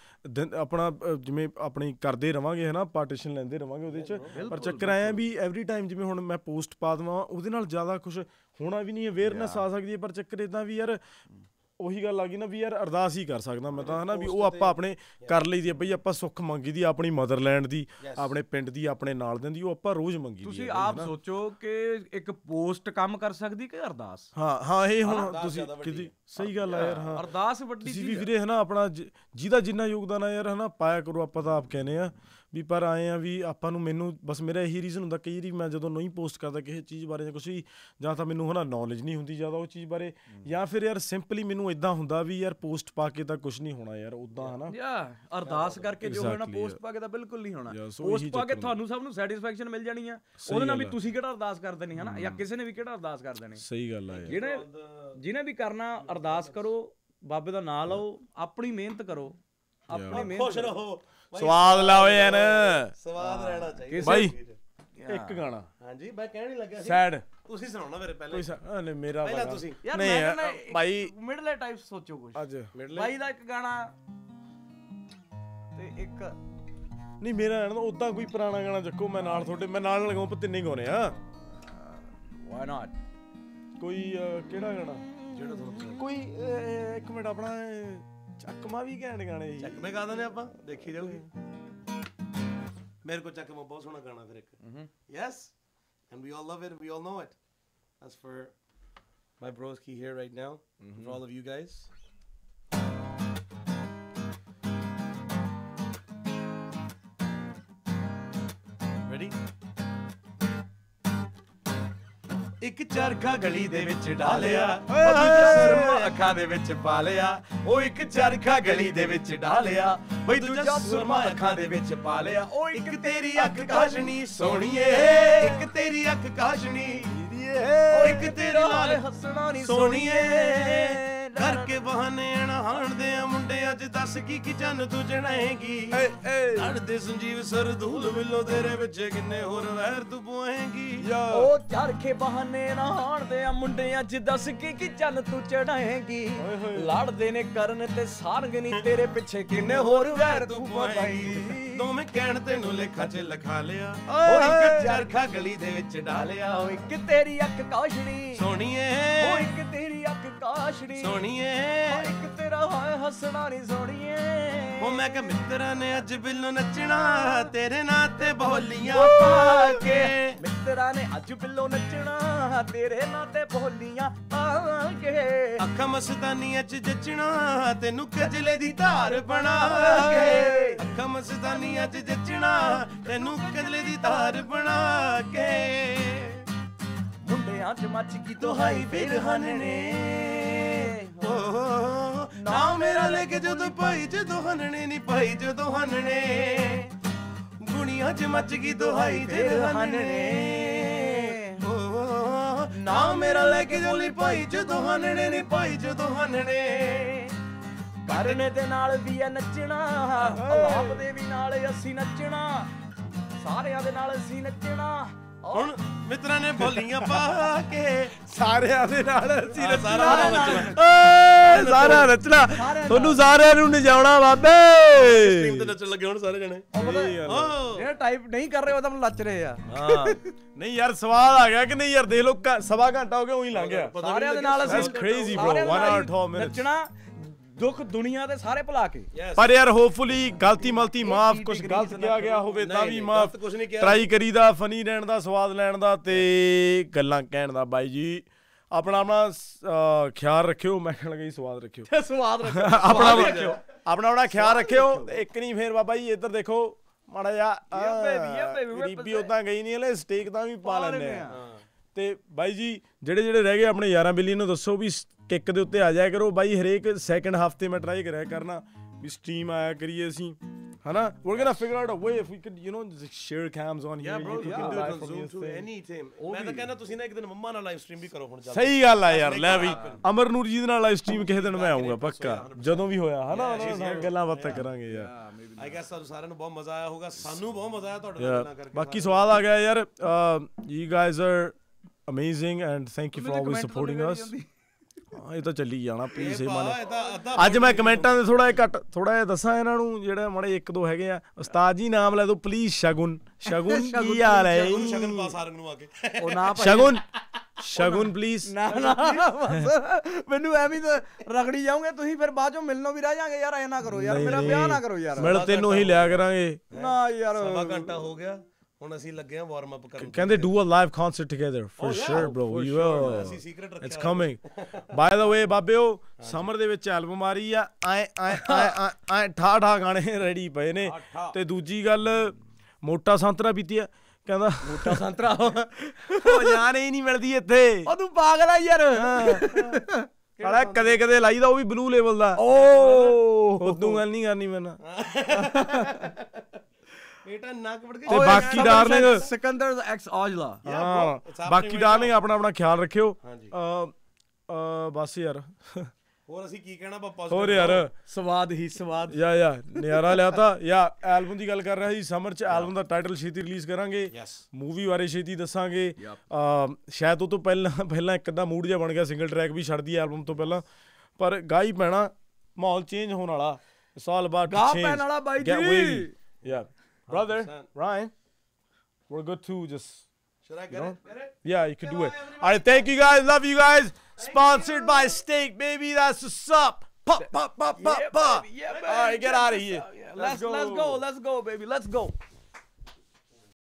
ਆਪਣਾ ਜਿਵੇਂ ਆਪਣੀ ਕਰਦੇ ਰਵਾਂਗੇ ਹਨਾ ਪਾਰਟੀਸ਼ਨ ਲੈਂਦੇ ਰਵਾਂਗੇ ਉਹਦੇ 'ਚ ਪਰ ਚੱਕਰ ਆਇਆ ਵੀ ਐਵਰੀ ਟਾਈਮ ਜਿਵੇਂ ਹੁਣ ਮੈਂ ਪੋਸਟ ਪਾ ਦੇਵਾਂ ਉਹਦੇ ਨਾਲ ਜ਼ਿਆਦਾ ਕੁਛ ਹੋਣਾ ਵੀ ਨਹੀਂ ਅਵੇਅਰਨੈਸ ਆ ਸਕਦੀ ਹੈ ਪਰ ਚੱਕਰ ਇੱਦਾਂ ਵੀ ਯਾਰ ਉਹੀ ਗੱਲ ਆ ਗਈ ਨਾ ਵੀ ਯਾਰ ਅਰਦਾਸ ਹੀ ਕਰ ਸਕਦਾ ਮੈਂ ਤਾਂ ਹਨਾ ਵੀ ਉਹ ਆਪਾਂ ਆਪਣੇ ਕਰ ਲਈ ਦੀ ਬਈ ਆਪਾਂ ਸੁੱਖ ਮੰਗੀ ਦੀ ਆਪਣੀ ਮਦਰਲੈਂਡ ਦੀ ਆਪਣੇ ਪਿੰਡ ਦੀ ਆਪਣੇ ਨਾਲ ਦੀ ਉਹ ਆਪਾਂ ਰੋਜ਼ ਮੰਗੀ ਦੀ
ਤੁਸੀਂ ਆਪ ਸੋਚੋ ਕਿ ਇੱਕ ਪੋਸਟ ਕੰਮ ਕਰ ਸਕਦੀ ਕਿ ਅਰਦਾਸ
ਹਾਂ ਇਹ ਹੁਣ ਤੁਸੀਂ ਕਿਦੀ ਸਹੀ ਗੱਲ ਆ ਯਾਰ ਹਾਂ
ਅਰਦਾਸ ਵੱਡੀ
ਚੀਜ਼ ਵੀ ਵੀਰੇ ਹਨਾ ਆਪਣਾ ਜਿਹਦਾ ਜਿੰਨਾ ਯੋਗਦਾਨ ਆ ਯਾਰ ਹਨਾ ਪਾਇਆ ਕਰੋ ਆਪਾਂ ਤਾਂ ਆਪ ਕਹਿੰਦੇ ਆ ਵੀ ਪਰ ਆਏ ਆ ਵੀ ਆਪਾਂ ਨੂੰ ਮੈਨੂੰ ਬਸ ਮੇਰਾ ਇਹੀ ਰੀਜ਼ਨ ਹੁੰਦਾ ਕਈ ਵਾਰੀ ਮੈਂ ਜਦੋਂ ਨਹੀਂ ਪੋਸਟ ਕਰਦਾ ਕਿਸੇ ਚੀਜ਼ ਬਾਰੇ ਜਾਂ ਕੁਛ ਵੀ ਜਾਂ ਤਾਂ ਮੈਨੂੰ ਹਨਾ ਨੌਲੇਜ ਨਹੀਂ ਹੁੰਦੀ ਜ਼ਿਆਦਾ ਉਹ ਚੀਜ਼ ਬਾਰੇ ਜਾਂ ਫਿਰ ਯਾਰ ਸਿੰਪਲੀ ਮੈਨੂੰ ਇਦਾਂ ਹੁੰਦਾ ਵੀ ਯਾਰ ਪੋਸਟ ਪਾ ਕੇ ਤਾਂ ਕੁਛ ਨਹੀਂ ਹੋਣਾ ਯਾਰ ਉਦਾਂ ਹਨਾ
ਅਰਦਾਸ ਕਰਕੇ ਜੋ ਹੋਣਾ ਪੋਸਟ ਪਾ ਕੇ ਤਾਂ ਬਿਲਕੁਲ ਨਹੀਂ ਹੋਣਾ ਪੋਸਟ ਪਾ ਕੇ ਤੁਹਾਨੂੰ ਸਭ ਨੂੰ ਸੈਟੀਸਫੈਕਸ਼ਨ ਮਿਲ ਜਾਣੀ ਆ ਉਹਦੇ ਨਾਲ ਵੀ ਤੁਸੀਂ ਕਿਹੜਾ ਅਰਦਾਸ ਕਰ ਦੇਣੀ ਹਨਾ ਜਾਂ ਕਿਸੇ ਨੇ ਵੀ ਕਿਹੜਾ ਅਰਦਾਸ ਕਰ ਦੇਣੀ
ਸਹੀ ਗੱਲ ਆ ਯਾਰ
ਜਿਹਨੇ ਵੀ ਕਰਨਾ ਅਰਦਾਸ ਕਰੋ ਬਾਬੇ ਦਾ ਨਾਂ ਲਓ ਆਪਣੀ ਮਿਹਨਤ ਕਰੋ ਆਪਣੀ ਮਿਹਨਤ
ਖੁਸ਼ ਰਹੋ
ਸਵਾਦ ਲਾਓ ਯਾਰ
ਸਵਾਦ ਰਹਿਣਾ ਚਾਹੀਦਾ
ਬਾਈ ਇੱਕ ਗਾਣਾ
ਹਾਂਜੀ ਮੈਂ ਕਹਿਣ ਹੀ ਲੱਗਿਆ ਸੀ
ਸੈਡ
ਤੁਸੀਂ ਸੁਣਾਉਣਾ ਮੇਰੇ ਪਹਿਲਾਂ
ਨਹੀਂ ਮੇਰਾ
ਪਹਿਲਾਂ ਤੁਸੀਂ
ਨਹੀਂ ਬਾਈ
ਮਿਡਲੇ ਟਾਈਪ ਸੋਚੋ ਕੁਝ
ਅੱਜ
ਬਾਈ ਦਾ ਇੱਕ ਗਾਣਾ ਤੇ ਇੱਕ
ਨਹੀਂ ਮੇਰਾ ਰਹਿਣਾ ਉਦਾਂ ਕੋਈ ਪੁਰਾਣਾ ਗਾਣਾ ਚੱਕੋ ਮੈਂ ਨਾਲ ਤੁਹਾਡੇ ਮੈਂ ਨਾਲ ਲਗਾਉਂ ਪਰ ਤਿੰਨੇ ਗਾਉਣੇ ਆ
ਵਾਈ ਨਾਟ ਕੋਈ
ਕਿਹੜਾ ਗਾਣਾ
ਜਿਹੜਾ ਤੁਹਾਨੂੰ
ਕੋਈ ਇੱਕ ਮਿੰਟ ਆਪਣਾ ਚੱਕਮਾ ਵੀ ਘੈਂਟ ਗਾਣੇ ਜੀ
ਚੱਕਮੇ ਗਾ ਦਿੰਦੇ ਆਪਾਂ ਦੇਖੀ ਜਾਊਗੀ ਮੇਰੇ ਕੋਲ ਚੱਕਮਾ ਬਹੁਤ ਸੋਹਣਾ ਗਾਣਾ ਫਿਰ ਇੱਕ yes and we all love it we all know it that's for my broski here right now for all of you guys ready ਇੱਕ ਚਰਖਾ ਗਲੀ ਦੇ ਵਿੱਚ ਡਾਲਿਆ ਉਹ ਦੂਜਾ ਸੁਰਮਾ ਅੱਖਾਂ ਦੇ ਵਿੱਚ ਪਾ ਲਿਆ ਉਹ ਇੱਕ ਚਰਖਾ ਗਲੀ ਦੇ ਵਿੱਚ ਡਾਲਿਆ ਬਈ ਦੂਜਾ ਸੁਰਮਾ ਅੱਖਾਂ ਦੇ ਵਿੱਚ ਪਾ ਲਿਆ ਉਹ ਇੱਕ ਤੇਰੀ ਅੱਖ ਕਾਸ਼ਣੀ ਸੋਹਣੀਏ ਇੱਕ ਤੇਰੀ ਅੱਖ ਕਾਸ਼ਣੀ ਉਹ ਇੱਕ ਤੇਰੇ ਨਾਲ
ਹੱਸਣਾ ਨਹੀਂ
ਸੋਹਣੀਏ ਕਰਕੇ ਬਹਾਨੇ ਹਾਣਦੇ ਆ ਮੁੰਡੇ ਅੱਜ ਦੱਸ ਕੀ ਚੰਨ ਤੂੰ ਜਣਾਏਗੀ ਲੜਦੇ ਸੰਜੀਵ ਸਰਦੂਲ ਵਿੱਲੋ ਤੇਰੇ ਵਿੱਚ ਕਿੰਨੇ ਹੋਰ ਵੈਰ ਤੂੰ ਪੁਆਏਗੀ
ਉਹ ਚਰਖੇ ਬਹਾਨੇ ਨਾ ਹਾਣਦੇ ਆ ਮੁੰਡੇ ਅੱਜ ਦੱਸ ਕੀ ਚੰਨ ਤੂੰ ਚੜਾਏਗੀ ਲੜਦੇ ਨੇ ਕਰਨ ਤੇ ਸਾਰੰਗ ਨਹੀਂ ਤੇਰੇ ਪਿੱਛੇ ਕਿੰਨੇ ਹੋਰ ਵੈਰ ਤੂੰ ਪੁਆਏਗੀ
ਦੋਵੇਂ ਕਹਿਣ ਤੈਨੂੰ ਲੇਖਾ 'ਚ ਲਿਖਾ ਲਿਆ ਉਹ ਇੱਕ ਚਰਖਾ ਗਲੀ ਦੇ ਵਿੱਚ ਡਾਲਿਆ
ਉਹ ਇੱਕ ਤੇਰੀ ਅੱਖ ਕਾਸ਼ਣੀ
ਸੋਹਣੀਏ
ਉਹ ਇੱਕ ਤੇਰੀ ਅੱਖ ਕਾਸ਼ਣੀ
ਸੋਹਣੀਏ
ਇੱਕ ਤੇਰਾ ਹਾਏ ਹੱਸਣਾ ਨਹੀਂ ਸੋਹਣੀਏ
ਉਹ ਮੈਂ ਕਿਹਾ ਮਿੱਤਰਾਂ ਨੇ ਅੱਜ ਬਿੱਲੋ ਨੱਚਣਾ ਤੇਰੇ ਨਾਂ ਤੇ ਬੋਲੀਆਂ ਪਾ ਕੇ
ਮਿੱਤਰਾਂ ਨੇ ਅੱਜ ਬਿੱਲੋ ਨੱਚਣਾ ਤੇਰੇ ਨਾਂ ਤੇ ਬੋਲੀਆਂ ਪਾ ਕੇ
ਅੱਖਾਂ ਮਸਤਾਨੀਆਂ 'ਚ ਜੱਚਣਾ ਤੈਨੂੰ ਕਜਲੇ ਦੀ ਧਾਰ ਬਣਾ ਕੇ ਅੱਖਾਂ ਮਸਤਾਨੀਆਂ 'ਚ ਜੱਚਣਾ ਤੈਨੂੰ ਕਜਲੇ ਦੀ ਧਾਰ ਬਣਾ ਕੇ
ਮੁੰਡਿਆਂ 'ਚ ਮੱਚ ਗਈ ਦੁਹਾਈ ਬਿਰਹਨ ਨੇ
ਨਾ ਮੇਰਾ ਲੈ ਕੇ ਜਦੋਂ ਭਾਈ ਜਦੋਂ ਹਨਣੇ ਨਹੀਂ ਭਾਈ ਜਦੋਂ ਹਨਣੇ ਗੁਣੀਆਂ 'ਚ ਮੱਚ ਗਈ ਦੁਹਾਈ ਬਿਰਹਨ ਨੇ ਨਾ ਮੇਰਾ ਲੈ ਕੇ ਜੋਲੀ ਭਾਈ ਜਦੋਂ ਹਨਣੇ ਨਹੀਂ ਭਾਈ ਜਦੋਂ ਹਨਣੇ
ਕਰਨੇ ਦੇ ਨਾਲ ਵੀ ਆ ਨੱਚਣਾ ਆਪ ਦੇ ਵੀ ਨਾਲ ਅਸੀਂ ਨੱਚਣਾ ਸਾਰਿਆਂ ਦੇ ਨਾਲ ਅਸੀਂ ਨੱਚਣਾ
ਹੁਣ ਮਿੱਤਰਾਂ ਨੇ ਬੋਲੀਆਂ ਪਾ ਕੇ
ਸਾਰਿਆਂ ਦੇ ਨਾਲ ਅਸੀਂ
ਸਾਰਾ
ਸਾਰਾ ਨੱਚਣਾ ਤੁਹਾਨੂੰ ਸਾਰਿਆਂ ਨੂੰ ਨਚਾਉਣਾ ਬਾਬੇ
ਟੀਮ ਤੇ ਨੱਚਣ ਲੱਗੇ ਹੁਣ ਸਾਰੇ ਜਣੇ
ਜਿਹੜਾ ਟਾਈਪ ਨਹੀਂ ਕਰ ਰਹੇ ਉਹ ਤਾਂ ਨੱਚ ਰਹੇ ਆ
ਹਾਂ ਨਹੀਂ ਯਾਰ ਸਵਾਲ ਆ ਗਿਆ ਕਿ ਨਹੀਂ ਯਾਰ ਦੇਖ ਲੋ ਸਵਾ ਘੰਟਾ ਹੋ ਗਿਆ ਉਹੀ ਲੰਘ ਗਿਆ
ਸਾਰਿਆਂ ਦੇ ਨਾਲ ਅਸੀਂ
That's crazy bro 1 hour 12 minutes
ਨੱਚਣਾ ਦੁੱਖ ਦੁਨੀਆ ਦੇ ਸਾਰੇ ਭੁਲਾ ਕੇ
ਪਰ ਯਾਰ ਹੋਪਫੁਲੀ ਗਲਤੀ ਮਲਤੀ ਮਾਫ ਕੁਝ ਗਲਤ ਕਿਹਾ ਗਿਆ ਹੋਵੇ ਤਾਂ ਵੀ ਮਾਫ ਟਰਾਈ ਕਰੀਦਾ ਫਨੀ ਰਹਿਣ ਦਾ ਸਵਾਦ ਲੈਣ ਦਾ ਤੇ ਗੱਲਾਂ ਕਹਿਣ ਦਾ ਬਾਈ ਜੀ ਆਪਣਾ ਖਿਆਲ ਰੱਖਿਓ ਮੈਂ ਕਹਿਣ ਲੱਗਾ ਸਵਾਦ ਰੱਖਿਓ
ਸਵਾਦ ਰੱਖਿਓ
ਆਪਣਾ ਖਿਆਲ ਰੱਖਿਓ ਇੱਕ ਨਹੀਂ ਫੇਰ ਬਾਬਾ ਜੀ ਇੱਧਰ ਦੇਖੋ ਮਾੜਾ ਜਿਹਾ ਗਰੀਬੀ ਉਦਾਂ ਗਈ ਨਹੀਂ ਹਲੇ ਸਟੇਕ ਤਾਂ ਵੀ ਪਾ ਲੈਂਦੇ ਆ ਤੇ ਬਾਈ ਜੀ ਜਿਹੜੇ ਰਹਿ ਗਏ ਆਪਣੇ ਯਾਰਾਂ ਬਿੱਲੀ ਨੂੰ ਦੱਸੋ ਵੀ ਕਿੱਕ ਦੇ ਉੱਤੇ ਆ ਜਾਇਆ ਕਰੋ ਬਾਈ ਹਰੇਕ ਸੈਕਿੰਡ ਹਫਤੇ ਮੈਂ ਟਰਾਈ ਕਰਿਆ ਕਰਨਾ ਵੀ ਸਟ੍ਰੀਮ ਆਇਆ ਕਰੀਏ ਅਸੀਂ ਹਨਾ we're gonna figure out a way if we could share cams on here
yeah bro you can do it on Zoom too any time ਮੈਂ ਤਾਂ ਕਹਿੰਦਾ ਤੁਸੀਂ ਨਾ ਇੱਕ ਦਿਨ ਮੰਮਾ ਨਾਲ ਲਾਈਵ ਸਟ੍ਰੀਮ ਵੀ ਕਰੋ ਹੁਣ ਚੱਲ
ਸਹੀ ਗੱਲ ਆ ਯਾਰ ਲੈ ਵੀ ਅਮਰਨੂਰ ਜੀ ਦੇ ਨਾਲ ਲਾਈਵ ਸਟ੍ਰੀਮ ਕਿਸੇ ਦਿਨ ਮੈਂ ਆਉਂਗਾ ਪੱਕਾ ਜਦੋਂ ਵੀ ਹੋਇਆ ਹਨਾ ਉਹਨਾਂ ਨਾਲ ਗੱਲਾਂ ਬਾਤਾਂ ਕਰਾਂਗੇ ਯਾਰ
I guess ਤੁਹਾਨੂੰ ਸਾਰਿਆਂ ਨੂੰ ਬਹੁਤ ਮਜ਼ਾ ਆਇਆ ਹੋਊਗਾ ਸਾਨੂੰ ਬਹੁਤ ਮਜ਼ਾ ਆਇਆ ਤੁਹਾਡੇ ਨਾਲ ਗੱਲਾਂ ਕਰਕੇ
ਬਾਕੀ ਸਵਾਦ ਆ ਗਿਆ ਯਾਰ you guys are amazing and thank you for always supporting us ਇਹ ਤਾਂ ਚੱਲੀ ਜਾਣਾ ਪਲੀਜ਼ ਇਹ ਮੰਨ ਅੱਜ ਮੈਂ ਕਮੈਂਟਾਂ ਦੇ ਥੋੜਾ ਜਿਹਾ ਦੱਸਾਂ ਇਹਨਾਂ ਨੂੰ ਜਿਹੜਾ ਮਾੜੇ ਇੱਕ ਦੋ ਹੈਗੇ ਆ ਉਸਤਾਦ ਜੀ ਨਾਮ ਲੈ ਦੋ ਪਲੀਜ਼ ਸ਼ਗੁਨ ਕੀ ਹਾਲ ਹੈ
ਸ਼ਗਨ ਪਾ ਸਾਰਿਆਂ ਨੂੰ ਆ ਕੇ
ਉਹ ਨਾ
ਸ਼ਗੁਨ ਪਲੀਜ਼
ਨਾ ਮੈਨੂੰ ਐਵੇਂ ਤਾਂ ਰਗੜੀ ਜਾਓਗੇ ਤੁਸੀਂ ਫਿਰ ਬਾਅਦ ਚੋਂ ਮਿਲਣੋਂ ਵੀ ਰਹਿ ਜਾਗੇ ਯਾਰ ਐ ਨਾ ਕਰੋ ਯਾਰ ਮੇਰਾ ਵਿਆਹ ਨਾ ਕਰੋ ਯਾਰ
ਮਿਲ ਤੈਨੂੰ ਹੀ ਲਿਆ ਕਰਾਂਗੇ
ਨਾ ਯਾਰ
ਸਵਾ ਘੰਟਾ ਹੋ ਗਿਆ ਹੁਣ ਅਸੀਂ ਲੱਗੇ ਆ ਵਾਰਮ ਅਪ ਕਰਨ
ਕਹਿੰਦੇ do a live concert together for sure bro we will
ਅਸੀਂ ਸੀਕ੍ਰੇਟ ਰੱਖਿਆ
it's coming by the way ਬਾਬਿਓ ਸਮਰ ਦੇ ਵਿੱਚ ਐਲਬਮ ਆ ਰਹੀ ਆ ਐ ਠਾ ਗਾਣੇ ਰੈਡੀ ਪਏ ਨੇ ਤੇ ਦੂਜੀ ਗੱਲ ਮੋਟਾ ਸੰਤਰਾ ਪੀਤੀ ਆ ਕਹਿੰਦਾ
ਮੋਟਾ ਸੰਤਰਾ
ਉਹ ਜਾਨ ਹੀ ਨਹੀਂ ਮਿਲਦੀ ਇੱਥੇ
ਉਹ ਤੂੰ ਪਾਗਲ ਆ ਯਾਰ
ਸਾਲਾ ਕਦੇ ਲਾਈਦਾ ਉਹ ਵੀ ਬਲੂ ਲੈਵਲ ਦਾ ਉਦੋਂ ਗੱਲ ਨਹੀਂ ਕਰਨੀ ਮੈਨਾਂ
ਬੇਟਾ ਨੱਕ ਵੜ ਕੇ
ਤੇ ਬਾਕੀ ਡਾਰਲਿੰਗ
ਸਿਕੰਦਰ ਐਕਸ ਔਜਲਾ
ਹਾਂ ਬਾਕੀ ਡਾਰਲਿੰਗ ਆਪਣਾ ਖਿਆਲ ਰੱਖਿਓ ਬਸ ਯਾਰ
ਹੋਰ ਅਸੀਂ ਕੀ ਕਹਿਣਾ ਪਾਪਾ
ਹੋਰ ਯਾਰ
ਸਵਾਦ
ਯਾ ਨਿਆਰਾ ਲਿਆ ਤਾਂ ਯਾ ਐਲਬਮ ਦੀ ਗੱਲ ਕਰ ਰਿਹਾ ਸੀ ਸਮਰ ਚ ਐਲਬਮ ਦਾ ਟਾਈਟਲ ਛੇਤੀ ਰਿਲੀਜ਼ ਕਰਾਂਗੇ ਮੂਵੀ ਬਾਰੇ ਛੇਤੀ ਦੱਸਾਂਗੇ ਸ਼ਾਇਦ ਉਹ ਤੋਂ ਪਹਿਲਾਂ ਇੱਕ ਅੱਧਾ ਮੂਡ ਜਿਹਾ ਬਣ ਗਿਆ ਸਿੰਗਲ ਟਰੈਕ ਵੀ ਛੱਡਦੀ ਐਲਬਮ ਤੋਂ ਪਹਿਲਾਂ ਪਰ ਗਾਈ ਪੈਣਾ ਮਾਹੌਲ ਚੇਂਜ ਹੋਣ ਵਾਲਾ ਇਟਸ ਆਲ ਅਬਾਊਟ
ਗਾ ਪੈਣ ਵਾਲਾ ਬਾਈ ਜੀ
ਯਾ brother Ryan we're good to just
should I get it
yeah you can do it all right thank you guys love you guys sponsored by Steak baby that's what's up pop
yeah, baby.
all right get out of here
let's go baby let's go